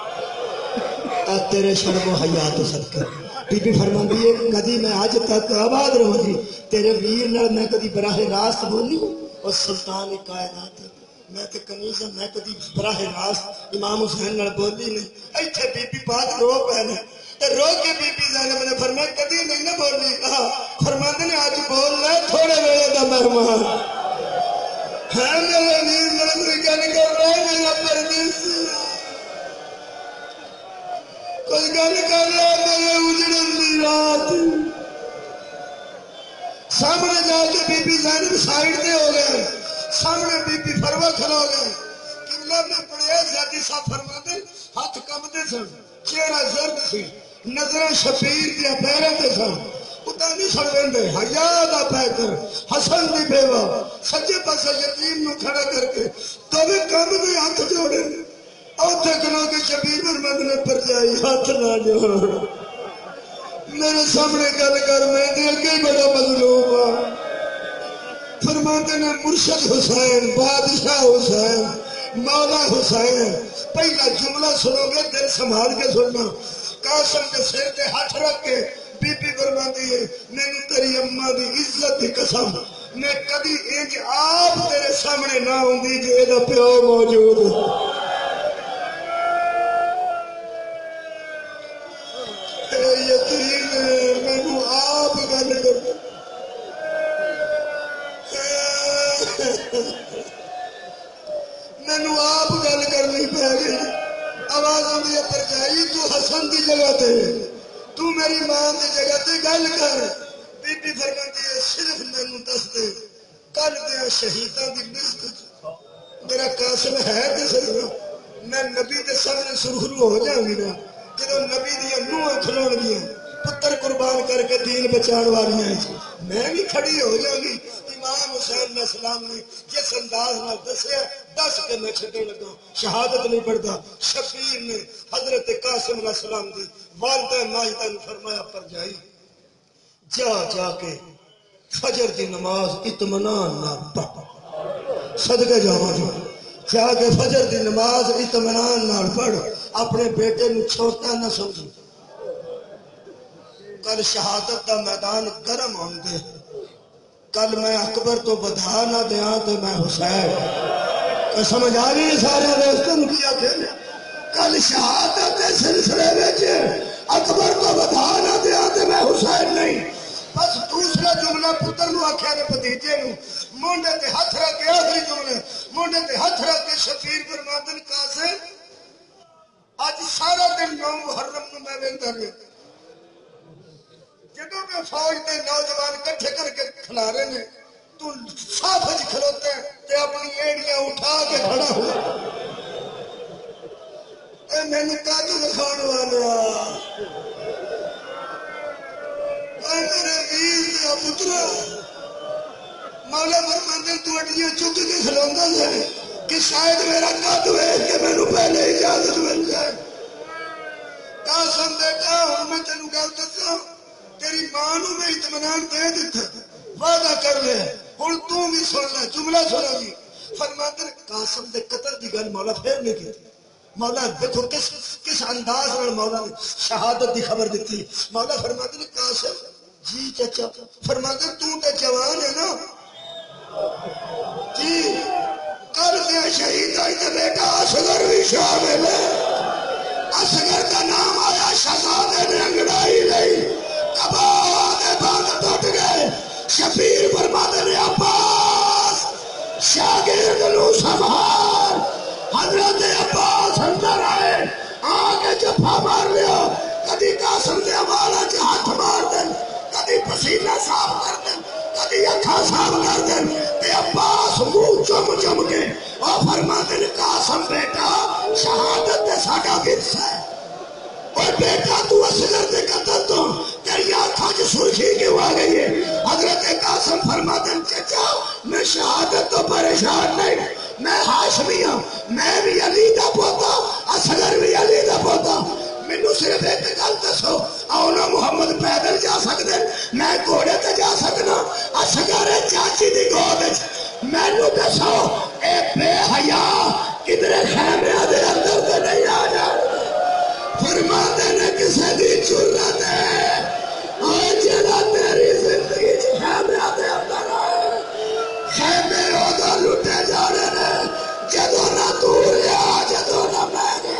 تیرے شرم و حیا تو صدقہ. بی بی فرماتی ہے کدی میں اج تک آباد رہوں گی تیرے ویر نال میں کدی براہ راست بولی اور سلطان کائنات میں تے کنیز میں کدی براہ راست امام حسین نال بولی نہیں. ایتھے بی بی بات رو پے نے تے رو کے بی بی زینب نے فرمایا کدی نہیں نہ بولی. فرماتے نے اج بول لے تھوڑے ویلے دا مہمان ہے میرے ویر نال کوئی گل کر رہا ہے میرا پردیسی کوئی گل کر رہا میرے اجڑن دی رات. سامنے جا کے بی بی زینب سائڈ تے ہو گئے سامنے بی بی فروہ کھلو گئے. قبلہ میں پڑھیا زیادی صاحب فرماتے ہاتھ کمدے سن چہرہ زرد سی نظر شبیر دیا پیروں تے سن اتا نہیں سن لیندے حیا دا پے کر حسن دی بیوہ سجے پاسے یتیم نو کھڑا کر کے تو بھی کمدے ہاتھ جوڑے اوتھے کھلو کے شبیر محمد نے پرجائی ہاتھ نہ جوڑ میرے سامنے گل کر میں دے اگے بڑا مظلوم ہاں. فرماتے نے مرشد حسین بادشاہ حسین مولا حسین پہلا جملہ سنو گے دل سنبھال کے سننا. قاسم کے سر تے ہاتھ رکھ کے بی بی فرماتی ہے میں تیری اماں دی عزت دی قسم میں کدی انج آپ تیرے سامنے نہ ہوندی جے اے دا پیو موجود یقین مینوں آپ گل کر مینو آپ گل کرنی پی گئی آواز آئی پر جائی تو حسن کی جگہ تے تو میری ماں کی جگہ تے گل کر بی بی فرماتی ہے صرف مینو دس دے کل دیا شہیداں دی لسٹ میرا قاسم ہے تے صحیح میں نبی دے سامنے سرخرو ہو جاؤں گی نا جدو نبی دیا نوہاں کھلون گیا پتر قربان کر کے دین بچان والیاں میں بھی کھڑی ہو جاؤں گی امام حسین علیہ السلام نے جس انداز میں دسیا دس کے میں چھٹے لگا شہادت نہیں پڑھتا شبیر نے حضرت قاسم علیہ السلام دی والدہ ماجدہ نے فرمایا پر جائی جا کے فجر دی نماز اطمینان نہ پڑھ صدقے جاواں جو جا کے فجر دی نماز اطمینان نہ پڑھ اپنے بیٹے نو چھوٹا نہ سمجھ کل شہادت دا میدان گرم ہون دے کل میں اکبر تو بدھا نہ دیاں تو میں حسین سمجھ آ گئی سارے دوستوں کیا کہ کل شہادت کے سلسلے میں اکبر تو بدھا نہ دیاں تو میں حسین نہیں بس دوسرا جملہ پتر نو آخیا نے بھتیجے نو مونڈے تے ہاتھ رکھ کے آخری جملے مونڈے تے ہاتھ رکھ کے شفیع فرماندن قاسم اج سارا دن 9 محرم نو میں ویندا رہا جدوں کہ فوج دے نوجوان کٹھے کر کے کھلا رہے نے تو صاف وچ کھلوتا ہے تے اپنی ایڑیاں اٹھا کے کھڑا ہوا اے مینوں کاجو دکھاون والا اے میرے ویر دے پترا مولا فرماندے تو اڈیاں چک کے کھلوندا ہے کہ شاید میرا قد ویکھ کے مینوں پہلے اجازت مل جائے قاسم بیٹا ہن میں تینوں گل دساں تیری ماں نو میں اطمینان دے دیتا وعدہ کر لے ہن تو بھی سن لے جملہ سنا جی فرماتے قاسم دے قتل دی گل مولا پھر نہیں کی مولا دیکھو کس انداز میں مولا نے شہادت دی خبر دیتی مولا فرماتے نے قاسم جی چچا فرماتے تو تے جوان ہے نا جی کر دیا شہید آئی تے بیٹا اصغر بھی شامل ہے اصغر کا نام آیا شہزادے نے انگڑائی نہیں کبانے بند ٹوٹ گئے شفیع فرماتے نے عباس شاگرد نو سنبھال حضرت عباس اندر آئے آگے جفا مار لیا کدی قاسم دے حوالہ چ ہاتھ مار دیں کدی پسینہ صاف کر دیں کدی اکھا صاف کر دیں تے عباس منہ چم چم کے اور فرماتے نے قاسم بیٹا شہادت تے ساڈا ورثہ ہے اور بیٹا تو اصغر دے قتل تو تیری آنکھوں چ سرخی کیوں آ گئی ہے حضرت قاسم فرماتے ہیں چچا میں شہادت تو پریشان نہیں میں ہاشمی ہوں میں بھی علی دا پوتا اصغر بھی علی دا پوتا مینوں صرف ایک گل دسو آؤنا محمد پیدل جا سکتے میں گھوڑے تے جا سکنا اصغر چاچی دی گود مینوں دسو اے بے حیا کدھر خیمے دے اندر تے نہیں آ جانا فرماتے نے کسے دی جرت ہے اور جڑا تیری زندگی چ خیمے دے اندر آئے خیمے اودوں لٹے جانے نے جدوں نہ تو رہا جدوں نہ میں گیا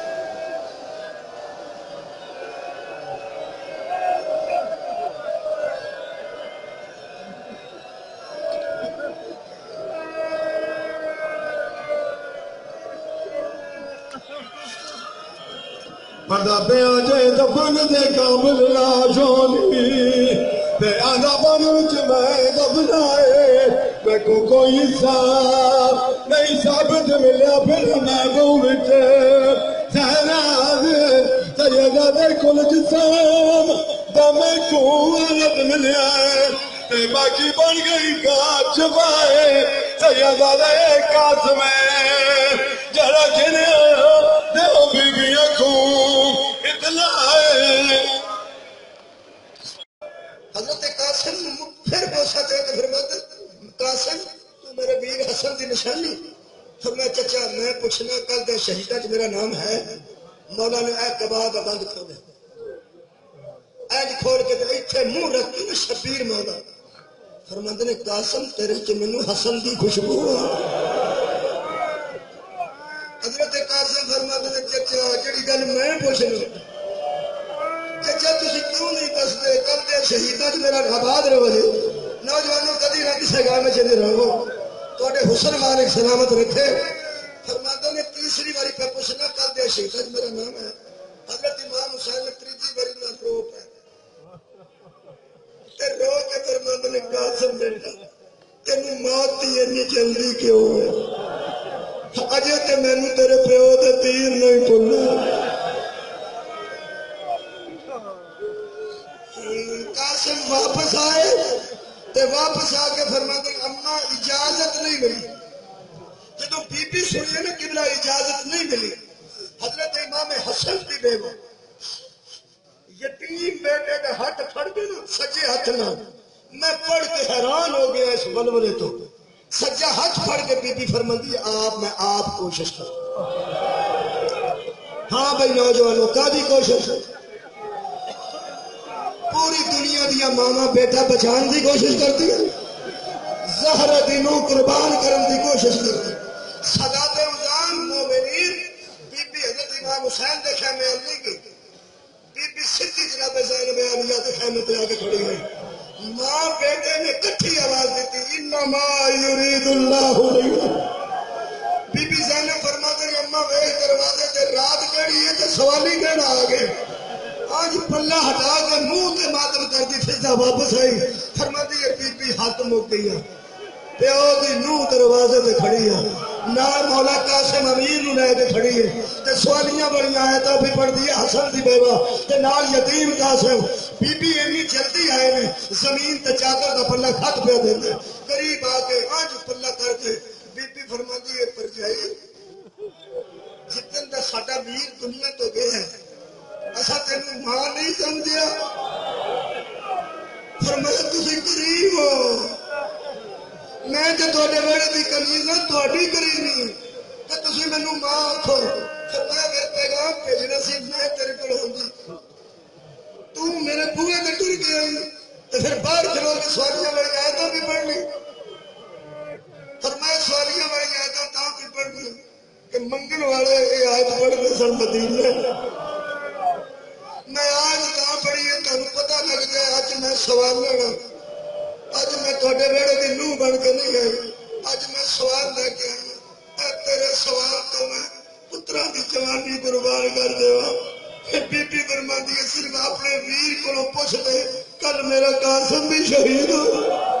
پردہ پہ آجے دفن دے قابل لاشونی تے آدھا بنوچ میں دفنائے میں کو کوئی حساب نہیں ثابت ملیا پھر میں کو بچے سہراز سیدہ دے کل جسام دم کو غلط ملیا ہے تے باقی بن گئی کات چھپائے سیدہ دے کات میں جرا گھنیا دیو بی بی اکھوں اطلاع حضرت قاسم پھر بوسا دے کے فرماتے قاسم تو میرے ویر حسن دی نشانی فرمایا چچا میں پوچھنا کل دے شہیدہ چ میرا نام ہے مولا نے اے کباہ دا بند کھولے اج کھول کے ایتھے منہ رکھ کے شبیر مولا فرماتے نے قاسم تیرے چ مینوں حسن دی خوشبو حضرت قاسم فرماتے نے چچا جڑی گل میں پوچھنا چچا تسی کیوں نہیں دسدے کل دے شہیداں چ میرا آباد رہو جی نوجوانوں کدی نہ کسے گاہ میں چلے رہو تھوڑے حسن مالک سلامت رکھے. فرماتا نے تیسری باری پہ پوچھنا کر دیا شیخ میرا نام ہے. حضرت امام حسین نے تیسری باری نہ رو پہ رو کے فرماتا نے قاسم بیٹا تینوں موت کی اتنی جلدی کیوں ہے؟ اجے تے مینوں تیرے پیو دے تیر نہیں بھولنا. قاسم واپس آئے تے واپس آ کے فرماتے اما اجازت نہیں ملی. جدو بی بی سنی نا قبلہ اجازت نہیں ملی. حضرت امام حسن کی بیوہ یتیم بیٹے کا ہاتھ پھڑ کے نا سجے ہاتھ نہ میں پڑھ کے حیران ہو گیا اس ولولے تو. سجا ہاتھ پھڑ کے بی بی فرماتی میں آپ کوشش کروں. ہاں بھائی نوجوانوں کا بھی کوشش پوری دنیا دیا ماما بیٹا بچان کی کوشش کرتی ہے. زہر دینوں قربان کرنے کی کوشش کرتی. سادات اذان مومنین بی بی حضرت امام حسین دے خیمے نہیں گئی. بی بی سدھی جناب زینب عالیہ کے خیمے پہ آ کے کھڑی ہوئی. ماں بیٹے نے کٹھی آواز دیتی انما یرید اللہ. بی بی زینب فرماتے ہیں اما ویخ دروازے تے رات کہڑی ہے تے سوالی کہنا آ گئے. آج پلہ ہٹا کے منہ تے ماتم کر دی فضا واپس آئی. فرماتی ہے بی بی ہاتھ مک گئی ہے پیو دی نوح دروازے تے کھڑی ہے نال مولا قاسم امیر نو لے کے کھڑی ہے تے سوالیاں بڑی آیتاں بھی پڑھدی ہے حسن دی بیوہ تے نال یتیم قاسم. بی بی اتنی جلدی آئے نے زمین تے چادر دا پلہ کھٹ پہ دیندا قریب آ کے آج پلہ کر کے بی بی فرماتی ہے پرجائی جتن دا ساڈا ویر دنیا تو گیا ہے اسا تینوں ماں نہیں سمجھیا. فرمایا تسی غریب ہو میں تے تواڈے ویڑے دی کنیز ہاں تواڈی غریبی تے تسی مینوں ماں آکھو. فرمایا میرے پیغام بھیجنا سی میں تیرے کول ہوندی تو میرے بوئے تے ٹر گیا تے پھر باہر کھلو کے سوالیاں والی آیتاں بھی پڑھ لی. فرمایا سوالیاں والی آیتاں تاں بھی پڑھ لی کہ منگن والے یہ آیت پڑھتے سن مدینے. میں آج نہ پڑھی ہے تمہیں پتہ لگ جائے اج میں سوال لینا. اج میں تھوڑے ویڑے کی نوح بن کے نہیں آئی. اج میں سوال لے کے آئی. تیرے سوال تو میں پترا کی جوانی قربان کر دے. بی بی فرماتی ہے صرف اپنے ویر کو پوچھ لے کل میرا قاسم بھی شہید ہو.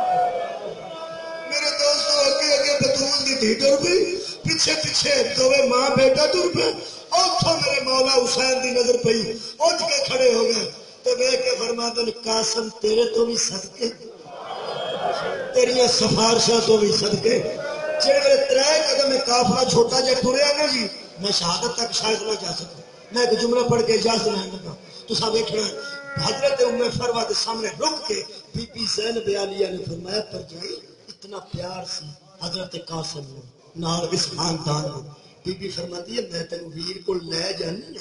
میرے دوستوں اگے اگے بطول دی دھی ٹر گئی پیچھے پیچھے دوے ماں بیٹا ٹر پے. اتوں میرے مولا حسین دی نظر پئی اٹھ کے کھڑے ہو گئے تو ویکھ کے فرماتے ہیں قاسم تیرے تو بھی صدقے تیریاں سفارشاں تو بھی صدقے جڑے میرے 3 قدم قافلہ چھوٹا جہا ٹریا نا جی میں شہادت تک شاید نہ جا سکوں. میں ایک جملہ پڑھ کے اجازت لینے لگا. تساں ویکھنا حضرت ام فروا کے سامنے رک کے بی بی زینب عالیہ نے فرمایا پرجائی اتنا پیار سی حضرت قاسم نے نال اس خاندان میں. بی بی فرماتی ہے میں تینوں ویر کو لے جانی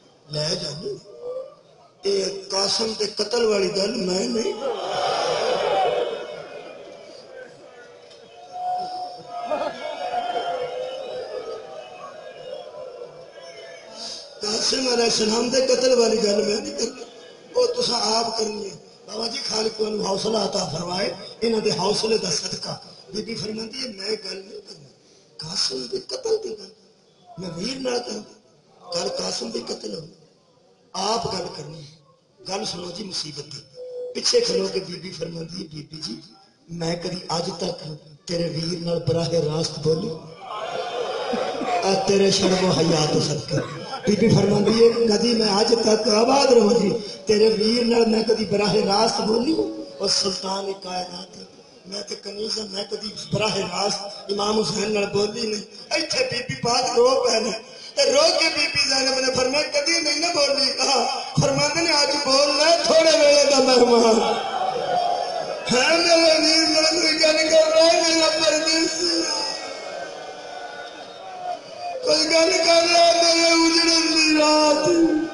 تے قاسم کے قتل والی گل میں نہیں. قاسم علیہ السلام دے قتل والی گل میں نہیں کرنی وہ تساں آپ کرنی ہے. بابا جی خالق کو حوصلہ عطا فرمائے انہاں دے حوصلے دا صدقہ. بی بی فرماتی ہے میں گل نہیں کرنی قاسم دے قتل دی گل میں ویر نہ کر کل قاسم دے قتل ہو آپ گل کرنی. گل سنو جی مصیبت دی. پیچھے کھلو کے بی بی فرماتی ہے بی بی جی میں کبھی اج تک تیرے ویر نال براہ راست بولی تیرے شرم و حیا تو صدقہ. بی بی فرماتی ہے کدی میں اج تک آباد رہوں جی تیرے ویر نال میں کدی براہ راست بولی اور سلطان کائنات میں تے کنیز میں کدی براہ راست امام حسین نال بولی نہیں. ایتھے بی بی پاک رو پے نے رو کے بی بی زینب نے فرمایا کدی نہیں نہ بولی. فرماتے نے اج بول لے تھوڑے ویلے دا مہمان ہے میرے ویر نال گل کر رہا ہے میرا پردیسی کوئی گل کر رہا میرے اجڑن دی رات.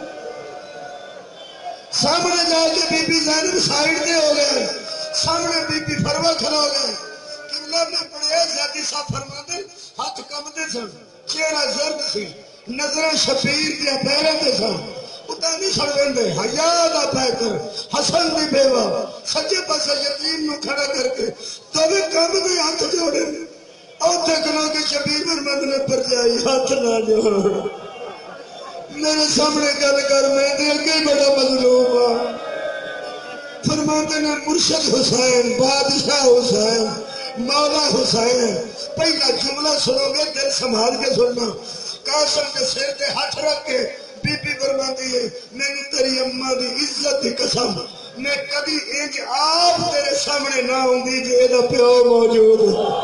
سامنے جا کے بی بی زینب سائڈ تے ہو گئے سامنے بی بی فروا کھڑا ہو گئے. قبلہ میں پڑھے زیادی صاحب فرماتے ہاتھ کمتے سن چہرہ زرد سی نظر شبیر دیا پیروں تے سن اتا نہیں سڑ دے حیا دا پے کر حسن دی بیوہ سجے پاسے یتیم نو کھڑا کر کے تو کم دے ہاتھ جوڑے اوتھے کھلو کے شبیر فرماندے نے پرجائی ہاتھ نہ جوڑ، میرے سامنے گل کر، میں دے اگے بڑا مظلوم ہاں۔ فرماتے نے مرشد حسین، بادشاہ حسین، مولا حسین، پہلا جملہ سنو گے دل سنبھال کے سننا۔ قاسم کے سر تے ہاتھ رکھ کے بی بی فرماتی ہے میں تیری اماں دی عزت دی قسم میں کبھی انج آپ تیرے سامنے نہ ہوندی جے اے دا پیو موجود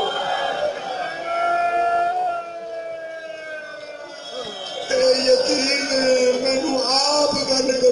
اے یتیم مینوں آپ گل کر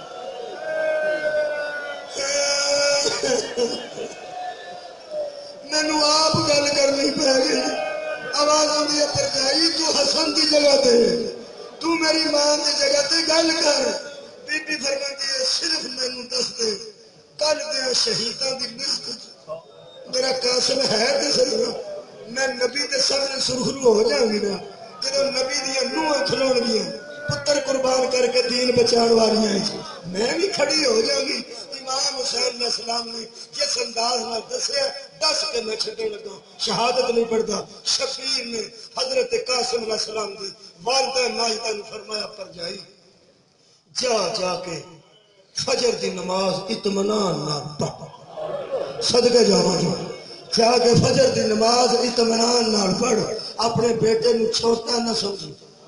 مینوں آپ گل کرنی پے گئی۔ آواز آندی ہے پرجائی تو حسن دی جگہ تے تو میری ماں دی جگہ تے گل کر۔ بی بی فرماتی ہے صرف مینوں دس دے کل دیا شہیداں دی لسٹ میرا قاسم ہے تے صحیح میں نبی دے سامنے سرخرو ہو جاؤں گی نا جدوں نبی دیا نوہاں کھلون گیاں پتر قربان کر کے دین بچان والیاں میں بھی کھڑی ہو جاؤں گی۔ امام حسین علیہ السلام نے جس انداز میں دسیا دس کے میں چھٹے لگا شہادت نہیں پڑھتا۔ شبیر نے حضرت قاسم علیہ السلام دی والدہ ماجدہ نے فرمایا پرجائی جا جا کے فجر دی نماز اطمینان نہ پڑھ، صدقے جاواں جا کے فجر دی نماز اطمینان نہ پڑھ، اپنے بیٹے نو چھوٹا نہ سمجھ،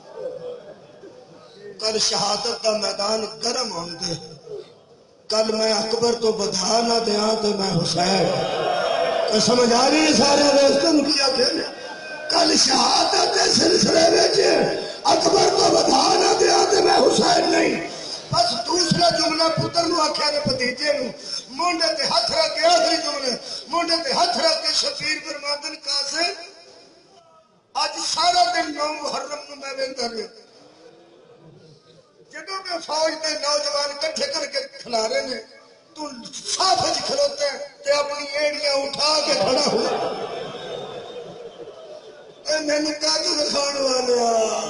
کل شہادت دا میدان گرم ہون دے، کل میں اکبر تو بدھا نہ دیاں تو میں حسین تو سمجھ آ رہی سارے دوستوں کیا کہنے کل شہادت دے سلسلے وچ اکبر تو بدھا نہ دیاں تو میں حسین نہیں۔ بس دوسرا جملہ پتر نو آکھیا نے بھتیجے نو مونڈے تے ہاتھ رکھ کے آخری جملے مونڈے تے ہاتھ رکھ کے شبیر فرماندن قاسم اج سارا دن 9 محرم نو میں ویندا رہیا جدوں میں فوج دے نوجوان کٹھے کر کے کھلا رہے نے تو صاف وچ کھلوتا ہے تے اپنی ایڑیاں اٹھا کے کھڑا ہوا اے میں نے کاجو دکھاؤن والا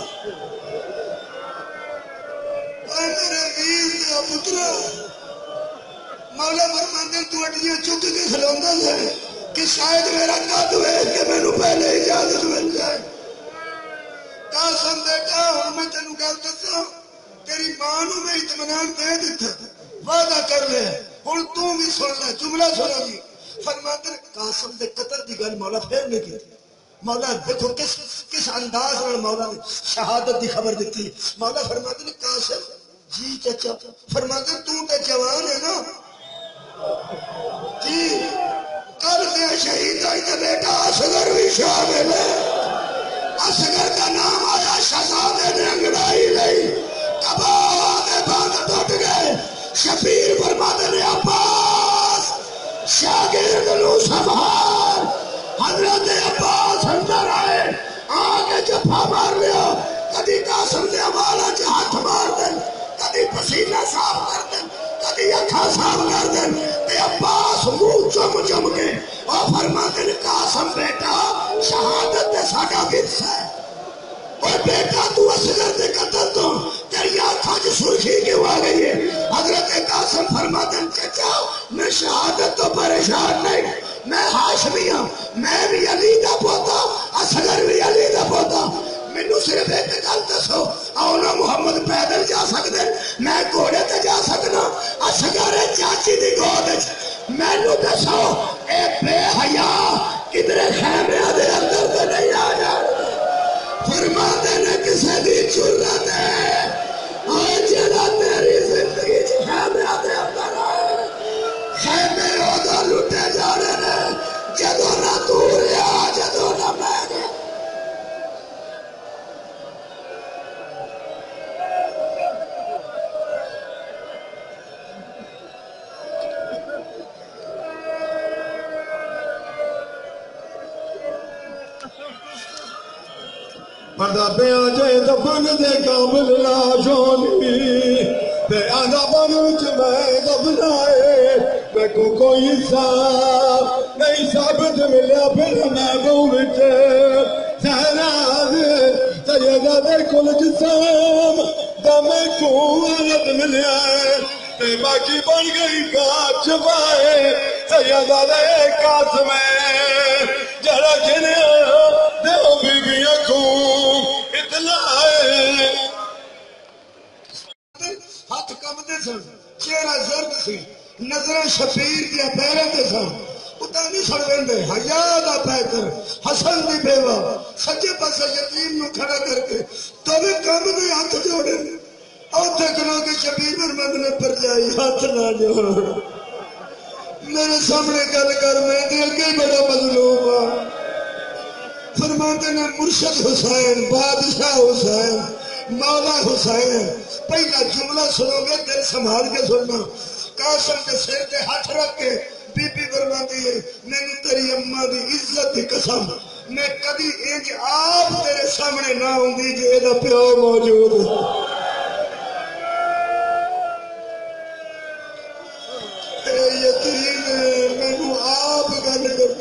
اے میرے ویر دے پترا مولا فرماندے تو اڈیاں چک کے کھلوندا ہے کہ شاید میرا قد ویکھ کے مینوں پہلے اجازت مل جائے۔ قاسم بیٹا ہن میں تینوں گل دساں تیری ماں نو میں اطمینان دے دیتا وعدہ کر لے ہن تو بھی سن لے جملہ سنا جی فرماتے قاسم دے قتل دی گل مولا پھر نہیں کی مولا دیکھو کس انداز میں مولا نے شہادت دی خبر دیتی مولا فرماتے نے قاسم جی چچا فرماتے تو تے جوان ہے نا جی کل دیا شہید آئی تے بیٹا اصغر بھی شامل ہے اصغر کا نام آیا شہزادے نے انگڑائی لئی کباہ بند ٹوٹ گئے شبیر فرماتے نے عباس شاگرد نو سنبھال حضرت عباس اندر آئے آگے جفا مار لیا کدی قاسم دے حوالہ چ ہاتھ مار دیں کدی پسینہ صاف کر دیں کدی اکھا صاف کر دیں تے عباس منہ چم چم کے اور فرماتے نے قاسم بیٹا شہادت تے ساڈا ورثہ ہے اور بیٹا تو اصغر دے قتل تو تیری آنکھاں چ سرخی کیوں آ گئی ہے حضرت قاسم فرماتے ہیں چچا میں شہادت تو پریشان نہیں میں ہاشمی ہوں میں بھی علی دا پوتا اصغر بھی علی دا پوتا مینوں صرف ایک گل دسو آؤنا محمد پیدل جا سکتے میں گھوڑے تے جا سکنا اصغر چاچی دی گود مینوں دسو اے بے حیا کدھر خیمے دے اندر تے نہیں آ جانا فرماتے نے کسے دی جرت ہے آج جڑا تیری زندگی خیمے دے اندر آئے خیمے اودا لٹے جانے نے جدو نہ تو رہا جدو نہ میں گیا پردہ پہ آجے دفن دے قابل لاشونی تے آدھا بنوچ میں دفنائے میں کو کوئی حساب نہیں ثابت ملیا پھر میں گوچ سہراز سیدہ دے کل جسام دم کو عرد ملیا تے باقی بن گئی کاٹ چھپائے سیدہ دے قاسم جڑا جنیا شبیر دیا پیروں تے سن اتا نہیں سڑ ویندے حیا دا پیکر حسن دی بیوہ سجے پاسے یتیم نو کھڑا کر کے تو بھی کم دے ہاتھ جوڑے اور دیکھنا کہ شبیر فرماندے نے پرجائی ہاتھ نہ جوڑ میرے سامنے گل کر میں دل کے بڑا مظلوم ہوں فرماتے نے مرشد حسین بادشاہ حسین مولا حسین پہلا جملہ سنو گے دل سنبھال کے سننا قاسم کے سر کے ہاتھ رکھ کے بی بی فرماتی ہے میں تیری اماں دی عزت دی قسم میں کبھی انج آپ تیرے سامنے نہ ہوندی جے اے دا پیو موجود یقین مینوں آپ گل کر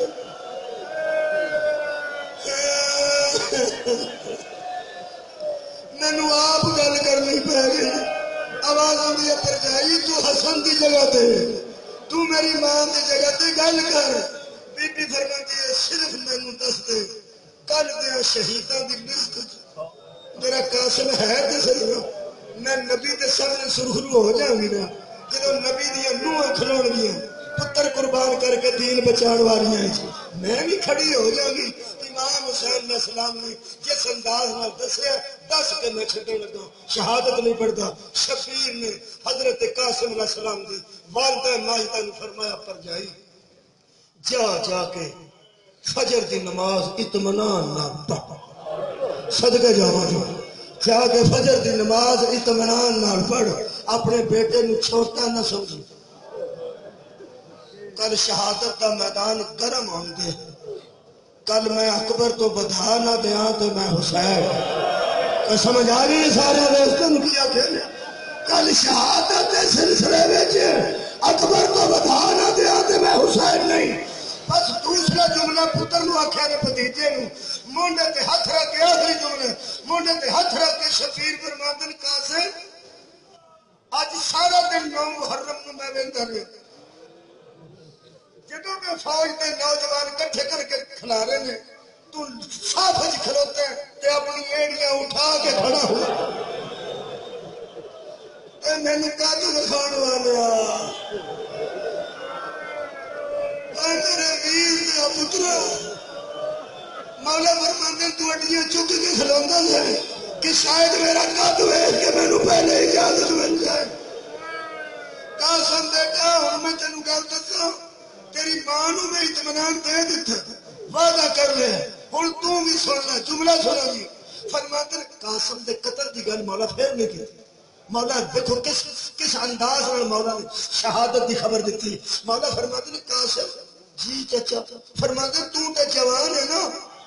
مینوں آپ گل کرنی پی گئی آواز آئی ہے پرجائی تو حسن دی جگہ تے تو میری ماں دی جگہ تے گل کر بی بی فرماتی ہے صرف مینوں دس دے کل دیا شہیداں دی لسٹ میرا قاسم ہے تے صحیح میں نبی دے سامنے سرخرو ہو جاؤں گی نا جدو نبی دیا نوہاں کھلون گیا پتر قربان کر کے دین بچان والیاں ہیں میں بھی کھڑی ہو جاؤں گی امام حسین علیہ السلام نے جس انداز میں دسیا دس کے میں چھٹنے لگا شہادت نہیں پڑھتا شبیر نے حضرت قاسم علیہ السلام دی والدہ ماجدہ نے فرمایا پرجائی جا کے فجر دی نماز اطمینان نہ پڑھ صدقے جاواں جو جا کے فجر دی نماز اطمینان نہ پڑھ اپنے بیٹے نو چھوٹا نہ سمجھ کل شہادت دا میدان گرم ہوں گے کل میں اکبر تو بدھا نہ دیاں تو میں حسین سمجھ آ گئی سارے دوستوں کیا کہنے کل شہادت دے سلسلے وچ اکبر تو بدھا نہ دیاں تو میں حسین نہیں بس دوسرا جملہ پتر نو آکھیا نے بھتیجے نو مونڈے تے ہاتھ رکھ کے آخری جملے مونڈے تے ہاتھ رکھ کے شفیع فرماندن قاسم اج سارا دن 9 محرم نو میں ویندا رہیا جدوں کہ فوج دے نوجوان کٹھے کر کے کھلا رہے نے تو صاف وچ کھلوتا ہے تے اپنی ایڑیاں اٹھا کے کھڑا ہوا اے مینوں کاجو دکھاون والا اے میرے ویر دے پترا مولا فرماندے تو اڈیاں چک کے کھلوندا ہے کہ شاید میرا قد ویکھ کے مینوں پہلے اجازت مل جائے قاسم بیٹا ہن میں تینوں گل دساں تیری ماں نو میں اطمینان دے دیتا وعدہ کر لے ہن تو بھی سن لے جملہ سنا جی فرماتے قاسم دے قتل دی گل مولا پھر نہیں کی مولا دیکھو کس انداز میں مولا نے شہادت دی خبر دیتی مولا فرماتے نے قاسم جی چچا فرماتے تو تے جوان ہے نا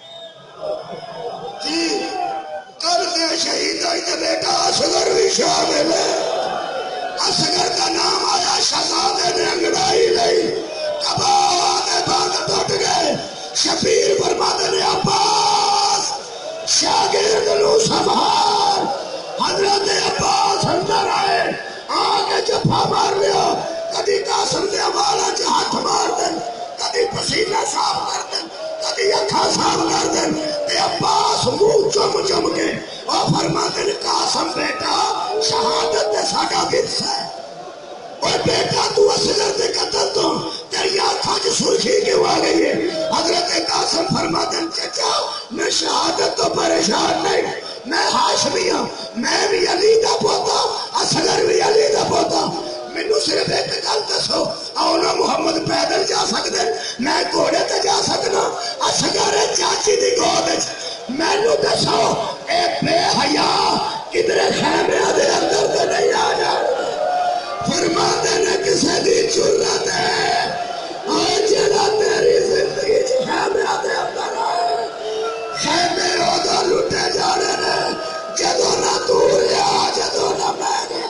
جی کل دے شہید آئی تے بیٹا اصغر بھی شامل ہے اصغر کا نام آیا شہزادے نے انگڑائی لئی کبانے باندھ ٹوٹ گئے شفیع فرماتے نے عباس شاگرد نو سنبھال حضرت عباس اندر آئے آگے جفا مار لیا کدی قاسم دے حوالہ چ ہاتھ مار دیں کدی پسینہ صاف کر دیں کدی اکھا صاف کر دیں تے عباس منہ چم چم کے اور فرماتے نے قاسم بیٹا شہادت دے ساڈا ورثہ ہے اور بیٹا تو اصغر دے قتل تو تیری آنکھاں چ سرخی کیوں آ گئی ہے حضرت قاسم فرماتے ہیں چچا میں شہادت تو پریشان نہیں میں ہاشمی ہوں میں بھی علی دا پوتا اصغر بھی علی دا پوتا مینوں صرف ایک گل دسو اونا محمد پیدل جا سکدے میں گھوڑے تے جا سکنا اصغر چاچی دی گود وچ مینوں دسو اے بے حیا کدھر خیمے دے اندر تے نہیں آ جائے فرماتے نے کسے دی جرت ہے آج جڑا تیری زندگی چ خیمے دے اندر آئے خیمے اودا لٹے جانے نے جدوں نہ تو رہیا جدوں نہ میں گیا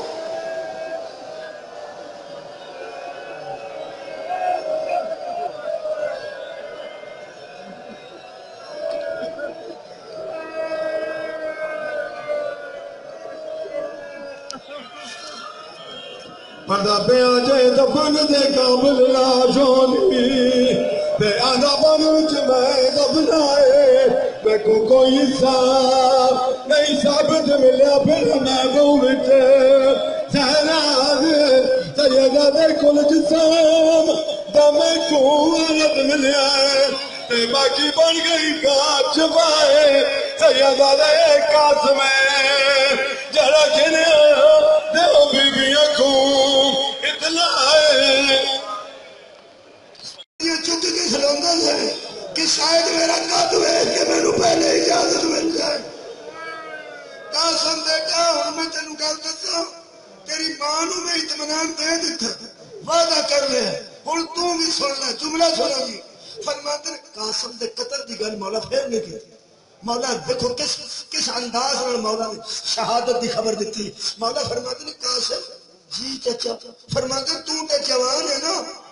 پردہ پہ آجے دفن دے قابل لاشونی تے آدھا بنوچ میں دفنائے میں کو کوئی حساب نہیں ثابت ملیا پھر میں کو بچے سہراز سیدہ کل جسام دم قوت ملیا تے باقی بن گئی گاہ چبائے سیدہ قاسم جڑا گھنیا دیو بی بیاں کو اطلاع یہ چک کے کھلوندہ ہے کہ شاید میرا قد ویکھ کے میں پہلے اجازت مل جائے قاسم بیٹا ہوں میں تینوں گل دساں تیری ماں نو میں اطمینان دے دیتا وعدہ کر لیا ہن تو بھی سن لے جملہ سنو جی فرماتے ہیں قاسم دے قتل دی گل مولا پھر نہیں کی مولا دیکھو کس انداز میں مولا نے شہادت دی خبر دیتی مولا فرماتے ہیں قاسم جی چچا فرماتے ہیں تو تے جوان ہے نا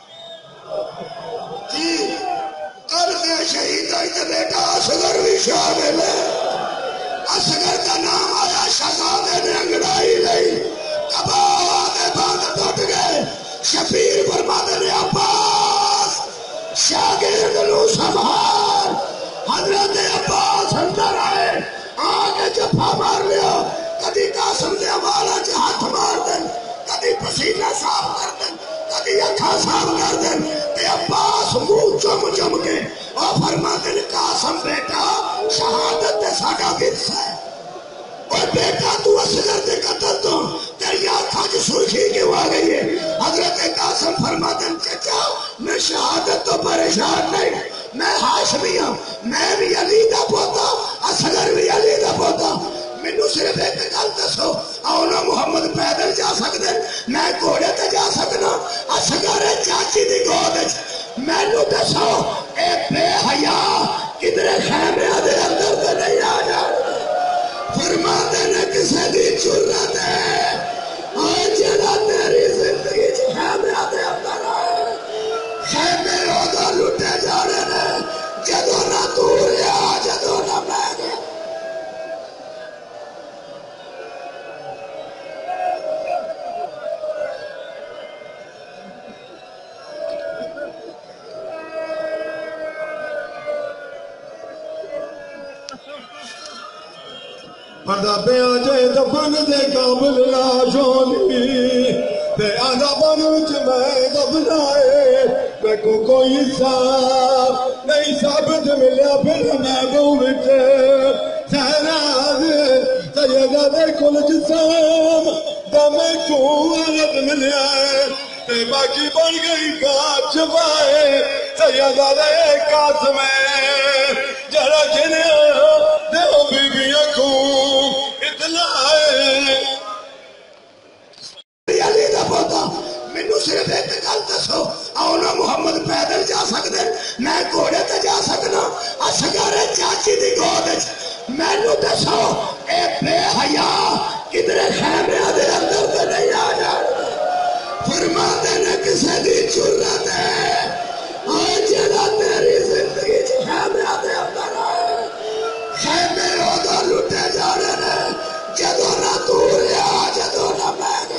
جی کر دیا شہید آئی تے بیٹا اصغر بھی شامل ہے اصغر کا نام آیا شہزادے نے انگڑائی نہیں کبا دے باندھ ٹوٹ گئے شفیر فرماتے نے عباس شاگرد نو سنبھال حضرت عباس اندر آئے آگے جفا مار لیا کدی قاسم دے حوالہ چ ہاتھ مار دیں کدی پسینہ صاف کر دیں کدی اکھا صاف کر دیں تے عباس منہ چم چم کے اور فرماتے ہیں قاسم بیٹا شہادت تے ساڈا ورثہ ہے اور بیٹا تو اصغر دے قتل تو تیری آنکھاں کی سرخی کیوں آ گئی ہے حضرت قاسم فرماتے ہیں چچا میں شہادت تو پریشان نہیں میں ہاشمی ہوں میں بھی علی دا پوتا اصغر بھی علی دا پوتا مینوں صرف ایک گل دسو آؤنا محمد پیدل جا سکتے میں گھوڑے تے جا سکنا اصغر چاچی دی گود مینوں دسو اے بے حیا کدھر خیمے دے اندر تے نہیں آ جانا فرماتے نے کسے دی جرت ہے آج جڑا تیری زندگی چ خیمے دے اندر آئے خیمے اودا لٹے جا رہے ہیں جدو نہ تو رہا جدو نہ میں گیا پردہ پہ آجے دفن دے قابل لاشونی تے آدھا بنوچ میں دفنائے میں کو کوئی حساب نہیں ثابت ملیا پھر میں گوچ سہراز سیدہ دے کل جسام دم قوت ملیا تے باقی بن گئی گاہ چبائے سیدہ دے قاسم جڑا گھنیا دیو بی بیاں کو اطلاع علی دا پوتا مینوں صرف ایک گل دسو آؤنا محمد پیدل جا سکتے میں گھوڑے تے جا سکنا اصغر چاچی دی گود مینوں دسو اے بے حیا کدھر خیمے دے اندر تے نہیں آ جانا فرماتے نے کسے دی جرت ہے آج جڑا تیری زندگی چ خیمے دے اندر آئے خیمے اودا لٹے جا رہے ہیں جدو نہ تو رہا جدو نہ میں گیا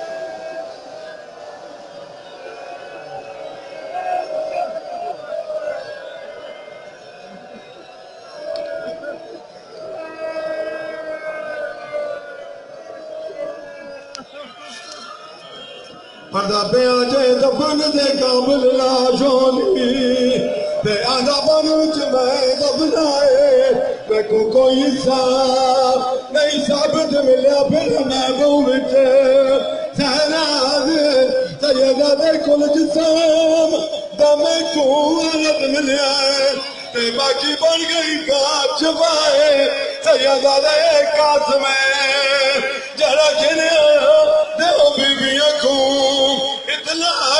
پردہ پہ آجے دفن دے قابل لاشونی تے آدھا بنوچ میں دفنائے میں کو کوئی حساب نہیں ثابت ملیا پھر میں گوچ سہراز سیدہ دے کل جسام دم قوت ملیا تے باقی بن گئی گاہ چبائے سیدہ دے قاسم جڑا گھنیا دیو بی بیاں کو اطلاع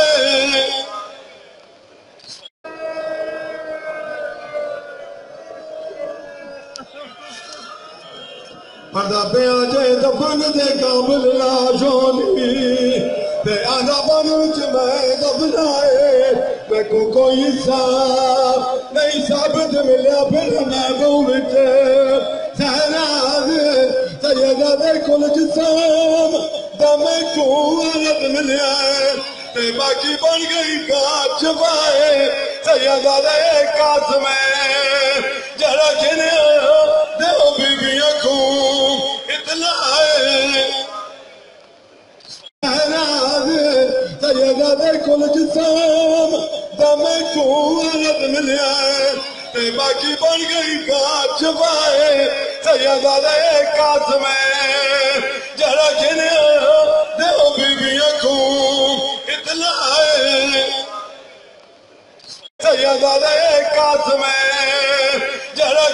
پردہ پہ آجے دفن دے قابل لاشونی تے آدھا بنوچ میں دفنائے میں کو کوئی حساب نہیں ثابت ملیا پھر میں گوچ سہراز سیدہ دے کل جسام دم قوت ملیا تے باقی بن گئی گاہ چبائے سیدہ دے قاسم جڑا گھنیا دیو بی بیاں کو اطلاع غلام دم کو عہد ملیا ہے تے باقی بن گئی کاٹ چھپائے سید علیہ قاسم جڑا گھنیا دیو بی بی اکھوں اطلاع سید علیہ قاسم جڑا